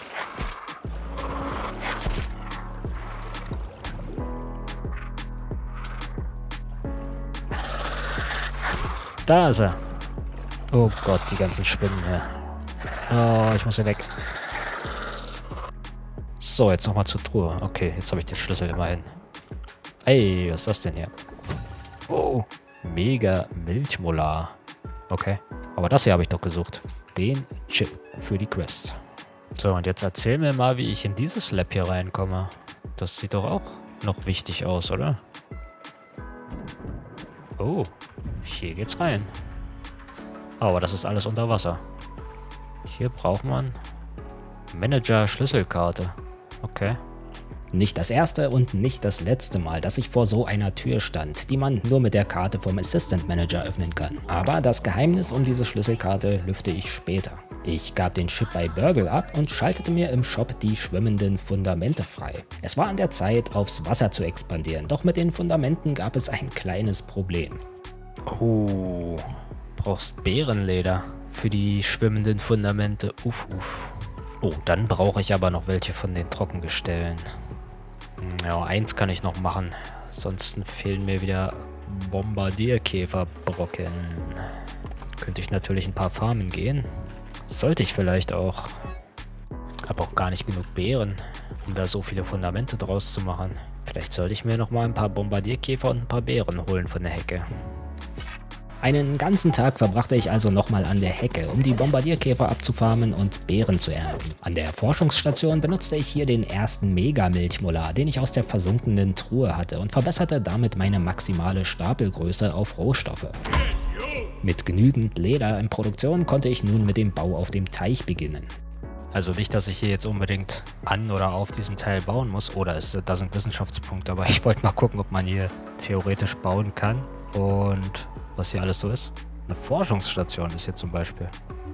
Da ist er. Oh Gott, die ganzen Spinnen hier. Oh, ich muss hier weg. So, jetzt nochmal zur Truhe. Okay, jetzt habe ich den Schlüssel immerhin. Ey, was ist das denn hier? Oh, mega Milchmolar. Okay, aber das hier habe ich doch gesucht. Den Chip für die Quest. So, und jetzt erzähl mir mal, wie ich in dieses Lab hier reinkomme. Das sieht doch auch noch wichtig aus, oder? Oh, hier geht's rein. Aber das ist alles unter Wasser. Hier braucht man Manager-Schlüsselkarte. Okay.
Nicht das erste und nicht das letzte Mal, dass ich vor so einer Tür stand, die man nur mit der Karte vom Assistant Manager öffnen kann. Aber das Geheimnis um diese Schlüsselkarte lüfte ich später. Ich gab den Chip bei Burgle ab und schaltete mir im Shop die schwimmenden Fundamente frei. Es war an der Zeit, aufs Wasser zu expandieren, doch mit den Fundamenten gab es ein kleines Problem.
Oh, brauchst Bärenleder für die schwimmenden Fundamente. Uff, uff. Oh, dann brauche ich aber noch welche von den Trockengestellen. Ja, eins kann ich noch machen. Ansonsten fehlen mir wieder Bombardierkäferbrocken. Könnte ich natürlich ein paar Farmen gehen. Sollte ich vielleicht auch. Habe auch gar nicht genug Beeren, um da so viele Fundamente draus zu machen. Vielleicht sollte ich mir noch mal ein paar Bombardierkäfer und ein paar Beeren holen von der Hecke.
Einen ganzen Tag verbrachte ich also nochmal an der Hecke, um die Bombardierkäfer abzufarmen und Beeren zu ernten. An der Forschungsstation benutzte ich hier den ersten Mega-Milchmolar, den ich aus der versunkenen Truhe hatte und verbesserte damit meine maximale Stapelgröße auf Rohstoffe. Mit genügend Leder in Produktion konnte ich nun mit dem Bau auf dem Teich beginnen.
Also nicht, dass ich hier jetzt unbedingt an oder auf diesem Teil bauen muss, oder ist, da sind Wissenschaftspunkte, aber ich wollte mal gucken, ob man hier theoretisch bauen kann und was hier alles so ist. Eine Forschungsstation ist hier zum Beispiel.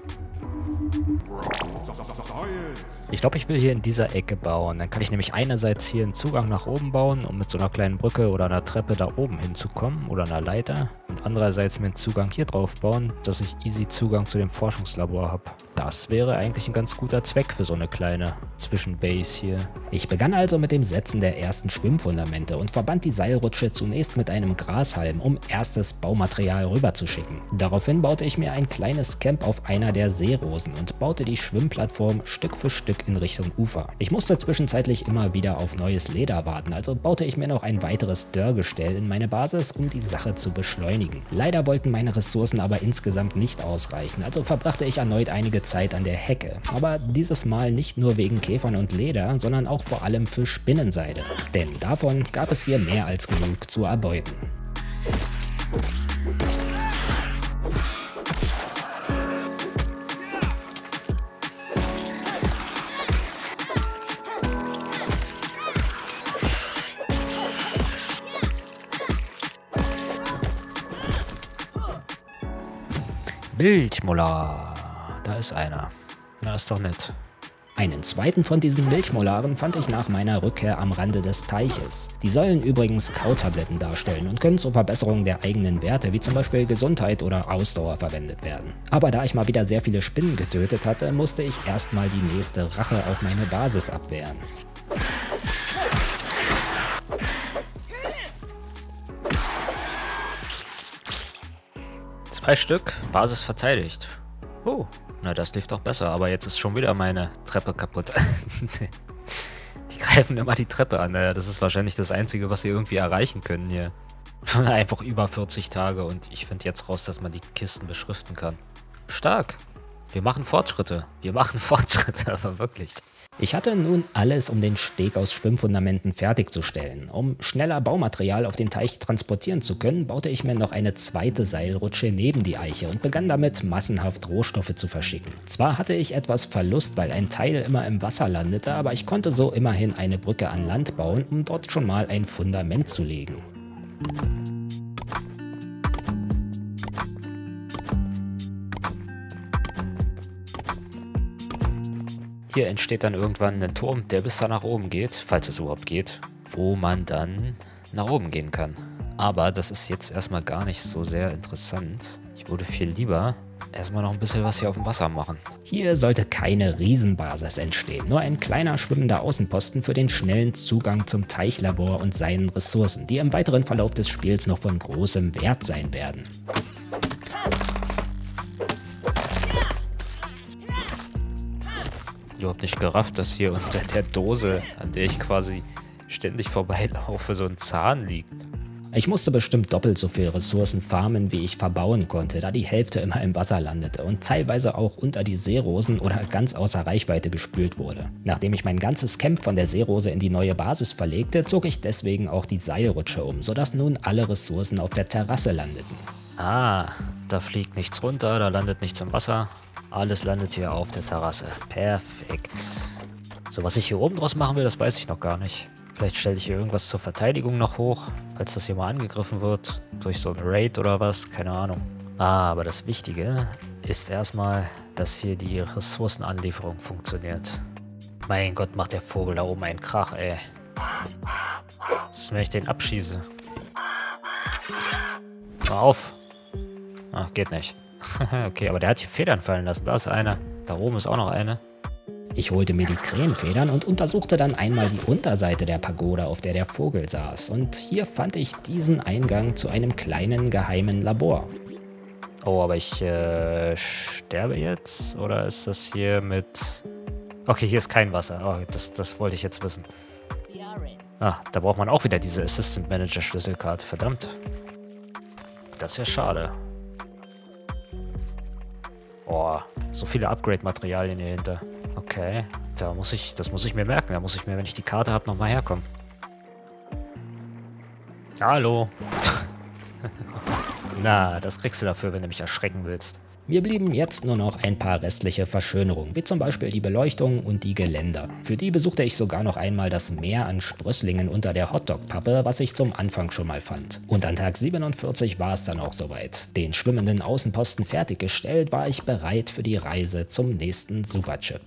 Ich glaube, ich will hier in dieser Ecke bauen. Dann kann ich nämlich einerseits hier einen Zugang nach oben bauen, um mit so einer kleinen Brücke oder einer Treppe da oben hinzukommen oder einer Leiter. Und andererseits mir einen Zugang hier drauf bauen, dass ich easy Zugang zu dem Forschungslabor habe. Das wäre eigentlich ein ganz guter Zweck für so eine kleine Zwischenbase hier.
Ich begann also mit dem Setzen der ersten Schwimmfundamente und verband die Seilrutsche zunächst mit einem Grashalm, um erstes Baumaterial rüberzuschicken. Daraufhin baute ich mir ein kleines Camp auf einer der Seerosen und baute die Schwimmplattform Stück für Stück in Richtung Ufer. Ich musste zwischenzeitlich immer wieder auf neues Leder warten, also baute ich mir noch ein weiteres Dörrgestell in meine Basis, um die Sache zu beschleunigen. Leider wollten meine Ressourcen aber insgesamt nicht ausreichen, also verbrachte ich erneut einige Zeit an der Hecke. Aber dieses Mal nicht nur wegen Käfern und Leder, sondern auch vor allem für Spinnenseide. Denn davon gab es hier mehr als genug zu erbeuten.
Milchmolar. Da ist einer. Na, ist doch nett.
Einen zweiten von diesen Milchmolaren fand ich nach meiner Rückkehr am Rande des Teiches. Die sollen übrigens Kautabletten darstellen und können zur Verbesserung der eigenen Werte, wie zum Beispiel Gesundheit oder Ausdauer, verwendet werden. Aber da ich mal wieder sehr viele Spinnen getötet hatte, musste ich erstmal die nächste Rache auf meine Basis abwehren.
Zwei Stück, Basis verteidigt. Oh, na das lief doch besser, aber jetzt ist schon wieder meine Treppe kaputt. Die greifen immer die Treppe an, das ist wahrscheinlich das Einzige, was sie irgendwie erreichen können hier. Einfach über vierzig Tage und ich finde jetzt raus, dass man die Kisten beschriften kann. Stark. Wir machen Fortschritte. Wir machen Fortschritte, aber wirklich.
Ich hatte nun alles, um den Steg aus Schwimmfundamenten fertigzustellen. Um schneller Baumaterial auf den Teich transportieren zu können, baute ich mir noch eine zweite Seilrutsche neben die Eiche und begann damit, massenhaft Rohstoffe zu verschicken. Zwar hatte ich etwas Verlust, weil ein Teil immer im Wasser landete, aber ich konnte so immerhin eine Brücke an Land bauen, um dort schon mal ein Fundament zu legen.
Hier entsteht dann irgendwann ein Turm, der bis da nach oben geht, falls es überhaupt geht, wo man dann nach oben gehen kann. Aber das ist jetzt erstmal gar nicht so sehr interessant. Ich würde viel lieber erstmal noch ein bisschen was hier auf dem Wasser machen.
Hier sollte keine Riesenbasis entstehen, nur ein kleiner schwimmender Außenposten für den schnellen Zugang zum Teichlabor und seinen Ressourcen, die im weiteren Verlauf des Spiels noch von großem Wert sein werden.
Überhaupt nicht gerafft, dass hier unter der Dose, an der ich quasi ständig vorbeilaufe, so ein Zahn liegt.
Ich musste bestimmt doppelt so viel Ressourcen farmen, wie ich verbauen konnte, da die Hälfte immer im Wasser landete und teilweise auch unter die Seerosen oder ganz außer Reichweite gespült wurde. Nachdem ich mein ganzes Camp von der Seerose in die neue Basis verlegte, zog ich deswegen auch die Seilrutsche um, sodass nun alle Ressourcen auf der Terrasse landeten.
Ah, da fliegt nichts runter, da landet nichts im Wasser. Alles landet hier auf der Terrasse. Perfekt. So, was ich hier oben draus machen will, das weiß ich noch gar nicht. Vielleicht stelle ich hier irgendwas zur Verteidigung noch hoch, falls das hier mal angegriffen wird. Durch so ein Raid oder was, keine Ahnung. Ah, aber das Wichtige ist erstmal, dass hier die Ressourcenanlieferung funktioniert. Mein Gott, macht der Vogel da oben einen Krach, ey. Was ist, wenn ich den abschieße? Hör auf. Ah, geht nicht. Okay, aber der hat hier Federn fallen lassen. Da ist eine. Da oben ist auch noch eine.
Ich holte mir die Krähenfedern und untersuchte dann einmal die Unterseite der Pagode, auf der der Vogel saß. Und hier fand ich diesen Eingang zu einem kleinen geheimen Labor.
Oh, aber ich äh, sterbe jetzt? Oder ist das hier mit... Okay, hier ist kein Wasser. Oh, das, das wollte ich jetzt wissen. Ah, da braucht man auch wieder diese Assistant Manager Schlüsselkarte. Verdammt. Das ist ja schade. Oh, so viele Upgrade-Materialien hier hinter. Okay, da muss ich, das muss ich mir merken. Da muss ich mir, wenn ich die Karte habe, nochmal herkommen. Hallo. Na, das kriegst du dafür, wenn du mich erschrecken willst.
Mir blieben jetzt nur noch ein paar restliche Verschönerungen, wie zum Beispiel die Beleuchtung und die Geländer. Für die besuchte ich sogar noch einmal das Meer an Sprösslingen unter der Hotdog-Pappe, was ich zum Anfang schon mal fand. Und an Tag siebenundvierzig war es dann auch soweit. Den schwimmenden Außenposten fertiggestellt, war ich bereit für die Reise zum nächsten Superchip.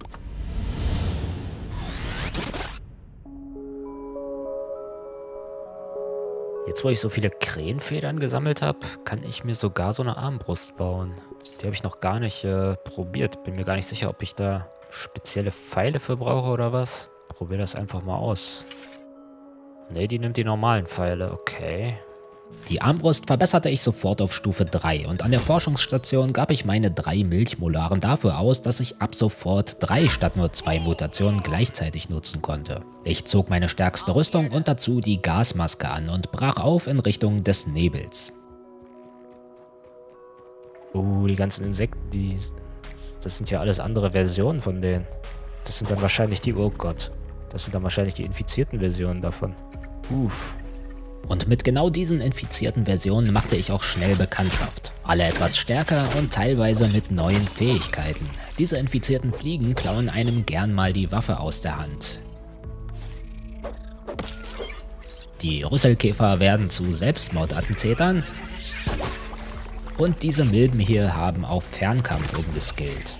Jetzt, wo ich so viele Krähenfedern gesammelt habe, kann ich mir sogar so eine Armbrust bauen. Die habe ich noch gar nicht äh, probiert. Bin mir gar nicht sicher, ob ich da spezielle Pfeile für brauche oder was. Probier das einfach mal aus. Ne, die nimmt die normalen Pfeile. Okay.
Die Armbrust verbesserte ich sofort auf Stufe drei und an der Forschungsstation gab ich meine drei Milchmolaren dafür aus, dass ich ab sofort drei statt nur zwei Mutationen gleichzeitig nutzen konnte. Ich zog meine stärkste Rüstung und dazu die Gasmaske an und brach auf in Richtung des Nebels.
Uh, die ganzen Insekten, die, das sind ja alles andere Versionen von denen. Das sind dann wahrscheinlich die, oh Gott, das sind dann wahrscheinlich die infizierten Versionen davon. Uff.
Und mit genau diesen infizierten Versionen machte ich auch schnell Bekanntschaft. Alle etwas stärker und teilweise mit neuen Fähigkeiten. Diese infizierten Fliegen klauen einem gern mal die Waffe aus der Hand. Die Rüsselkäfer werden zu Selbstmordattentätern. Und diese Milben hier haben auf Fernkampf umgeskillt.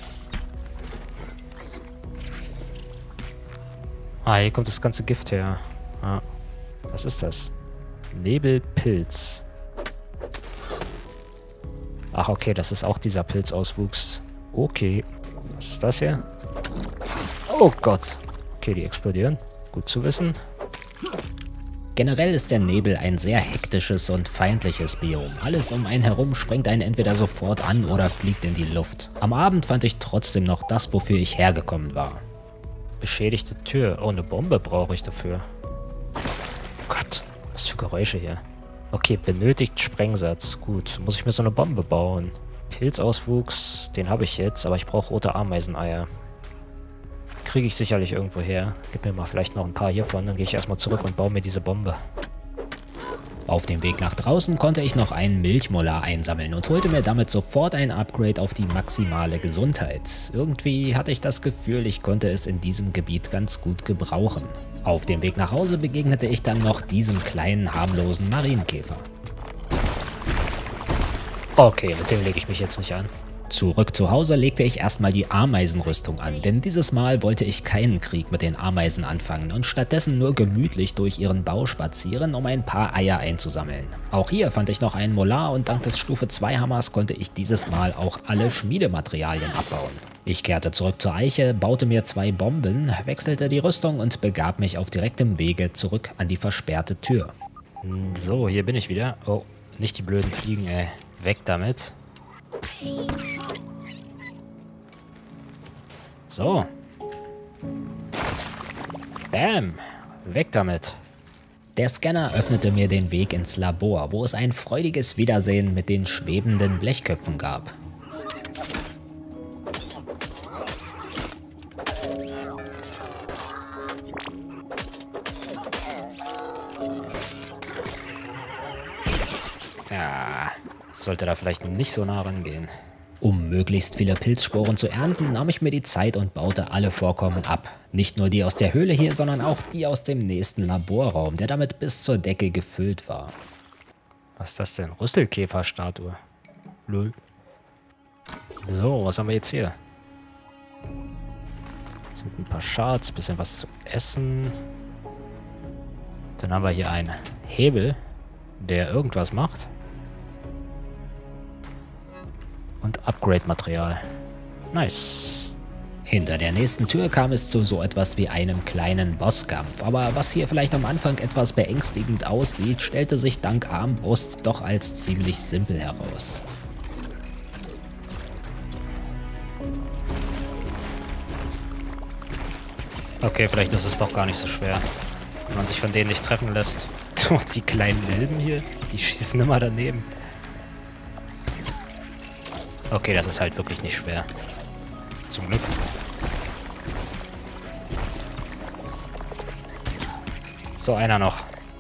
Ah, hier kommt das ganze Gift her. Ah, was ist das? Nebelpilz. Ach, okay, das ist auch dieser Pilzauswuchs. Okay. Was ist das hier? Oh Gott. Okay, die explodieren. Gut zu wissen.
Generell ist der Nebel ein sehr hektisches und feindliches Biom. Alles um einen herum springt einen entweder sofort an oder fliegt in die Luft. Am Abend fand ich trotzdem noch das, wofür ich hergekommen war.
Beschädigte Tür. Oh, eine Bombe brauche ich dafür. Oh Gott. Was für Geräusche hier. Okay, benötigt Sprengsatz. Gut, muss ich mir so eine Bombe bauen. Pilzauswuchs, den habe ich jetzt, aber ich brauche rote Ameiseneier. Kriege ich sicherlich irgendwo her. Gib mir mal vielleicht noch ein paar hiervon, dann gehe ich erstmal zurück und baue mir diese Bombe.
Auf dem Weg nach draußen konnte ich noch einen Milchmolar einsammeln und holte mir damit sofort ein Upgrade auf die maximale Gesundheit. Irgendwie hatte ich das Gefühl, ich konnte es in diesem Gebiet ganz gut gebrauchen. Auf dem Weg nach Hause begegnete ich dann noch diesem kleinen, harmlosen Marienkäfer.
Okay, mit dem lege ich mich jetzt nicht an.
Zurück zu Hause legte ich erstmal die Ameisenrüstung an, denn dieses Mal wollte ich keinen Krieg mit den Ameisen anfangen und stattdessen nur gemütlich durch ihren Bau spazieren, um ein paar Eier einzusammeln. Auch hier fand ich noch einen Molar und dank des Stufe zwei Hammers konnte ich dieses Mal auch alle Schmiedematerialien abbauen. Ich kehrte zurück zur Eiche, baute mir zwei Bomben, wechselte die Rüstung und begab mich auf direktem Wege zurück an die versperrte Tür.
So, hier bin ich wieder. Oh, nicht die blöden Fliegen, ey. Weg damit. So. Bam. Weg damit.
Der Scanner öffnete mir den Weg ins Labor, wo es ein freudiges Wiedersehen mit den schwebenden Blechköpfen gab.
Ja, sollte da vielleicht nicht so nah rangehen.
Um möglichst viele Pilzsporen zu ernten, nahm ich mir die Zeit und baute alle Vorkommen ab. Nicht nur die aus der Höhle hier, sondern auch die aus dem nächsten Laborraum, der damit bis zur Decke gefüllt war.
Was ist das denn? Rüsselkäferstatue. Lol. So, was haben wir jetzt hier? Das sind ein paar Shards, bisschen was zu essen. Dann haben wir hier einen Hebel, der irgendwas macht. Und Upgrade-Material. Nice.
Hinter der nächsten Tür kam es zu so etwas wie einem kleinen Bosskampf, aber was hier vielleicht am Anfang etwas beängstigend aussieht, stellte sich dank Armbrust doch als ziemlich simpel heraus.
Okay, vielleicht ist es doch gar nicht so schwer, wenn man sich von denen nicht treffen lässt. Die kleinen Milben hier, die schießen immer daneben. Okay, das ist halt wirklich nicht schwer. Zum Glück. So, einer noch.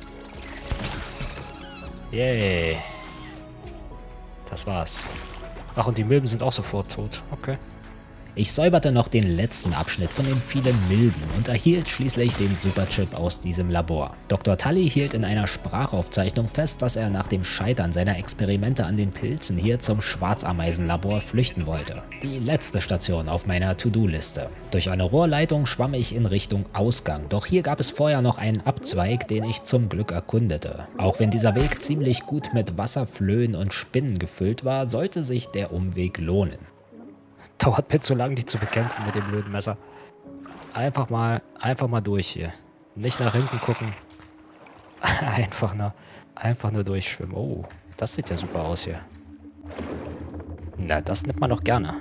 Yay. Das war's. Ach, und die Milben sind auch sofort tot. Okay.
Ich säuberte noch den letzten Abschnitt von den vielen Milben und erhielt schließlich den Superchip aus diesem Labor. Doktor Tully hielt in einer Sprachaufzeichnung fest, dass er nach dem Scheitern seiner Experimente an den Pilzen hier zum Schwarzameisenlabor flüchten wollte. Die letzte Station auf meiner To-Do-Liste. Durch eine Rohrleitung schwamm ich in Richtung Ausgang, doch hier gab es vorher noch einen Abzweig, den ich zum Glück erkundete. Auch wenn dieser Weg ziemlich gut mit Wasserflöhen und Spinnen gefüllt war, sollte sich der Umweg lohnen.
Dauert mir zu lang, die zu bekämpfen mit dem blöden Messer. Einfach mal, einfach mal durch hier. Nicht nach hinten gucken. Einfach nur, einfach nur durchschwimmen. Oh, das sieht ja super aus hier. Na, das nimmt man doch gerne.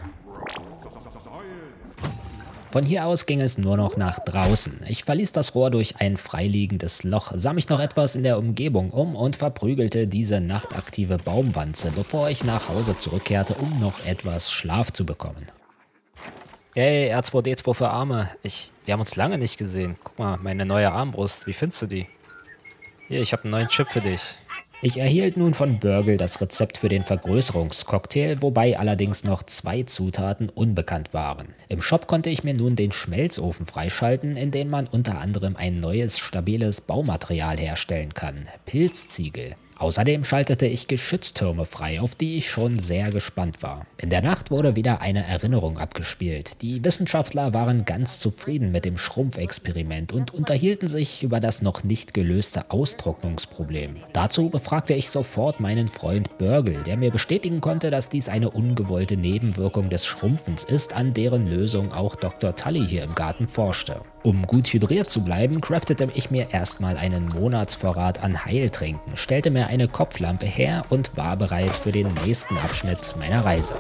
Von hier aus ging es nur noch nach draußen. Ich verließ das Rohr durch ein freiliegendes Loch, sah mich noch etwas in der Umgebung um und verprügelte diese nachtaktive Baumwanze, bevor ich nach Hause zurückkehrte, um noch etwas Schlaf zu bekommen.
Hey, R zwei D zwei für Arme. Ich, wir haben uns lange nicht gesehen. Guck mal, meine neue Armbrust. Wie findest du die? Hier, ich habe einen neuen Chip für dich.
Ich erhielt nun von Burgle das Rezept für den Vergrößerungscocktail, wobei allerdings noch zwei Zutaten unbekannt waren. Im Shop konnte ich mir nun den Schmelzofen freischalten, in dem man unter anderem ein neues, stabiles Baumaterial herstellen kann: Pilzziegel. Außerdem schaltete ich Geschütztürme frei, auf die ich schon sehr gespannt war. In der Nacht wurde wieder eine Erinnerung abgespielt. Die Wissenschaftler waren ganz zufrieden mit dem Schrumpfexperiment und unterhielten sich über das noch nicht gelöste Austrocknungsproblem. Dazu befragte ich sofort meinen Freund Burgle, der mir bestätigen konnte, dass dies eine ungewollte Nebenwirkung des Schrumpfens ist, an deren Lösung auch Doktor Tully hier im Garten forschte. Um gut hydriert zu bleiben, craftete ich mir erstmal einen Monatsvorrat an Heiltränken, stellte mir eine Kopflampe her und war bereit für den nächsten Abschnitt meiner Reise.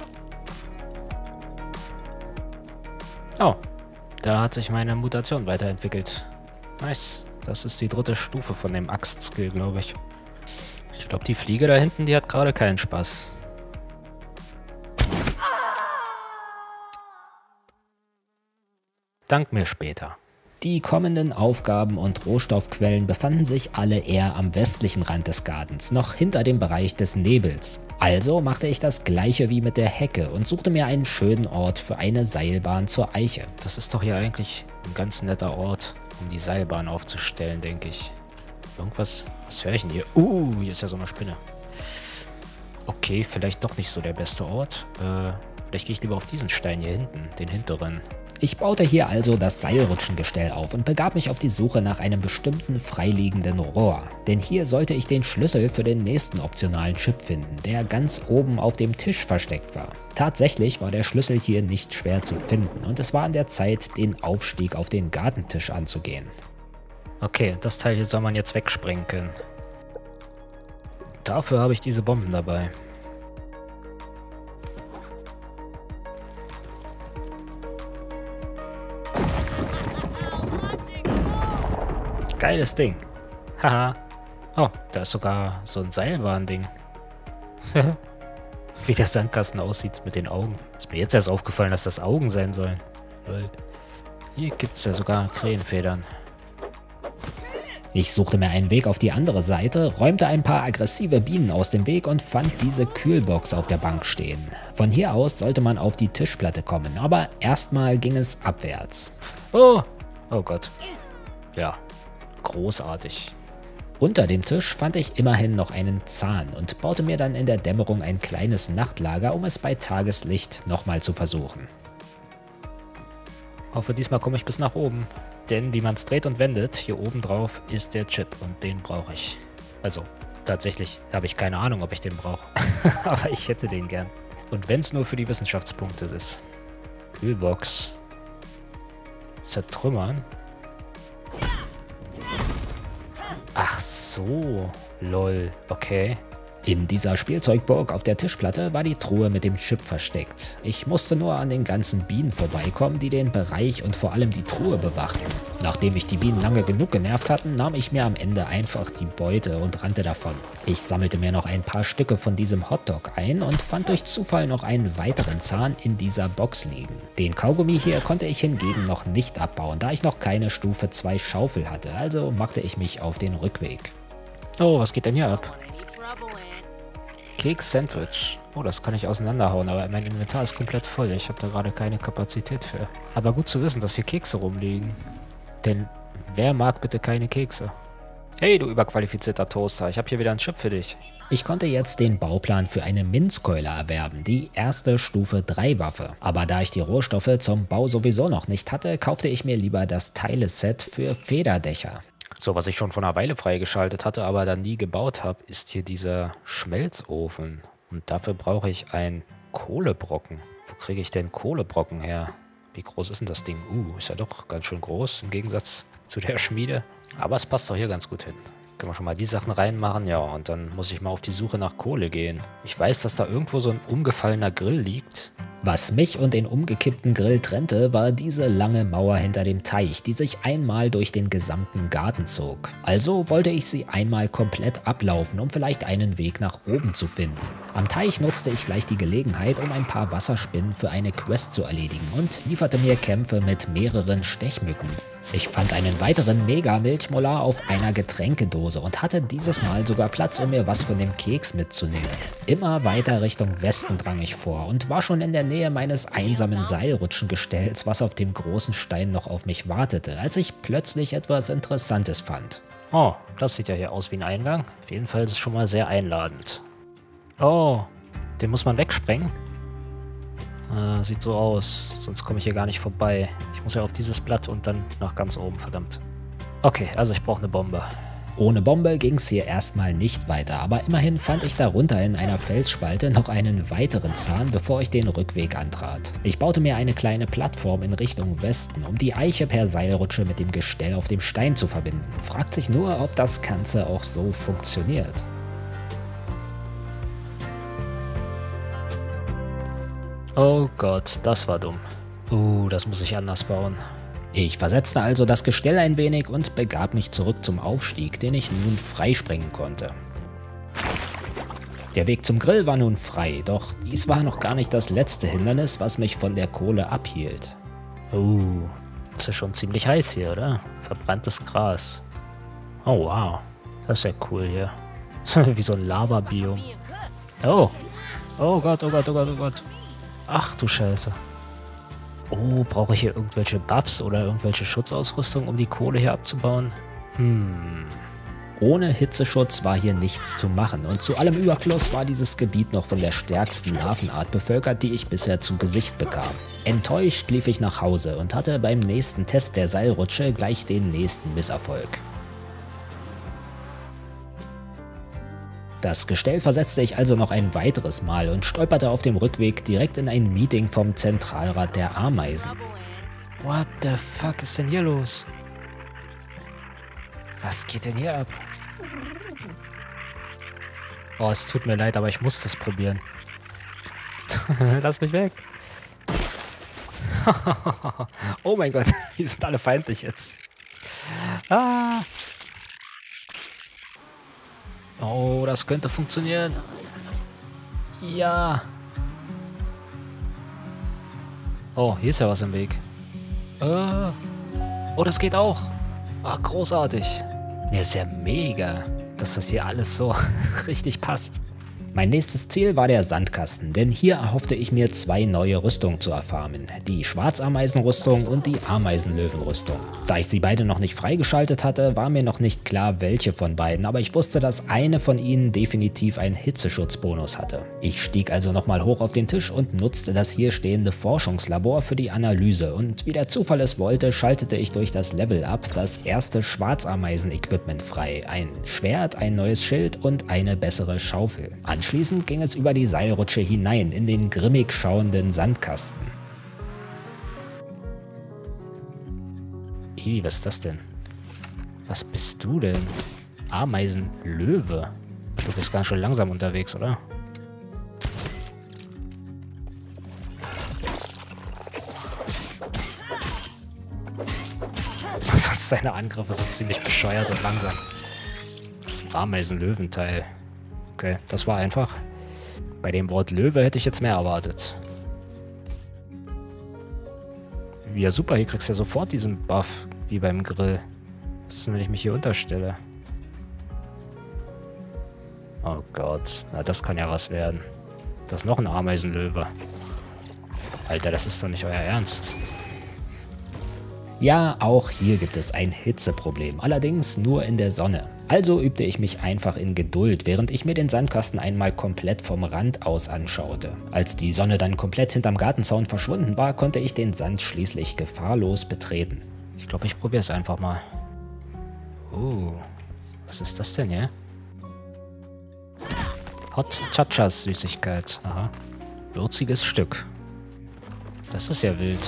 Oh, da hat sich meine Mutation weiterentwickelt. Nice. Das ist die dritte Stufe von dem Axt-Skill, glaube ich. Ich glaube, die Fliege da hinten, die hat gerade keinen Spaß. Dank mir später.
Die kommenden Aufgaben und Rohstoffquellen befanden sich alle eher am westlichen Rand des Gartens, noch hinter dem Bereich des Nebels. Also machte ich das gleiche wie mit der Hecke und suchte mir einen schönen Ort für eine Seilbahn zur Eiche.
Das ist doch hier eigentlich ein ganz netter Ort, um die Seilbahn aufzustellen, denke ich. Irgendwas, was höre ich denn hier? Uh, hier ist ja so eine Spinne. Okay, vielleicht doch nicht so der beste Ort. Äh, vielleicht gehe ich lieber auf diesen Stein hier hinten, den hinteren.
Ich baute hier also das Seilrutschengestell auf und begab mich auf die Suche nach einem bestimmten freiliegenden Rohr. Denn hier sollte ich den Schlüssel für den nächsten optionalen Chip finden, der ganz oben auf dem Tisch versteckt war. Tatsächlich war der Schlüssel hier nicht schwer zu finden und es war an der Zeit, den Aufstieg auf den Gartentisch anzugehen.
Okay, das Teil hier soll man jetzt wegsprengen können. Dafür habe ich diese Bomben dabei. Geiles Ding. Haha. Oh, da ist sogar so ein Seilbahn-Ding. Wie der Sandkasten aussieht mit den Augen. Ist mir jetzt erst aufgefallen, dass das Augen sein sollen. Hier gibt es ja sogar Krähenfedern.
Ich suchte mir einen Weg auf die andere Seite, räumte ein paar aggressive Bienen aus dem Weg und fand diese Kühlbox auf der Bank stehen. Von hier aus sollte man auf die Tischplatte kommen, aber erstmal ging es abwärts.
Oh! Oh Gott. Ja. Großartig.
Unter dem Tisch fand ich immerhin noch einen Zahn und baute mir dann in der Dämmerung ein kleines Nachtlager, um es bei Tageslicht nochmal zu versuchen.
Hoffe, diesmal komme ich bis nach oben. Denn wie man es dreht und wendet, hier oben drauf ist der Chip und den brauche ich. Also, tatsächlich habe ich keine Ahnung, ob ich den brauche. Aber ich hätte den gern. Und wenn es nur für die Wissenschaftspunkte ist. Kühlbox. Zertrümmern. Ach so, lol, okay.
In dieser Spielzeugburg auf der Tischplatte war die Truhe mit dem Chip versteckt. Ich musste nur an den ganzen Bienen vorbeikommen, die den Bereich und vor allem die Truhe bewachten. Nachdem ich die Bienen lange genug genervt hatten, nahm ich mir am Ende einfach die Beute und rannte davon. Ich sammelte mir noch ein paar Stücke von diesem Hotdog ein und fand durch Zufall noch einen weiteren Zahn in dieser Box liegen. Den Kaugummi hier konnte ich hingegen noch nicht abbauen, da ich noch keine Stufe zwei Schaufel hatte, also machte ich mich auf den Rückweg.
Oh, was geht denn hier ab? Keks-Sandwich. Oh, das kann ich auseinanderhauen, aber mein Inventar ist komplett voll. Ich habe da gerade keine Kapazität für. Aber gut zu wissen, dass hier Kekse rumliegen. Denn wer mag bitte keine Kekse? Hey, du überqualifizierter Toaster, ich habe hier wieder einen Chip für dich.
Ich konnte jetzt den Bauplan für eine Minzkeule erwerben, die erste Stufe drei Waffe. Aber da ich die Rohstoffe zum Bau sowieso noch nicht hatte, kaufte ich mir lieber das Teileset für Federdächer.
So, was ich schon vor einer Weile freigeschaltet hatte, aber dann nie gebaut habe, ist hier dieser Schmelzofen. Und dafür brauche ich einen Kohlebrocken. Wo kriege ich denn Kohlebrocken her? Wie groß ist denn das Ding? Uh, ist ja doch ganz schön groß im Gegensatz zu der Schmiede. Aber es passt doch hier ganz gut hin. Können wir schon mal die Sachen reinmachen? Ja, und dann muss ich mal auf die Suche nach Kohle gehen. Ich weiß, dass da irgendwo so ein umgefallener Grill liegt.
Was mich und den umgekippten Grill trennte, war diese lange Mauer hinter dem Teich, die sich einmal durch den gesamten Garten zog. Also wollte ich sie einmal komplett ablaufen, um vielleicht einen Weg nach oben zu finden. Am Teich nutzte ich gleich die Gelegenheit, um ein paar Wasserspinnen für eine Quest zu erledigen und lieferte mir Kämpfe mit mehreren Stechmücken. Ich fand einen weiteren Mega-Milchmolar auf einer Getränkedose und hatte dieses Mal sogar Platz, um mir was von dem Keks mitzunehmen. Immer weiter Richtung Westen drang ich vor und war schon in der Nähe meines einsamen Seilrutschengestells, was auf dem großen Stein noch auf mich wartete, als ich plötzlich etwas Interessantes fand.
Oh, das sieht ja hier aus wie ein Eingang. Auf jeden Fall ist es schon mal sehr einladend. Oh, den muss man wegsprengen? Äh, sieht so aus, sonst komme ich hier gar nicht vorbei. Ich muss ja auf dieses Blatt und dann nach ganz oben, verdammt. Okay, also ich brauche eine Bombe.
Ohne Bombe ging es hier erstmal nicht weiter, aber immerhin fand ich darunter in einer Felsspalte noch einen weiteren Zahn, bevor ich den Rückweg antrat. Ich baute mir eine kleine Plattform in Richtung Westen, um die Eiche per Seilrutsche mit dem Gestell auf dem Stein zu verbinden. Fragt sich nur, ob das Ganze auch so funktioniert.
Oh Gott, das war dumm. Uh, das muss ich anders bauen.
Ich versetzte also das Gestell ein wenig und begab mich zurück zum Aufstieg, den ich nun freispringen konnte. Der Weg zum Grill war nun frei, doch dies war noch gar nicht das letzte Hindernis, was mich von der Kohle abhielt.
Oh, das ist schon ziemlich heiß hier, oder? Verbranntes Gras. Oh, wow. Das ist ja cool hier. Wie so ein Lava-Biom. Oh. Oh Gott, oh Gott, oh Gott, oh Gott. Ach du Scheiße. Oh, brauche ich hier irgendwelche Buffs oder irgendwelche Schutzausrüstung, um die Kohle hier abzubauen? Hm.
Ohne Hitzeschutz war hier nichts zu machen und zu allem Überfluss war dieses Gebiet noch von der stärksten Larvenart bevölkert, die ich bisher zu Gesicht bekam. Enttäuscht lief ich nach Hause und hatte beim nächsten Test der Seilrutsche gleich den nächsten Misserfolg. Das Gestell versetzte ich also noch ein weiteres Mal und stolperte auf dem Rückweg direkt in ein Meeting vom Zentralrat der Ameisen.
What the fuck ist denn hier los? Was geht denn hier ab? Oh, es tut mir leid, aber ich muss das probieren. Lass mich weg. Oh mein Gott, die sind alle feindlich jetzt. Ah. Oh, das könnte funktionieren. Ja. Oh, hier ist ja was im Weg. Äh. Oh, das geht auch. Ah, großartig. Ja, ist ja mega, dass das hier alles so richtig passt.
Mein nächstes Ziel war der Sandkasten, denn hier erhoffte ich mir zwei neue Rüstungen zu erfarmen. Die Schwarzameisenrüstung und die Ameisenlöwenrüstung. Da ich sie beide noch nicht freigeschaltet hatte, war mir noch nicht klar, welche von beiden, aber ich wusste, dass eine von ihnen definitiv einen Hitzeschutzbonus hatte. Ich stieg also nochmal hoch auf den Tisch und nutzte das hier stehende Forschungslabor für die Analyse und wie der Zufall es wollte, schaltete ich durch das Level-Up das erste Schwarzameisen-Equipment frei. Ein Schwert, ein neues Schild und eine bessere Schaufel. Anschließend ging es über die Seilrutsche hinein in den grimmig schauenden Sandkasten.
Ih, was ist das denn? Was bist du denn? Ameisenlöwe. Du bist ganz schön langsam unterwegs, oder? Sonst seine Angriffe sind ziemlich bescheuert und langsam. Ameisenlöwenteil. Okay, das war einfach. Bei dem Wort Löwe hätte ich jetzt mehr erwartet. Ja super, hier kriegst du ja sofort diesen Buff, wie beim Grill. Was ist denn, wenn ich mich hier unterstelle? Oh Gott, na das kann ja was werden. Das ist noch ein Ameisenlöwe. Alter, das ist doch nicht euer Ernst.
Ja, auch hier gibt es ein Hitzeproblem, allerdings nur in der Sonne. Also übte ich mich einfach in Geduld, während ich mir den Sandkasten einmal komplett vom Rand aus anschaute. Als die Sonne dann komplett hinterm Gartenzaun verschwunden war, konnte ich den Sand schließlich gefahrlos betreten.
Ich glaube, ich probiere es einfach mal. Oh, was ist das denn hier? Hot Chachas Süßigkeit. Aha. Würziges Stück. Das ist ja wild.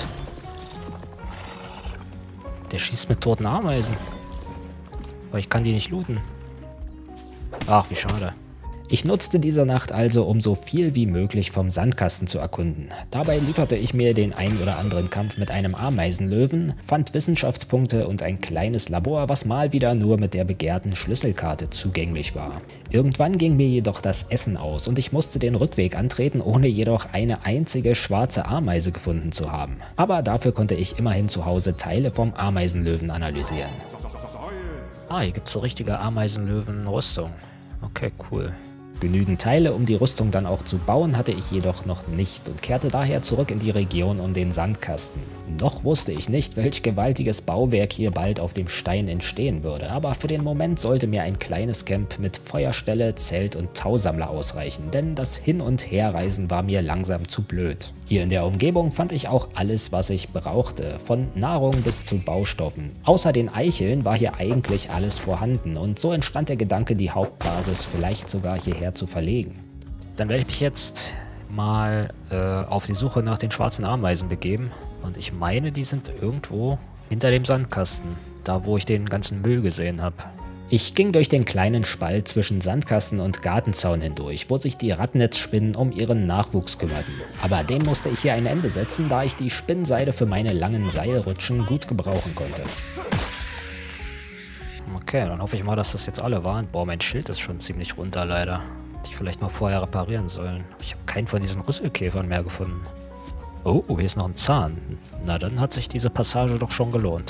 Der schießt mit toten Ameisen. Aber ich kann die nicht looten. Ach, wie schade.
Ich nutzte diese Nacht also, um so viel wie möglich vom Sandkasten zu erkunden. Dabei lieferte ich mir den ein oder anderen Kampf mit einem Ameisenlöwen, fand Wissenschaftspunkte und ein kleines Labor, was mal wieder nur mit der begehrten Schlüsselkarte zugänglich war. Irgendwann ging mir jedoch das Essen aus und ich musste den Rückweg antreten, ohne jedoch eine einzige schwarze Ameise gefunden zu haben. Aber dafür konnte ich immerhin zu Hause Teile vom Ameisenlöwen analysieren.
Ah, hier gibt es so richtige Ameisenlöwen-Rüstung. Okay, cool.
Genügend Teile, um die Rüstung dann auch zu bauen, hatte ich jedoch noch nicht und kehrte daher zurück in die Region um den Sandkasten. Noch wusste ich nicht, welch gewaltiges Bauwerk hier bald auf dem Stein entstehen würde, aber für den Moment sollte mir ein kleines Camp mit Feuerstelle, Zelt und Tausammler ausreichen, denn das Hin- und Herreisen war mir langsam zu blöd. Hier in der Umgebung fand ich auch alles, was ich brauchte, von Nahrung bis zu Baustoffen. Außer den Eicheln war hier eigentlich alles vorhanden und so entstand der Gedanke, die Hauptbasis vielleicht sogar hierher zu verlegen.
Dann werde ich mich jetzt mal äh, auf die Suche nach den schwarzen Ameisen begeben. Und ich meine, die sind irgendwo hinter dem Sandkasten, da wo ich den ganzen Müll gesehen habe.
Ich ging durch den kleinen Spalt zwischen Sandkasten und Gartenzaun hindurch, wo sich die Radnetzspinnen um ihren Nachwuchs kümmerten. Aber dem musste ich hier ein Ende setzen, da ich die Spinnseide für meine langen Seilrutschen gut gebrauchen konnte.
Okay, dann hoffe ich mal, dass das jetzt alle waren. Boah, mein Schild ist schon ziemlich runter, leider. Hätte ich vielleicht mal vorher reparieren sollen. Ich habe keinen von diesen Rüsselkäfern mehr gefunden. Oh, hier ist noch ein Zahn. Na, dann hat sich diese Passage doch schon gelohnt.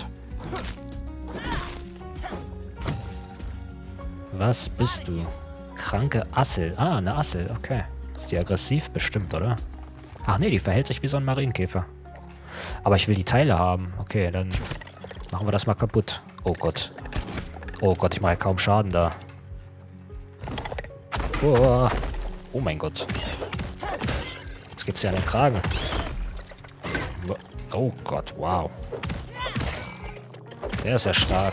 Was bist du? Kranke Assel. Ah, eine Assel, okay. Ist die aggressiv? Bestimmt, oder? Ach nee, die verhält sich wie so ein Marienkäfer. Aber ich will die Teile haben. Okay, dann machen wir das mal kaputt. Oh Gott. Oh Gott, ich mache ja kaum Schaden da. Oh, oh mein Gott. Jetzt gibt's ja einen Kragen. Oh Gott, wow. Der ist ja stark.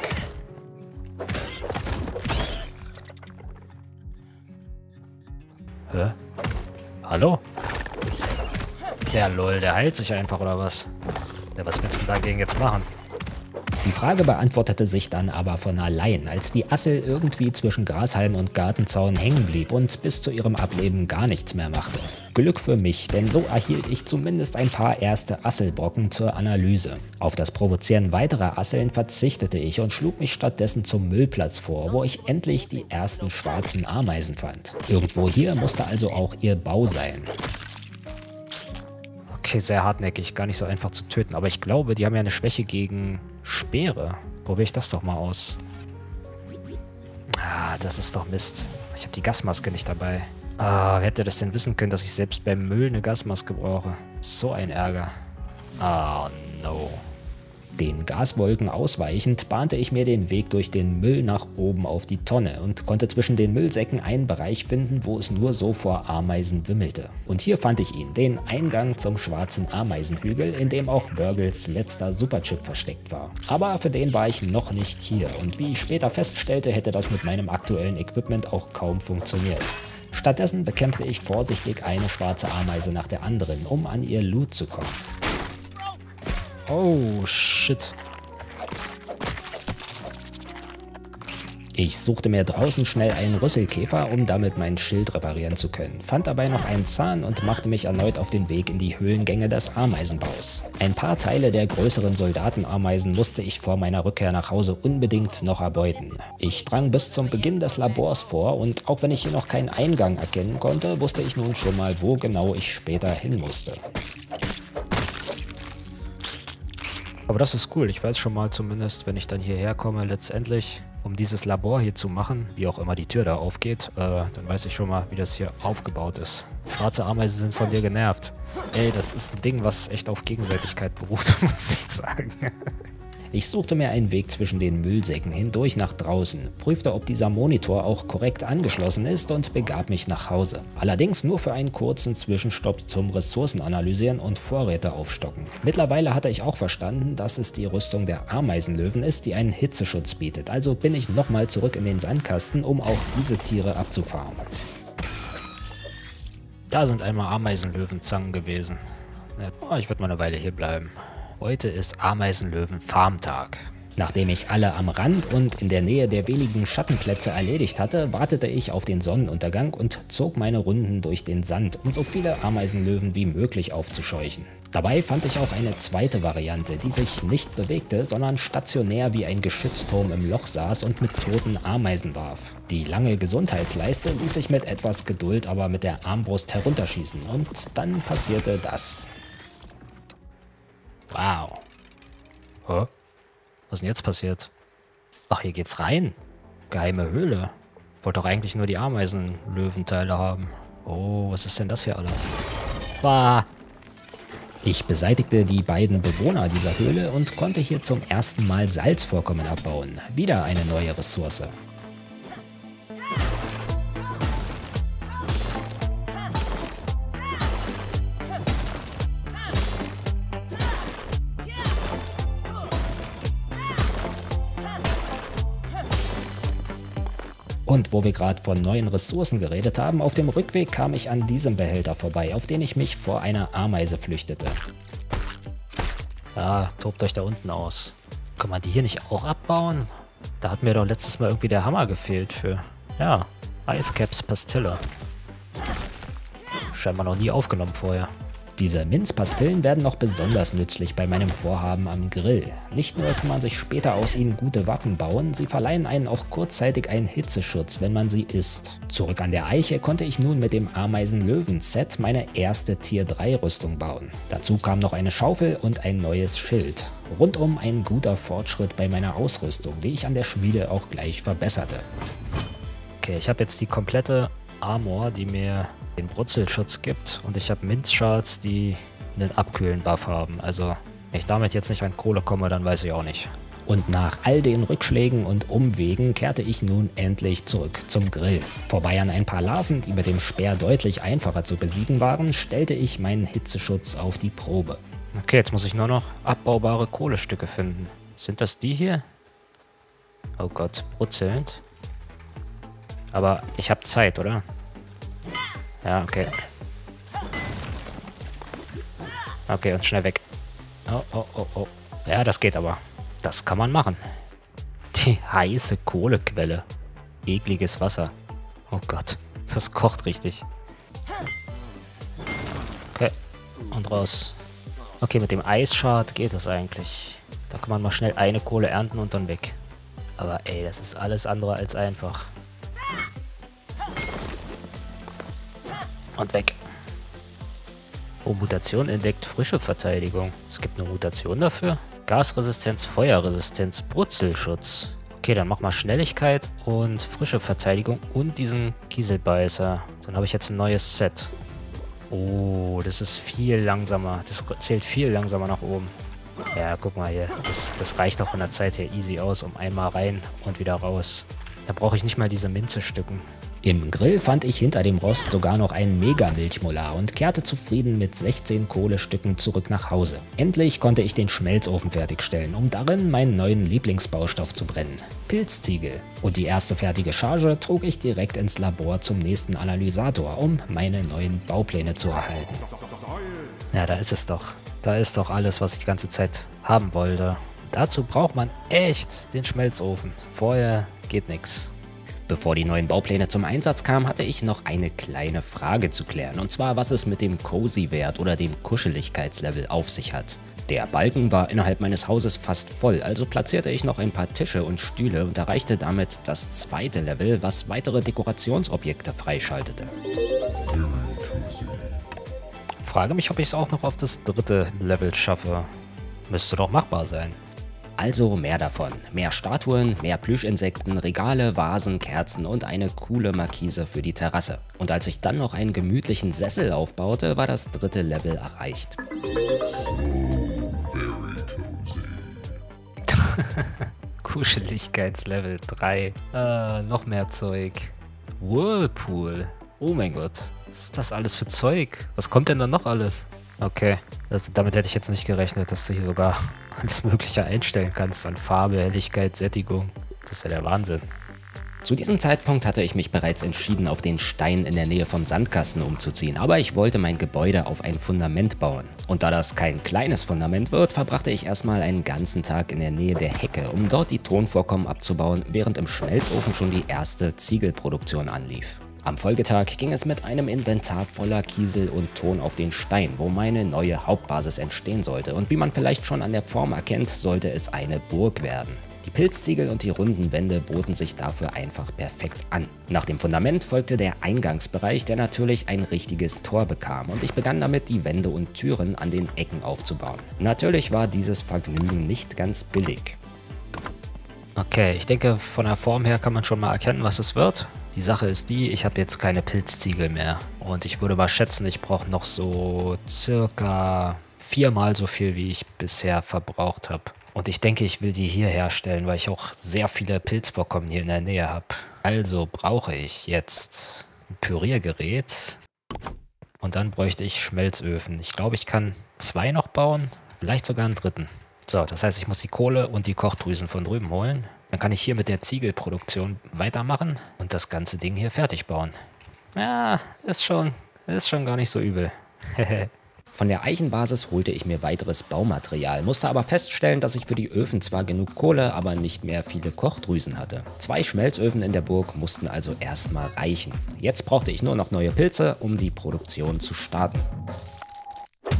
Hä? Hallo? Der lol, der heilt sich einfach, oder was? Ja, was willst du denn dagegen jetzt machen?
Die Frage beantwortete sich dann aber von allein, als die Assel irgendwie zwischen Grashalm und Gartenzaun hängen blieb und bis zu ihrem Ableben gar nichts mehr machte. Glück für mich, denn so erhielt ich zumindest ein paar erste Asselbrocken zur Analyse. Auf das Provozieren weiterer Asseln verzichtete ich und schlug mich stattdessen zum Müllplatz vor, wo ich endlich die ersten schwarzen Ameisen fand. Irgendwo hier musste also auch ihr Bau sein.
Okay, sehr hartnäckig, gar nicht so einfach zu töten. Aber ich glaube, die haben ja eine Schwäche gegen Speere. Probiere ich das doch mal aus. Ah, das ist doch Mist. Ich habe die Gasmaske nicht dabei. Ah, wer hätte das denn wissen können, dass ich selbst beim Müll eine Gasmaske brauche? So ein Ärger. Oh, no.
Den Gaswolken ausweichend bahnte ich mir den Weg durch den Müll nach oben auf die Tonne und konnte zwischen den Müllsäcken einen Bereich finden, wo es nur so vor Ameisen wimmelte. Und hier fand ich ihn, den Eingang zum schwarzen Ameisenhügel, in dem auch Burgles letzter Superchip versteckt war. Aber für den war ich noch nicht hier und wie ich später feststellte, hätte das mit meinem aktuellen Equipment auch kaum funktioniert. Stattdessen bekämpfte ich vorsichtig eine schwarze Ameise nach der anderen, um an ihr Loot zu kommen.
Oh, shit.
Ich suchte mir draußen schnell einen Rüsselkäfer, um damit mein Schild reparieren zu können, fand dabei noch einen Zahn und machte mich erneut auf den Weg in die Höhlengänge des Ameisenbaus. Ein paar Teile der größeren Soldatenameisen musste ich vor meiner Rückkehr nach Hause unbedingt noch erbeuten. Ich drang bis zum Beginn des Labors vor und auch wenn ich hier noch keinen Eingang erkennen konnte, wusste ich nun schon mal, wo genau ich später hin musste.
Aber das ist cool. Ich weiß schon mal zumindest, wenn ich dann hierher komme, letztendlich, um dieses Labor hier zu machen, wie auch immer die Tür da aufgeht, äh, dann weiß ich schon mal, wie das hier aufgebaut ist. Schwarze Ameisen sind von dir genervt. Ey, das ist ein Ding, was echt auf Gegenseitigkeit beruht, muss ich sagen.
Ich suchte mir einen Weg zwischen den Müllsäcken hindurch nach draußen, prüfte, ob dieser Monitor auch korrekt angeschlossen ist und begab mich nach Hause. Allerdings nur für einen kurzen Zwischenstopp zum Ressourcenanalysieren und Vorräte aufstocken. Mittlerweile hatte ich auch verstanden, dass es die Rüstung der Ameisenlöwen ist, die einen Hitzeschutz bietet. Also bin ich nochmal zurück in den Sandkasten, um auch diese Tiere abzufahren.
Da sind einmal Ameisenlöwenzangen gewesen. Ja, oh, ich werde mal eine Weile hier bleiben. Heute ist Ameisenlöwen-Farmtag.
Nachdem ich alle am Rand und in der Nähe der wenigen Schattenplätze erledigt hatte, wartete ich auf den Sonnenuntergang und zog meine Runden durch den Sand, um so viele Ameisenlöwen wie möglich aufzuscheuchen. Dabei fand ich auch eine zweite Variante, die sich nicht bewegte, sondern stationär wie ein Geschützturm im Loch saß und mit toten Ameisen warf. Die lange Gesundheitsleiste ließ sich mit etwas Geduld aber mit der Armbrust herunterschießen und dann passierte das.
Wow. Hä? Was ist denn jetzt passiert? Ach, hier geht's rein. Geheime Höhle. Wollte doch eigentlich nur die Ameisenlöwenteile haben. Oh, was ist denn das hier alles? Bah.
Ich beseitigte die beiden Bewohner dieser Höhle und konnte hier zum ersten Mal Salzvorkommen abbauen. Wieder eine neue Ressource. Und wo wir gerade von neuen Ressourcen geredet haben, auf dem Rückweg kam ich an diesem Behälter vorbei, auf den ich mich vor einer Ameise flüchtete.
Ja, tobt euch da unten aus. Kann man die hier nicht auch abbauen? Da hat mir doch letztes Mal irgendwie der Hammer gefehlt für... Ja, Icecaps Pastille. Scheinbar noch nie aufgenommen vorher.
Diese Minzpastillen werden noch besonders nützlich bei meinem Vorhaben am Grill. Nicht nur kann man sich später aus ihnen gute Waffen bauen, sie verleihen einen auch kurzzeitig einen Hitzeschutz, wenn man sie isst. Zurück an der Eiche konnte ich nun mit dem Ameisen-Löwen-Set meine erste Tier drei Rüstung bauen. Dazu kam noch eine Schaufel und ein neues Schild. Rundum ein guter Fortschritt bei meiner Ausrüstung, die ich an der Schmiede auch gleich verbesserte.
Okay, ich habe jetzt die komplette Armor, die mir den Brutzelschutz gibt, und ich habe Minzschals, die einen Abkühlen-Buff haben. Also, wenn ich damit jetzt nicht an Kohle komme, dann weiß ich auch nicht.
Und nach all den Rückschlägen und Umwegen kehrte ich nun endlich zurück zum Grill. Vorbei an ein paar Larven, die mit dem Speer deutlich einfacher zu besiegen waren, stellte ich meinen Hitzeschutz auf die Probe.
Okay, jetzt muss ich nur noch abbaubare Kohlestücke finden. Sind das die hier? Oh Gott, brutzelnd. Aber ich habe Zeit, oder? Ja, okay. Okay, und schnell weg. Oh, oh, oh, oh. Ja, das geht aber. Das kann man machen. Die heiße Kohlequelle. Ekliges Wasser. Oh Gott, das kocht richtig. Okay, und raus. Okay, mit dem Eisschad geht das eigentlich. Da kann man mal schnell eine Kohle ernten und dann weg. Aber ey, das ist alles andere als einfach. Und weg. Oh, Mutation entdeckt frische Verteidigung. Es gibt eine Mutation dafür. Gasresistenz, Feuerresistenz, Brutzelschutz. Okay, dann mach mal Schnelligkeit und frische Verteidigung und diesen Kieselbeißer. Dann habe ich jetzt ein neues Set. Oh, das ist viel langsamer. Das zählt viel langsamer nach oben. Ja, guck mal hier. Das, das reicht auch von der Zeit her easy aus, um einmal rein und wieder raus. Da brauche ich nicht mal diese Minzestücken.
Im Grill fand ich hinter dem Rost sogar noch einen Mega-Milchmolar und kehrte zufrieden mit sechzehn Kohlestücken zurück nach Hause. Endlich konnte ich den Schmelzofen fertigstellen, um darin meinen neuen Lieblingsbaustoff zu brennen: Pilzziegel. Und die erste fertige Charge trug ich direkt ins Labor zum nächsten Analysator, um meine neuen Baupläne zu erhalten.
Ja, da ist es doch. Da ist doch alles, was ich die ganze Zeit haben wollte. Dazu braucht man echt den Schmelzofen. Vorher geht nichts.
Bevor die neuen Baupläne zum Einsatz kamen, hatte ich noch eine kleine Frage zu klären, und zwar, was es mit dem Cozy-Wert oder dem Kuscheligkeitslevel auf sich hat. Der Balken war innerhalb meines Hauses fast voll, also platzierte ich noch ein paar Tische und Stühle und erreichte damit das zweite Level, was weitere Dekorationsobjekte freischaltete.
Frage mich, ob ich es auch noch auf das dritte Level schaffe. Müsste doch machbar sein.
Also mehr davon. Mehr Statuen, mehr Plüschinsekten, Regale, Vasen, Kerzen und eine coole Markise für die Terrasse. Und als ich dann noch einen gemütlichen Sessel aufbaute, war das dritte Level erreicht.
Kuscheligkeitslevel drei. Äh, noch mehr Zeug. Whirlpool. Oh mein Gott. Was ist das alles für Zeug? Was kommt denn da noch alles? Okay, das, damit hätte ich jetzt nicht gerechnet, dass du hier sogar alles Mögliche einstellen kannst an Farbe, Helligkeit, Sättigung. Das ist ja der Wahnsinn.
Zu diesem Zeitpunkt hatte ich mich bereits entschieden, auf den Stein in der Nähe vom Sandkasten umzuziehen, aber ich wollte mein Gebäude auf ein Fundament bauen. Und da das kein kleines Fundament wird, verbrachte ich erstmal einen ganzen Tag in der Nähe der Hecke, um dort die Tonvorkommen abzubauen, während im Schmelzofen schon die erste Ziegelproduktion anlief. Am Folgetag ging es mit einem Inventar voller Kiesel und Ton auf den Stein, wo meine neue Hauptbasis entstehen sollte, und wie man vielleicht schon an der Form erkennt, sollte es eine Burg werden. Die Pilzziegel und die runden Wände boten sich dafür einfach perfekt an. Nach dem Fundament folgte der Eingangsbereich, der natürlich ein richtiges Tor bekam, und ich begann damit, die Wände und Türen an den Ecken aufzubauen. Natürlich war dieses Vergnügen nicht ganz billig.
Okay, ich denke, von der Form her kann man schon mal erkennen, was es wird. Die Sache ist die, ich habe jetzt keine Pilzziegel mehr. Und ich würde mal schätzen, ich brauche noch so circa viermal so viel, wie ich bisher verbraucht habe. Und ich denke, ich will die hier herstellen, weil ich auch sehr viele Pilzvorkommen hier in der Nähe habe. Also brauche ich jetzt ein Püriergerät. Und dann bräuchte ich Schmelzöfen. Ich glaube, ich kann zwei noch bauen, vielleicht sogar einen dritten. So, das heißt, ich muss die Kohle und die Kochdrüsen von drüben holen. Dann kann ich hier mit der Ziegelproduktion weitermachen und das ganze Ding hier fertig bauen. Ja, ist schon, ist schon gar nicht so übel.
Von der Eichenbasis holte ich mir weiteres Baumaterial, musste aber feststellen, dass ich für die Öfen zwar genug Kohle, aber nicht mehr viele Kochdrüsen hatte. Zwei Schmelzöfen in der Burg mussten also erstmal reichen. Jetzt brauchte ich nur noch neue Pilze, um die Produktion zu starten.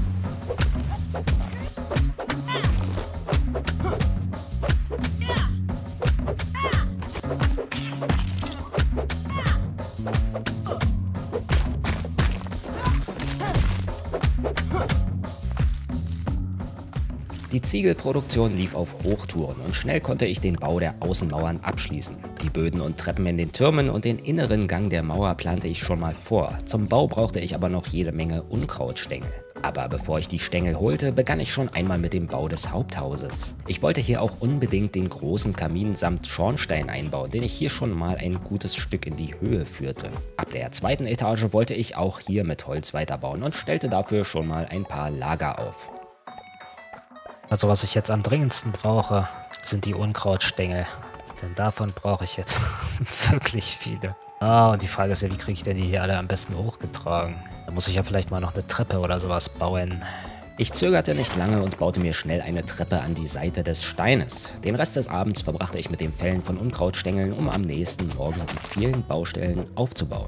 Ziegelproduktion lief auf Hochtouren und schnell konnte ich den Bau der Außenmauern abschließen. Die Böden und Treppen in den Türmen und den inneren Gang der Mauer plante ich schon mal vor. Zum Bau brauchte ich aber noch jede Menge Unkrautstängel. Aber bevor ich die Stängel holte, begann ich schon einmal mit dem Bau des Haupthauses. Ich wollte hier auch unbedingt den großen Kamin samt Schornstein einbauen, den ich hier schon mal ein gutes Stück in die Höhe führte. Ab der zweiten Etage wollte ich auch hier mit Holz weiterbauen und stellte dafür schon mal ein paar Lager auf.
Also was ich jetzt am dringendsten brauche, sind die Unkrautstängel. Denn davon brauche ich jetzt wirklich viele. Ah, und die Frage ist ja, wie kriege ich denn die hier alle am besten hochgetragen? Da muss ich ja vielleicht mal noch eine Treppe oder sowas bauen.
Ich zögerte nicht lange und baute mir schnell eine Treppe an die Seite des Steines. Den Rest des Abends verbrachte ich mit dem Fällen von Unkrautstängeln, um am nächsten Morgen die vielen Baustellen aufzubauen.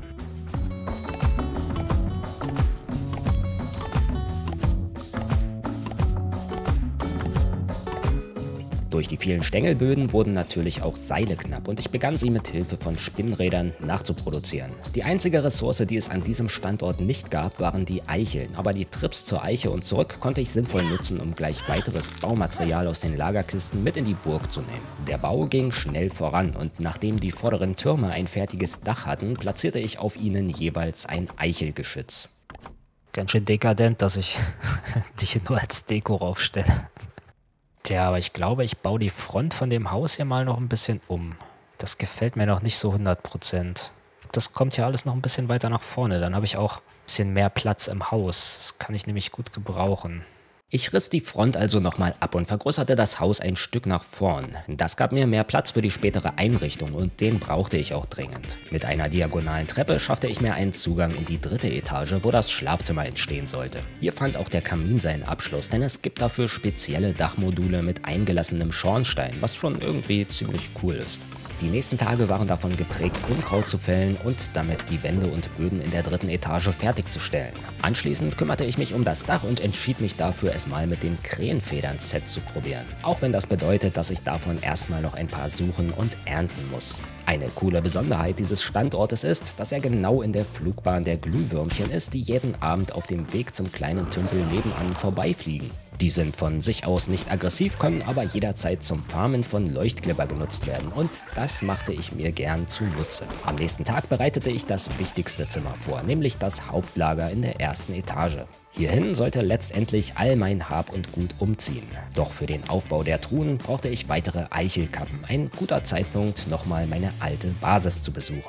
Durch die vielen Stängelböden wurden natürlich auch Seile knapp und ich begann sie mit Hilfe von Spinnrädern nachzuproduzieren. Die einzige Ressource, die es an diesem Standort nicht gab, waren die Eicheln, aber die Trips zur Eiche und zurück konnte ich sinnvoll nutzen, um gleich weiteres Baumaterial aus den Lagerkisten mit in die Burg zu nehmen. Der Bau ging schnell voran und nachdem die vorderen Türme ein fertiges Dach hatten, platzierte ich auf ihnen jeweils ein Eichelgeschütz.
Ganz schön dekadent, dass ich dich hier nur als Deko raufstelle. Tja, aber ich glaube, ich baue die Front von dem Haus hier mal noch ein bisschen um. Das gefällt mir noch nicht so hundert Prozent. Das kommt ja alles noch ein bisschen weiter nach vorne. Dann habe ich auch ein bisschen mehr Platz im Haus. Das kann ich nämlich gut gebrauchen.
Ich riss die Front also nochmal ab und vergrößerte das Haus ein Stück nach vorn. Das gab mir mehr Platz für die spätere Einrichtung und den brauchte ich auch dringend. Mit einer diagonalen Treppe schaffte ich mir einen Zugang in die dritte Etage, wo das Schlafzimmer entstehen sollte. Hier fand auch der Kamin seinen Abschluss, denn es gibt dafür spezielle Dachmodule mit eingelassenem Schornstein, was schon irgendwie ziemlich cool ist. Die nächsten Tage waren davon geprägt, Unkraut zu fällen und damit die Wände und Böden in der dritten Etage fertigzustellen. Anschließend kümmerte ich mich um das Dach und entschied mich dafür, es mal mit dem Krähenfedern-Set zu probieren. Auch wenn das bedeutet, dass ich davon erstmal noch ein paar suchen und ernten muss. Eine coole Besonderheit dieses Standortes ist, dass er genau in der Flugbahn der Glühwürmchen ist, die jeden Abend auf dem Weg zum kleinen Tümpel nebenan vorbeifliegen. Die sind von sich aus nicht aggressiv, können aber jederzeit zum Farmen von Leuchtglibber genutzt werden und das machte ich mir gern zunutze. Am nächsten Tag bereitete ich das wichtigste Zimmer vor, nämlich das Hauptlager in der ersten Etage. Hierhin sollte letztendlich all mein Hab und Gut umziehen. Doch für den Aufbau der Truhen brauchte ich weitere Eichelkappen. Ein guter Zeitpunkt, nochmal meine alte Basis zu besuchen.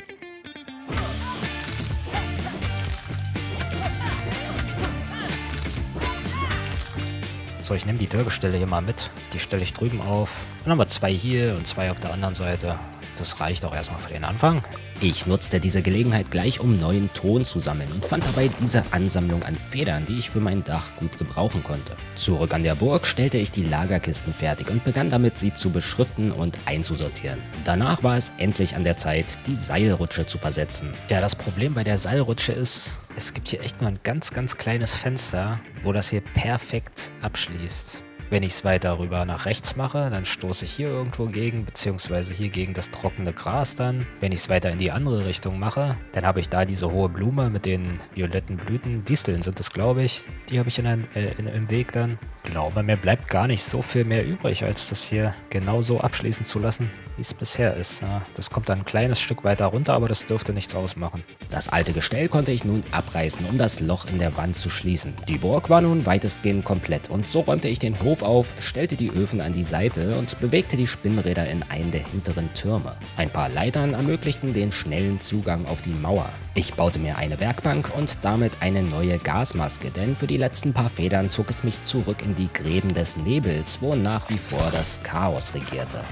So, ich nehme die Dörrgestelle hier mal mit. Die stelle ich drüben auf. Dann haben wir zwei hier und zwei auf der anderen Seite. Das reicht auch erstmal für den Anfang.
Ich nutzte diese Gelegenheit gleich, um neuen Ton zu sammeln und fand dabei diese Ansammlung an Federn, die ich für mein Dach gut gebrauchen konnte. Zurück an der Burg stellte ich die Lagerkisten fertig und begann damit, sie zu beschriften und einzusortieren. Danach war es endlich an der Zeit, die Seilrutsche zu versetzen.
Ja, das Problem bei der Seilrutsche ist, es gibt hier echt nur ein ganz, ganz kleines Fenster, wo das hier perfekt abschließt. Wenn ich es weiter rüber nach rechts mache, dann stoße ich hier irgendwo gegen, beziehungsweise hier gegen das trockene Gras dann. Wenn ich es weiter in die andere Richtung mache, dann habe ich da diese hohe Blume mit den violetten Blüten. Disteln sind es, glaube ich. Die habe ich in ein, äh, in, im Weg dann. Ich glaube, mir bleibt gar nicht so viel mehr übrig, als das hier genauso abschließen zu lassen, wie es bisher ist. Ja, das kommt dann ein kleines Stück weiter runter, aber das dürfte nichts ausmachen.
Das alte Gestell konnte ich nun abreißen, um das Loch in der Wand zu schließen. Die Burg war nun weitestgehend komplett und so räumte ich den Hof auf, stellte die Öfen an die Seite und bewegte die Spinnräder in einen der hinteren Türme. Ein paar Leitern ermöglichten den schnellen Zugang auf die Mauer. Ich baute mir eine Werkbank und damit eine neue Gasmaske, denn für die letzten paar Federn zog es mich zurück in die Gräben des Nebels, wo nach wie vor das Chaos regierte.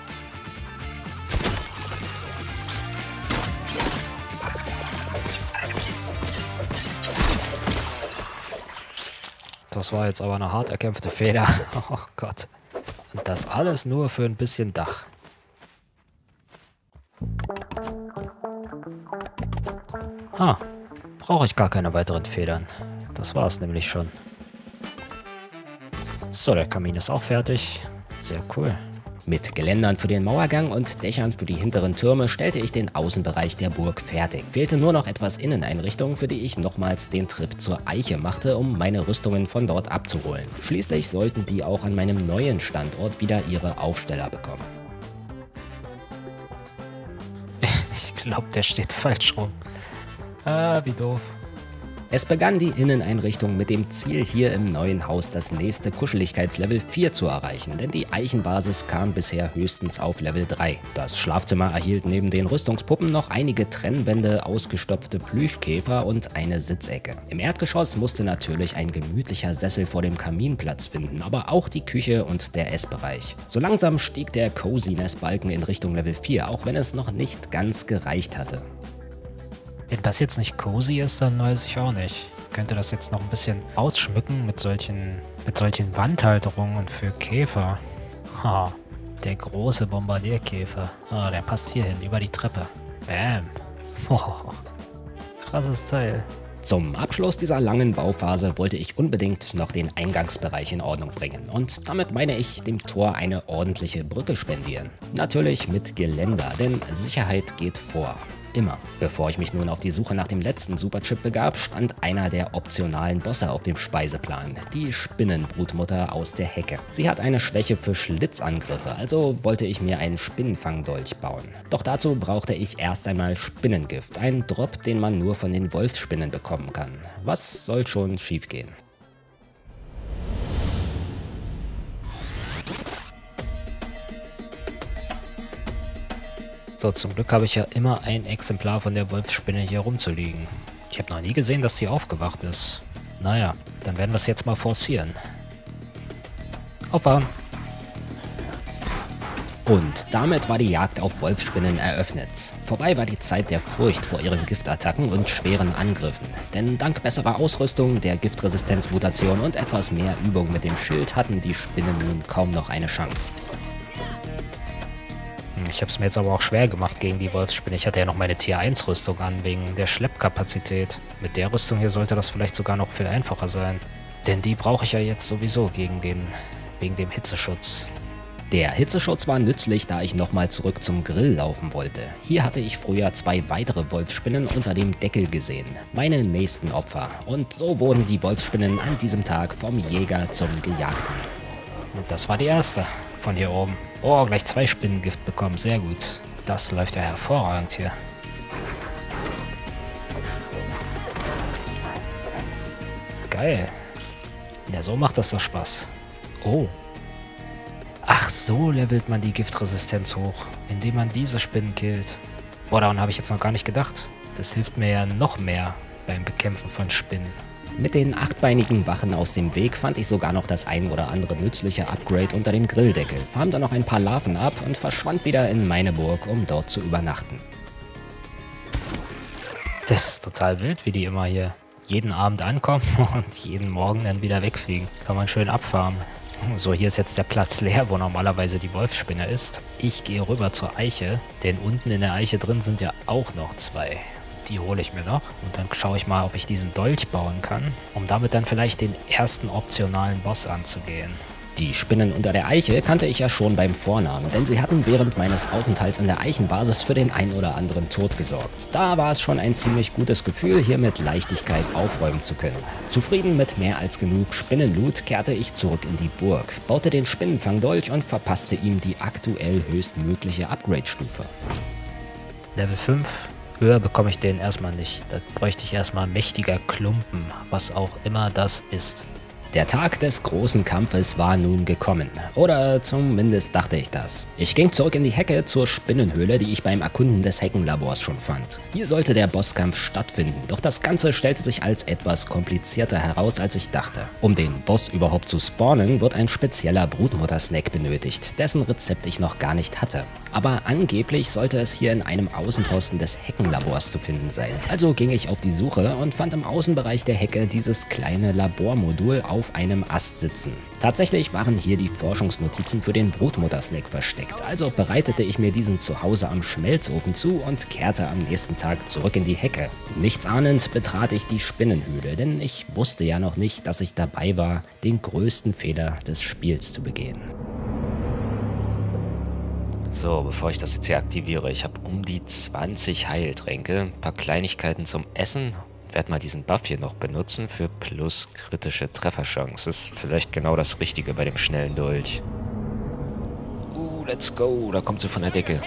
Das war jetzt aber eine hart erkämpfte Feder. Oh Gott. Und das alles nur für ein bisschen Dach. Ha, brauche ich gar keine weiteren Federn. Das war es nämlich schon. So, der Kamin ist auch fertig. Sehr cool.
Mit Geländern für den Mauergang und Dächern für die hinteren Türme stellte ich den Außenbereich der Burg fertig. Fehlte nur noch etwas Inneneinrichtung, für die ich nochmals den Trip zur Eiche machte, um meine Rüstungen von dort abzuholen. Schließlich sollten die auch an meinem neuen Standort wieder ihre Aufsteller bekommen.
Ich glaube, der steht falsch rum. Ah, wie doof.
Es begann die Inneneinrichtung mit dem Ziel, hier im neuen Haus das nächste Kuscheligkeitslevel vier zu erreichen, denn die Eichenbasis kam bisher höchstens auf Level drei. Das Schlafzimmer erhielt neben den Rüstungspuppen noch einige Trennwände, ausgestopfte Plüschkäfer und eine Sitzecke. Im Erdgeschoss musste natürlich ein gemütlicher Sessel vor dem Kamin Platz finden, aber auch die Küche und der Essbereich. So langsam stieg der Coziness-Balken in Richtung Level vier, auch wenn es noch nicht ganz gereicht hatte.
Wenn das jetzt nicht cozy ist, dann weiß ich auch nicht. Ich könnte das jetzt noch ein bisschen ausschmücken mit solchen, mit solchen Wandhalterungen für Käfer. Ha, der große Bombardierkäfer. Ah, der passt hier hin, über die Treppe. Bam. Oh, krasses Teil.
Zum Abschluss dieser langen Bauphase wollte ich unbedingt noch den Eingangsbereich in Ordnung bringen und damit meine ich dem Tor eine ordentliche Brücke spendieren. Natürlich mit Geländer, denn Sicherheit geht vor. Immer. Bevor ich mich nun auf die Suche nach dem letzten Superchip begab, stand einer der optionalen Bosse auf dem Speiseplan, die Spinnenbrutmutter aus der Hecke. Sie hat eine Schwäche für Schlitzangriffe, also wollte ich mir einen Spinnenfangdolch bauen. Doch dazu brauchte ich erst einmal Spinnengift, ein Drop, den man nur von den Wolfsspinnen bekommen kann. Was soll schon schiefgehen?
So, zum Glück habe ich ja immer ein Exemplar von der Wolfsspinne hier rumzuliegen. Ich habe noch nie gesehen, dass sie aufgewacht ist. Naja, dann werden wir es jetzt mal forcieren. Aufwachen!
Und damit war die Jagd auf Wolfsspinnen eröffnet. Vorbei war die Zeit der Furcht vor ihren Giftattacken und schweren Angriffen. Denn dank besserer Ausrüstung, der Giftresistenzmutation und etwas mehr Übung mit dem Schild hatten die Spinnen nun kaum noch eine Chance.
Ich habe es mir jetzt aber auch schwer gemacht gegen die Wolfsspinne. Ich hatte ja noch meine Tier eins Rüstung an, wegen der Schleppkapazität. Mit der Rüstung hier sollte das vielleicht sogar noch viel einfacher sein. Denn die brauche ich ja jetzt sowieso gegen den, wegen dem Hitzeschutz.
Der Hitzeschutz war nützlich, da ich nochmal zurück zum Grill laufen wollte. Hier hatte ich früher zwei weitere Wolfsspinnen unter dem Deckel gesehen. Meine nächsten Opfer. Und so wurden die Wolfsspinnen an diesem Tag vom Jäger zum Gejagten.
Und das war die erste von hier oben. Oh, gleich zwei Spinnengift bekommen. Sehr gut. Das läuft ja hervorragend hier. Geil. Ja, so macht das doch Spaß. Oh. Ach, so levelt man die Giftresistenz hoch, indem man diese Spinnen killt. Boah, daran habe ich jetzt noch gar nicht gedacht. Das hilft mir ja noch mehr beim Bekämpfen von Spinnen.
Mit den achtbeinigen Wachen aus dem Weg fand ich sogar noch das ein oder andere nützliche Upgrade unter dem Grilldeckel, farmte noch ein paar Larven ab und verschwand wieder in meine Burg, um dort zu übernachten.
Das ist total wild, wie die immer hier jeden Abend ankommen und jeden Morgen dann wieder wegfliegen. Kann man schön abfarmen. So, hier ist jetzt der Platz leer, wo normalerweise die Wolfsspinne ist. Ich gehe rüber zur Eiche, denn unten in der Eiche drin sind ja auch noch zwei. Die hole ich mir noch und dann schaue ich mal, ob ich diesen Dolch bauen kann, um damit dann vielleicht den ersten optionalen Boss anzugehen.
Die Spinnen unter der Eiche kannte ich ja schon beim Vornamen, denn sie hatten während meines Aufenthalts in der Eichenbasis für den ein oder anderen Tod gesorgt. Da war es schon ein ziemlich gutes Gefühl, hier mit Leichtigkeit aufräumen zu können. Zufrieden mit mehr als genug Spinnenloot kehrte ich zurück in die Burg, baute den Spinnenfangdolch und verpasste ihm die aktuell höchstmögliche Upgrade-Stufe.
Level fünf. Höher bekomme ich den erstmal nicht. Da bräuchte ich erstmal mächtiger Klumpen, was auch immer das ist.
Der Tag des großen Kampfes war nun gekommen. Oder zumindest dachte ich das. Ich ging zurück in die Hecke zur Spinnenhöhle, die ich beim Erkunden des Heckenlabors schon fand. Hier sollte der Bosskampf stattfinden, doch das Ganze stellte sich als etwas komplizierter heraus, als ich dachte. Um den Boss überhaupt zu spawnen, wird ein spezieller Brutmutter-Snack benötigt, dessen Rezept ich noch gar nicht hatte. Aber angeblich sollte es hier in einem Außenposten des Heckenlabors zu finden sein. Also ging ich auf die Suche und fand im Außenbereich der Hecke dieses kleine Labormodul auf auf einem Ast sitzen. Tatsächlich waren hier die Forschungsnotizen für den Brutmutter-Snack versteckt, also bereitete ich mir diesen zu Hause am Schmelzofen zu und kehrte am nächsten Tag zurück in die Hecke. Nichtsahnend betrat ich die Spinnenhöhle, denn ich wusste ja noch nicht, dass ich dabei war, den größten Fehler des Spiels zu begehen.
So, bevor ich das jetzt hier aktiviere, ich habe um die zwanzig Heiltränke, ein paar Kleinigkeiten zum Essen. Werde mal diesen Buff hier noch benutzen für plus kritische Trefferchance. Ist vielleicht genau das Richtige bei dem schnellen Dolch. Uh, let's go, da kommt sie von der Decke.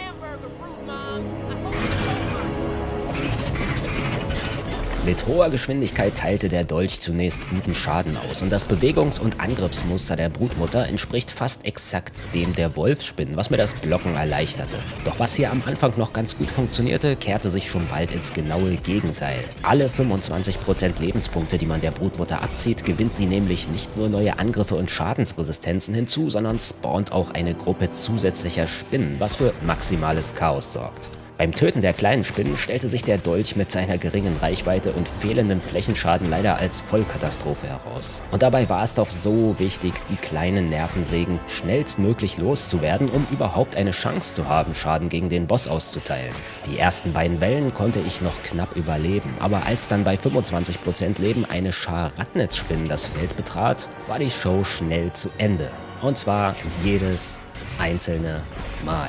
Mit hoher Geschwindigkeit teilte der Dolch zunächst guten Schaden aus und das Bewegungs- und Angriffsmuster der Brutmutter entspricht fast exakt dem der Wolfsspinnen, was mir das Blocken erleichterte. Doch was hier am Anfang noch ganz gut funktionierte, kehrte sich schon bald ins genaue Gegenteil. Alle fünfundzwanzig Prozent Lebenspunkte, die man der Brutmutter abzieht, gewinnt sie nämlich nicht nur neue Angriffe und Schadensresistenzen hinzu, sondern spawnt auch eine Gruppe zusätzlicher Spinnen, was für maximales Chaos sorgt. Beim Töten der kleinen Spinnen stellte sich der Dolch mit seiner geringen Reichweite und fehlendem Flächenschaden leider als Vollkatastrophe heraus. Und dabei war es doch so wichtig, die kleinen Nervensägen schnellstmöglich loszuwerden, um überhaupt eine Chance zu haben, Schaden gegen den Boss auszuteilen. Die ersten beiden Wellen konnte ich noch knapp überleben, aber als dann bei fünfundzwanzig Prozent Leben eine Schar Radnetzspinnen das Feld betrat, war die Show schnell zu Ende. Und zwar jedes einzelne Mal.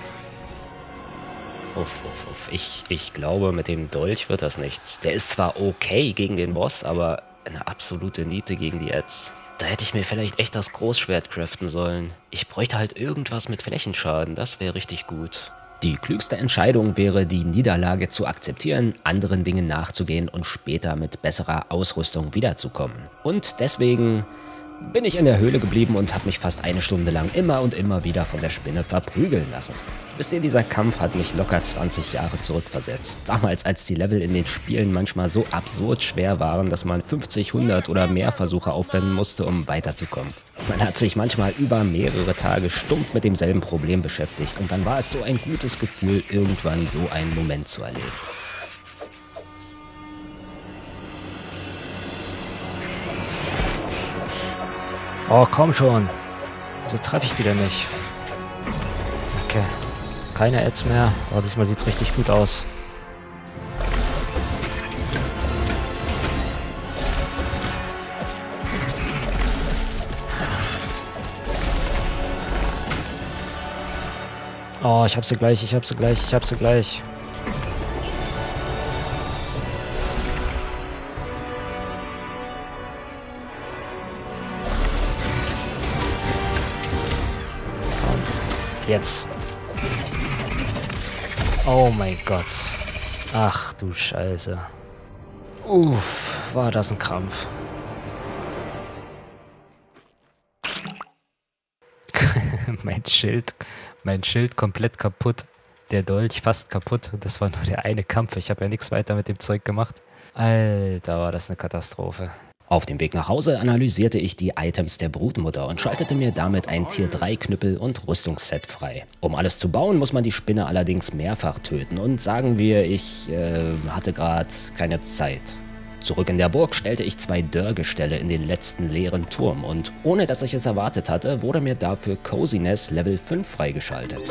Uff, uff, uff. Ich, ich glaube, mit dem Dolch wird das nichts. Der ist zwar okay gegen den Boss, aber eine absolute Niete gegen die Ads. Da hätte ich mir vielleicht echt das Großschwert craften sollen. Ich bräuchte halt irgendwas mit Flächenschaden, das wäre richtig gut.
Die klügste Entscheidung wäre, die Niederlage zu akzeptieren, anderen Dingen nachzugehen und später mit besserer Ausrüstung wiederzukommen. Und deswegen bin ich in der Höhle geblieben und habe mich fast eine Stunde lang immer und immer wieder von der Spinne verprügeln lassen. Wisst ihr, dieser Kampf hat mich locker zwanzig Jahre zurückversetzt. Damals, als die Level in den Spielen manchmal so absurd schwer waren, dass man fünfzig, hundert oder mehr Versuche aufwenden musste, um weiterzukommen. Man hat sich manchmal über mehrere Tage stumpf mit demselben Problem beschäftigt und dann war es so ein gutes Gefühl, irgendwann so einen Moment zu erleben.
Oh, komm schon. Wieso treffe ich die denn nicht? Okay. Keine Ads mehr. Oh, diesmal sieht es richtig gut aus. Oh, ich hab sie gleich, ich hab sie gleich, ich hab sie gleich. Und jetzt. Oh mein Gott. Ach du Scheiße. Uff, war das ein Krampf. mein Schild, mein Schild komplett kaputt. Der Dolch fast kaputt. Das war nur der eine Kampf. Ich habe ja nichts weiter mit dem Zeug gemacht. Alter, war das eine Katastrophe.
Auf dem Weg nach Hause analysierte ich die Items der Brutmutter und schaltete mir damit ein Tier drei Knüppel und Rüstungsset frei. Um alles zu bauen, muss man die Spinne allerdings mehrfach töten und sagen wir, ich äh, hatte gerade keine Zeit. Zurück in der Burg stellte ich zwei Dörrgestelle in den letzten leeren Turm und ohne dass ich es erwartet hatte, wurde mir dafür Coziness Level fünf freigeschaltet.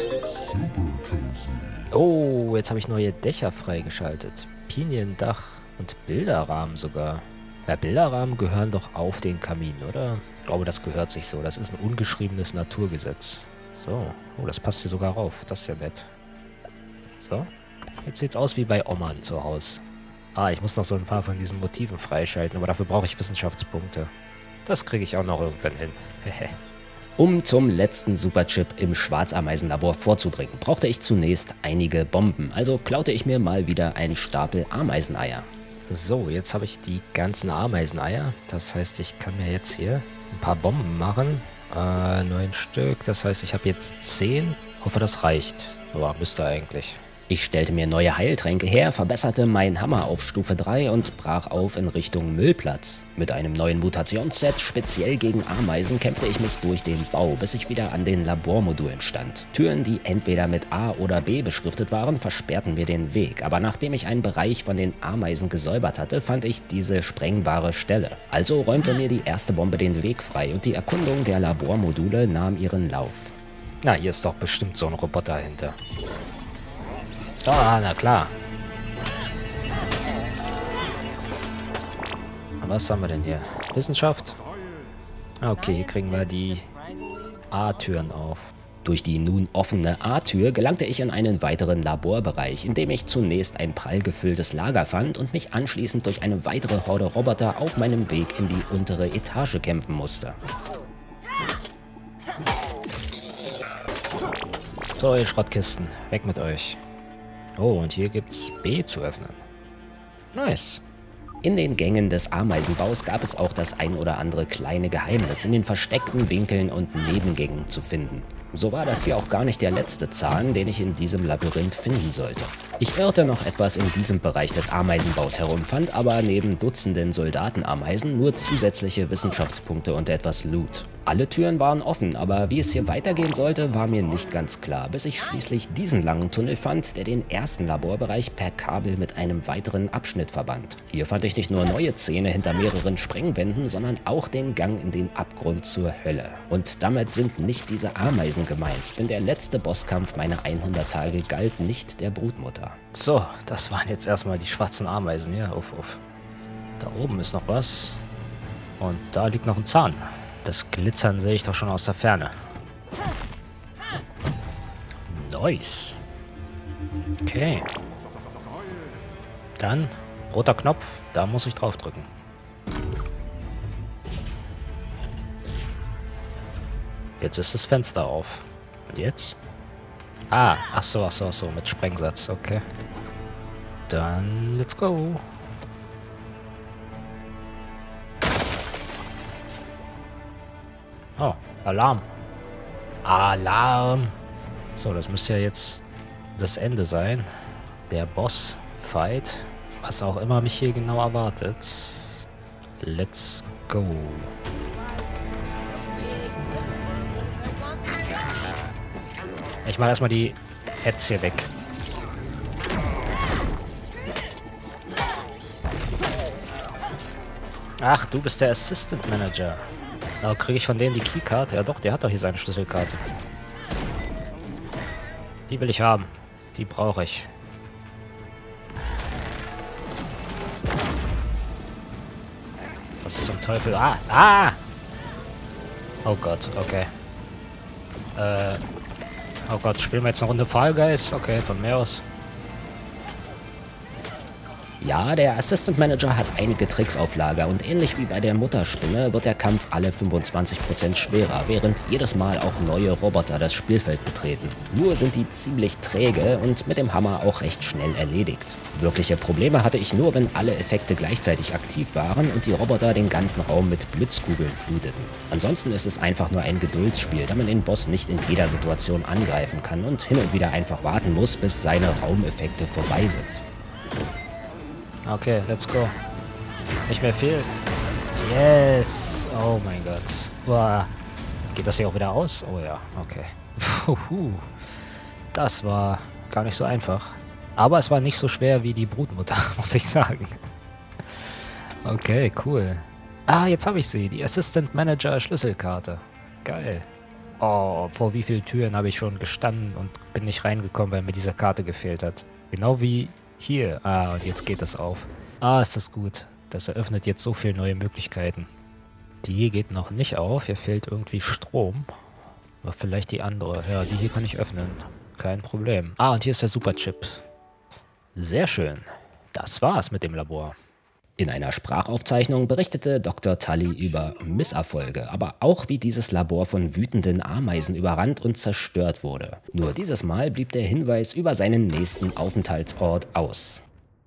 Oh, jetzt habe ich neue Dächer freigeschaltet. Piniendach und Bilderrahmen sogar. Ja, Bilderrahmen gehören doch auf den Kamin, oder? Ich glaube, das gehört sich so. Das ist ein ungeschriebenes Naturgesetz. So. Oh, das passt hier sogar rauf. Das ist ja nett. So. Jetzt sieht's aus wie bei Oman zu Hause. Ah, ich muss noch so ein paar von diesen Motiven freischalten, aber dafür brauche ich Wissenschaftspunkte. Das kriege ich auch noch irgendwann hin.
Um zum letzten Superchip im Schwarzameisenlabor vorzudringen, brauchte ich zunächst einige Bomben, also klaute ich mir mal wieder einen Stapel Ameiseneier.
So, jetzt habe ich die ganzen Ameiseneier. Das heißt, ich kann mir jetzt hier ein paar Bomben machen. Äh, neun Stück. Das heißt, ich habe jetzt zehn. Hoffe, das reicht. Aber müsste eigentlich.
Ich stellte mir neue Heiltränke her, verbesserte meinen Hammer auf Stufe drei und brach auf in Richtung Müllplatz. Mit einem neuen Mutationsset speziell gegen Ameisen kämpfte ich mich durch den Bau, bis ich wieder an den Labormodulen stand. Türen, die entweder mit A oder B beschriftet waren, versperrten mir den Weg, aber nachdem ich einen Bereich von den Ameisen gesäubert hatte, fand ich diese sprengbare Stelle. Also räumte mir die erste Bombe den Weg frei und die Erkundung der Labormodule nahm ihren Lauf.
Na, hier ist doch bestimmt so ein Roboter hinter. Ah, na klar. Was haben wir denn hier? Wissenschaft? Okay, hier kriegen wir die A-Türen auf.
Durch die nun offene A-Tür gelangte ich in einen weiteren Laborbereich, in dem ich zunächst ein prall gefülltes Lager fand und mich anschließend durch eine weitere Horde Roboter auf meinem Weg in die untere Etage kämpfen musste.
So, ihr Schrottkisten, weg mit euch. Oh, und hier gibt's B zu öffnen. Nice.
In den Gängen des Ameisenbaus gab es auch das ein oder andere kleine Geheimnis in den versteckten Winkeln und Nebengängen zu finden. So war das hier auch gar nicht der letzte Zahn, den ich in diesem Labyrinth finden sollte. Ich irrte noch etwas in diesem Bereich des Ameisenbaus herum, fand aber neben Dutzenden Soldatenameisen nur zusätzliche Wissenschaftspunkte und etwas Loot. Alle Türen waren offen, aber wie es hier weitergehen sollte, war mir nicht ganz klar, bis ich schließlich diesen langen Tunnel fand, der den ersten Laborbereich per Kabel mit einem weiteren Abschnitt verband. Hier fand ich nicht nur neue Zähne hinter mehreren Sprengwänden, sondern auch den Gang in den Abgrund zur Hölle. Und damit sind nicht diese Ameisen gemeint, denn der letzte Bosskampf meiner hundert Tage galt nicht der Brutmutter.
So, das waren jetzt erstmal die schwarzen Ameisen hier. Uff, uff. Da oben ist noch was. Und da liegt noch ein Zahn. Das Glitzern sehe ich doch schon aus der Ferne. Nice. Okay. Dann, roter Knopf, da muss ich drauf drücken. Jetzt ist das Fenster auf. Und jetzt? Ah, ach so, ach so, ach so, mit Sprengsatz, okay. Dann, let's go. Oh, Alarm. Alarm. So, das müsste ja jetzt das Ende sein. Der Boss-Fight. Was auch immer mich hier genau erwartet. Let's go. Ich mache erstmal die Heads hier weg. Ach, du bist der Assistant Manager. Da kriege ich von dem die Keykarte. Ja doch, der hat doch hier seine Schlüsselkarte. Die will ich haben. Die brauche ich. Was zum Teufel? Ah! Ah! Oh Gott, okay. Äh... Oh Gott, spielen wir jetzt eine Runde Fall Guys? Okay, von mir aus.
Ja, der Assistant Manager hat einige Tricks auf Lager und ähnlich wie bei der Mutterspinne wird der Kampf alle fünfundzwanzig Prozent schwerer, während jedes Mal auch neue Roboter das Spielfeld betreten. Nur sind die ziemlich träge und mit dem Hammer auch recht schnell erledigt. Wirkliche Probleme hatte ich nur, wenn alle Effekte gleichzeitig aktiv waren und die Roboter den ganzen Raum mit Blitzkugeln fluteten. Ansonsten ist es einfach nur ein Geduldsspiel, da man den Boss nicht in jeder Situation angreifen kann und hin und wieder einfach warten muss, bis seine Raumeffekte vorbei sind.
Okay, let's go. Nicht mehr viel. Yes! Oh mein Gott. Boah. Geht das hier auch wieder aus? Oh ja, okay. Puhu. Das war gar nicht so einfach. Aber es war nicht so schwer wie die Brutmutter, muss ich sagen. Okay, cool. Ah, jetzt habe ich sie. Die Assistant Manager Schlüsselkarte. Geil. Oh, vor wie vielen Türen habe ich schon gestanden und bin nicht reingekommen, weil mir diese Karte gefehlt hat. Genau wie hier. Ah, und jetzt geht es auf. Ah, ist das gut. Das eröffnet jetzt so viele neue Möglichkeiten. Die hier geht noch nicht auf. Hier fehlt irgendwie Strom. Aber vielleicht die andere. Ja, die hier kann ich öffnen. Kein Problem. Ah, und hier ist der Superchip. Sehr schön. Das war's mit dem Labor.
In einer Sprachaufzeichnung berichtete Doktor Tully über Misserfolge, aber auch wie dieses Labor von wütenden Ameisen überrannt und zerstört wurde. Nur dieses Mal blieb der Hinweis über seinen nächsten Aufenthaltsort aus.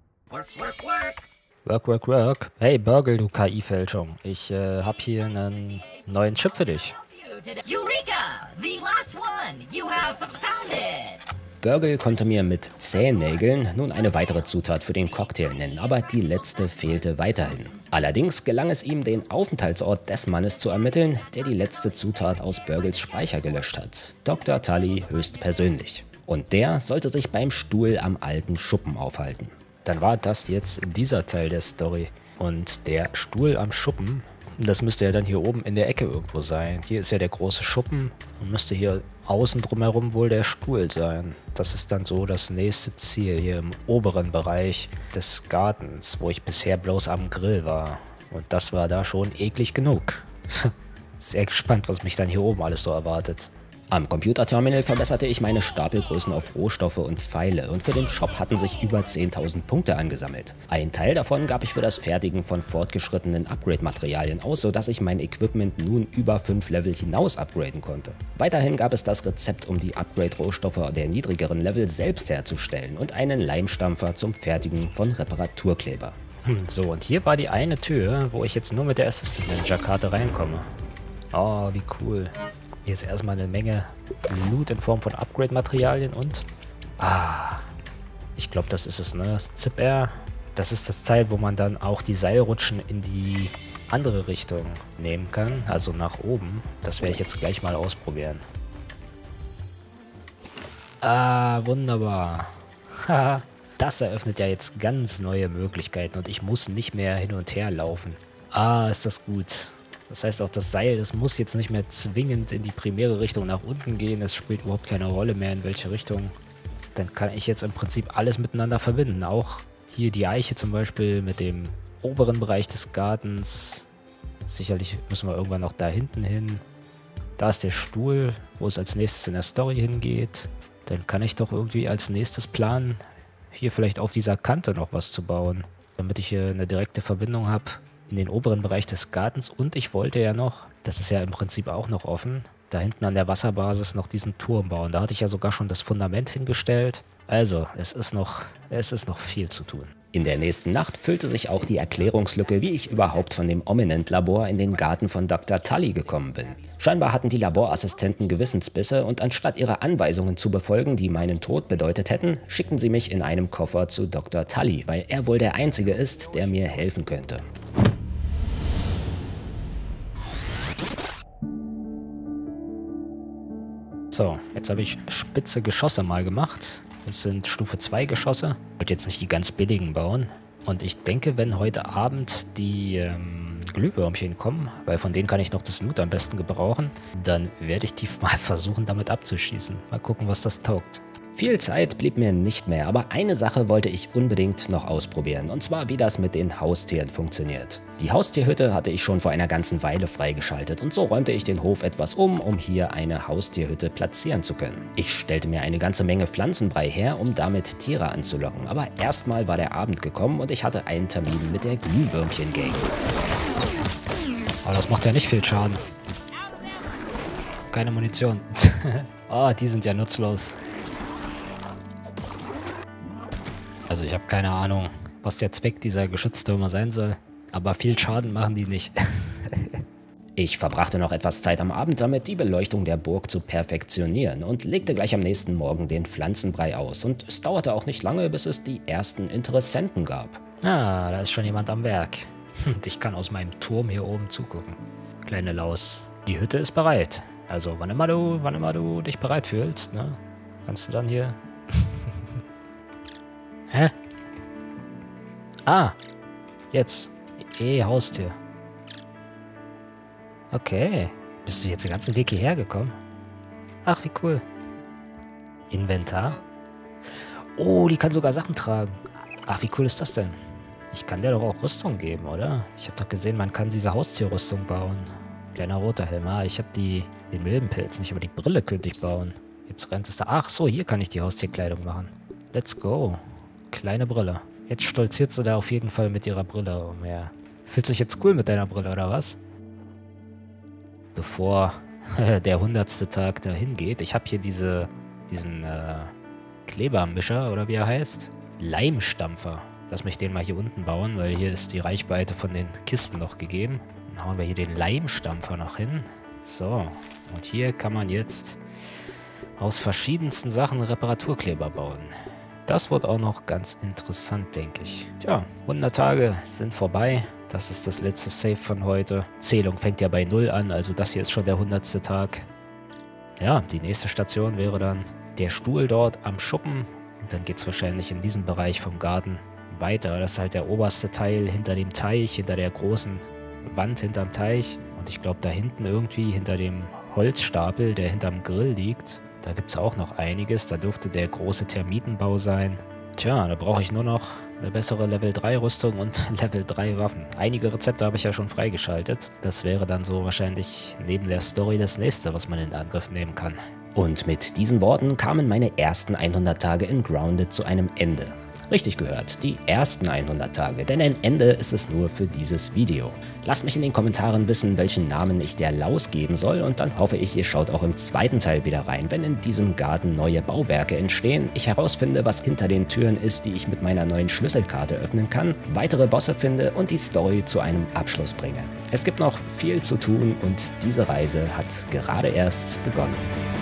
Work, work, work. Hey, Burgle, du K I-Fälschung. Ich äh, hab hier einen neuen Chip für dich.
Eureka! The last one! You have found it!
Burgle konnte mir mit Zehennägeln nun eine weitere Zutat für den Cocktail nennen, aber die letzte fehlte weiterhin. Allerdings gelang es ihm, den Aufenthaltsort des Mannes zu ermitteln, der die letzte Zutat aus Burgles Speicher gelöscht hat. Doktor Tully höchstpersönlich. Und der sollte sich beim Stuhl am alten Schuppen aufhalten.
Dann war das jetzt dieser Teil der Story. Und der Stuhl am Schuppen, das müsste ja dann hier oben in der Ecke irgendwo sein. Hier ist ja der große Schuppen und müsste hier außen drumherum wohl der Stuhl sein. Das ist dann so das nächste Ziel hier im oberen Bereich des Gartens, wo ich bisher bloß am Grill war. Und das war da schon eklig genug. Sehr gespannt, was mich dann hier oben alles so erwartet.
Am Computerterminal verbesserte ich meine Stapelgrößen auf Rohstoffe und Pfeile und für den Shop hatten sich über zehntausend Punkte angesammelt. Ein Teil davon gab ich für das Fertigen von fortgeschrittenen Upgrade-Materialien aus, sodass ich mein Equipment nun über fünf Level hinaus upgraden konnte. Weiterhin gab es das Rezept, um die Upgrade-Rohstoffe der niedrigeren Level selbst herzustellen und einen Leimstampfer zum Fertigen von Reparaturkleber.
Hm, so, und hier war die eine Tür, wo ich jetzt nur mit der Assistant Manager-Karte reinkomme. Oh, wie cool. Hier ist erstmal eine Menge Loot in Form von Upgrade-Materialien und... Ah, ich glaube, das ist es, ne? Zip R. Das ist das Teil, wo man dann auch die Seilrutschen in die andere Richtung nehmen kann, also nach oben. Das werde ich jetzt gleich mal ausprobieren. Ah, wunderbar. Haha, das eröffnet ja jetzt ganz neue Möglichkeiten und ich muss nicht mehr hin und her laufen. Ah, ist das gut. Das heißt auch, das Seil, das muss jetzt nicht mehr zwingend in die primäre Richtung nach unten gehen. Es spielt überhaupt keine Rolle mehr, in welche Richtung. Dann kann ich jetzt im Prinzip alles miteinander verbinden. Auch hier die Eiche zum Beispiel mit dem oberen Bereich des Gartens. Sicherlich müssen wir irgendwann noch da hinten hin. Da ist der Stuhl, wo es als nächstes in der Story hingeht. Dann kann ich doch irgendwie als nächstes planen, hier vielleicht auf dieser Kante noch was zu bauen. Damit ich hier eine direkte Verbindung habe in den oberen Bereich des Gartens. Und ich wollte ja noch, das ist ja im Prinzip auch noch offen, da hinten an der Wasserbasis noch diesen Turm bauen. Da hatte ich ja sogar schon das Fundament hingestellt. Also, es ist noch, es ist noch viel zu tun.
In der nächsten Nacht füllte sich auch die Erklärungslücke, wie ich überhaupt von dem Ominent-Labor in den Garten von Doktor Tully gekommen bin. Scheinbar hatten die Laborassistenten Gewissensbisse und anstatt ihre Anweisungen zu befolgen, die meinen Tod bedeutet hätten, schickten sie mich in einem Koffer zu Doktor Tully, weil er wohl der Einzige ist, der mir helfen könnte.
So, jetzt habe ich spitze Geschosse mal gemacht. Das sind Stufe zwei Geschosse. Ich wollte jetzt nicht die ganz billigen bauen. Und ich denke, wenn heute Abend die ähm, Glühwürmchen kommen, weil von denen kann ich noch das Loot am besten gebrauchen, dann werde ich die mal versuchen, damit abzuschießen. Mal gucken, was das taugt.
Viel Zeit blieb mir nicht mehr, aber eine Sache wollte ich unbedingt noch ausprobieren, und zwar wie das mit den Haustieren funktioniert. Die Haustierhütte hatte ich schon vor einer ganzen Weile freigeschaltet und so räumte ich den Hof etwas um, um hier eine Haustierhütte platzieren zu können. Ich stellte mir eine ganze Menge Pflanzenbrei her, um damit Tiere anzulocken, aber erstmal war der Abend gekommen und ich hatte einen Termin mit der Glühwürmchen-Gang.
Aber das macht ja nicht viel Schaden. Keine Munition. Oh, die sind ja nutzlos. Also ich habe keine Ahnung, was der Zweck dieser Geschütztürme sein soll. Aber viel Schaden machen die nicht.
Ich verbrachte noch etwas Zeit am Abend damit, die Beleuchtung der Burg zu perfektionieren und legte gleich am nächsten Morgen den Pflanzenbrei aus. Und es dauerte auch nicht lange, bis es die ersten Interessenten gab.
Ah, da ist schon jemand am Werk. Und ich kann aus meinem Turm hier oben zugucken. Kleine Laus. Die Hütte ist bereit. Also wann immer du, wann immer du dich bereit fühlst, ne, kannst du dann hier... Hä? Ah, jetzt. Eh, Haustier. Okay. Bist du jetzt den ganzen Weg hierher gekommen? Ach, wie cool. Inventar. Oh, die kann sogar Sachen tragen. Ach, wie cool ist das denn? Ich kann der doch auch Rüstung geben, oder? Ich habe doch gesehen, man kann diese Haustierrüstung bauen. Kleiner roter Helm. Ah, ich habe die, den Milbenpilz nicht, aber die Brille könnte ich bauen. Jetzt rennt es da. Ach so, hier kann ich die Haustierkleidung machen. Let's go. Kleine Brille. Jetzt stolziert sie da auf jeden Fall mit ihrer Brille umher. Fühlst du dich jetzt cool mit deiner Brille, oder was? Bevor der hundertste Tag dahin geht, ich habe hier diese, diesen äh, Klebermischer, oder wie er heißt. Leimstampfer. Lass mich den mal hier unten bauen, weil hier ist die Reichweite von den Kisten noch gegeben. Dann hauen wir hier den Leimstampfer noch hin. So, und hier kann man jetzt aus verschiedensten Sachen Reparaturkleber bauen. Das wird auch noch ganz interessant, denke ich. Tja, hundert Tage sind vorbei. Das ist das letzte Save von heute. Zählung fängt ja bei null an, also das hier ist schon der hundertste Tag. Ja, die nächste Station wäre dann der Stuhl dort am Schuppen. Und dann geht es wahrscheinlich in diesem Bereich vom Garten weiter. Das ist halt der oberste Teil hinter dem Teich, hinter der großen Wand hinterm Teich. Und ich glaube da hinten irgendwie hinter dem Holzstapel, der hinterm Grill liegt, da gibt es auch noch einiges. Da dürfte der große Termitenbau sein. Tja, da brauche ich nur noch eine bessere Level drei Rüstung und Level drei Waffen. Einige Rezepte habe ich ja schon freigeschaltet. Das wäre dann so wahrscheinlich neben der Story das nächste, was man in Angriff nehmen kann.
Und mit diesen Worten kamen meine ersten hundert Tage in Grounded zu einem Ende. Richtig gehört, die ersten hundert Tage, denn ein Ende ist es nur für dieses Video. Lasst mich in den Kommentaren wissen, welchen Namen ich der Laus geben soll und dann hoffe ich, ihr schaut auch im zweiten Teil wieder rein, wenn in diesem Garten neue Bauwerke entstehen, ich herausfinde, was hinter den Türen ist, die ich mit meiner neuen Schlüsselkarte öffnen kann, weitere Bosse finde und die Story zu einem Abschluss bringe. Es gibt noch viel zu tun und diese Reise hat gerade erst begonnen.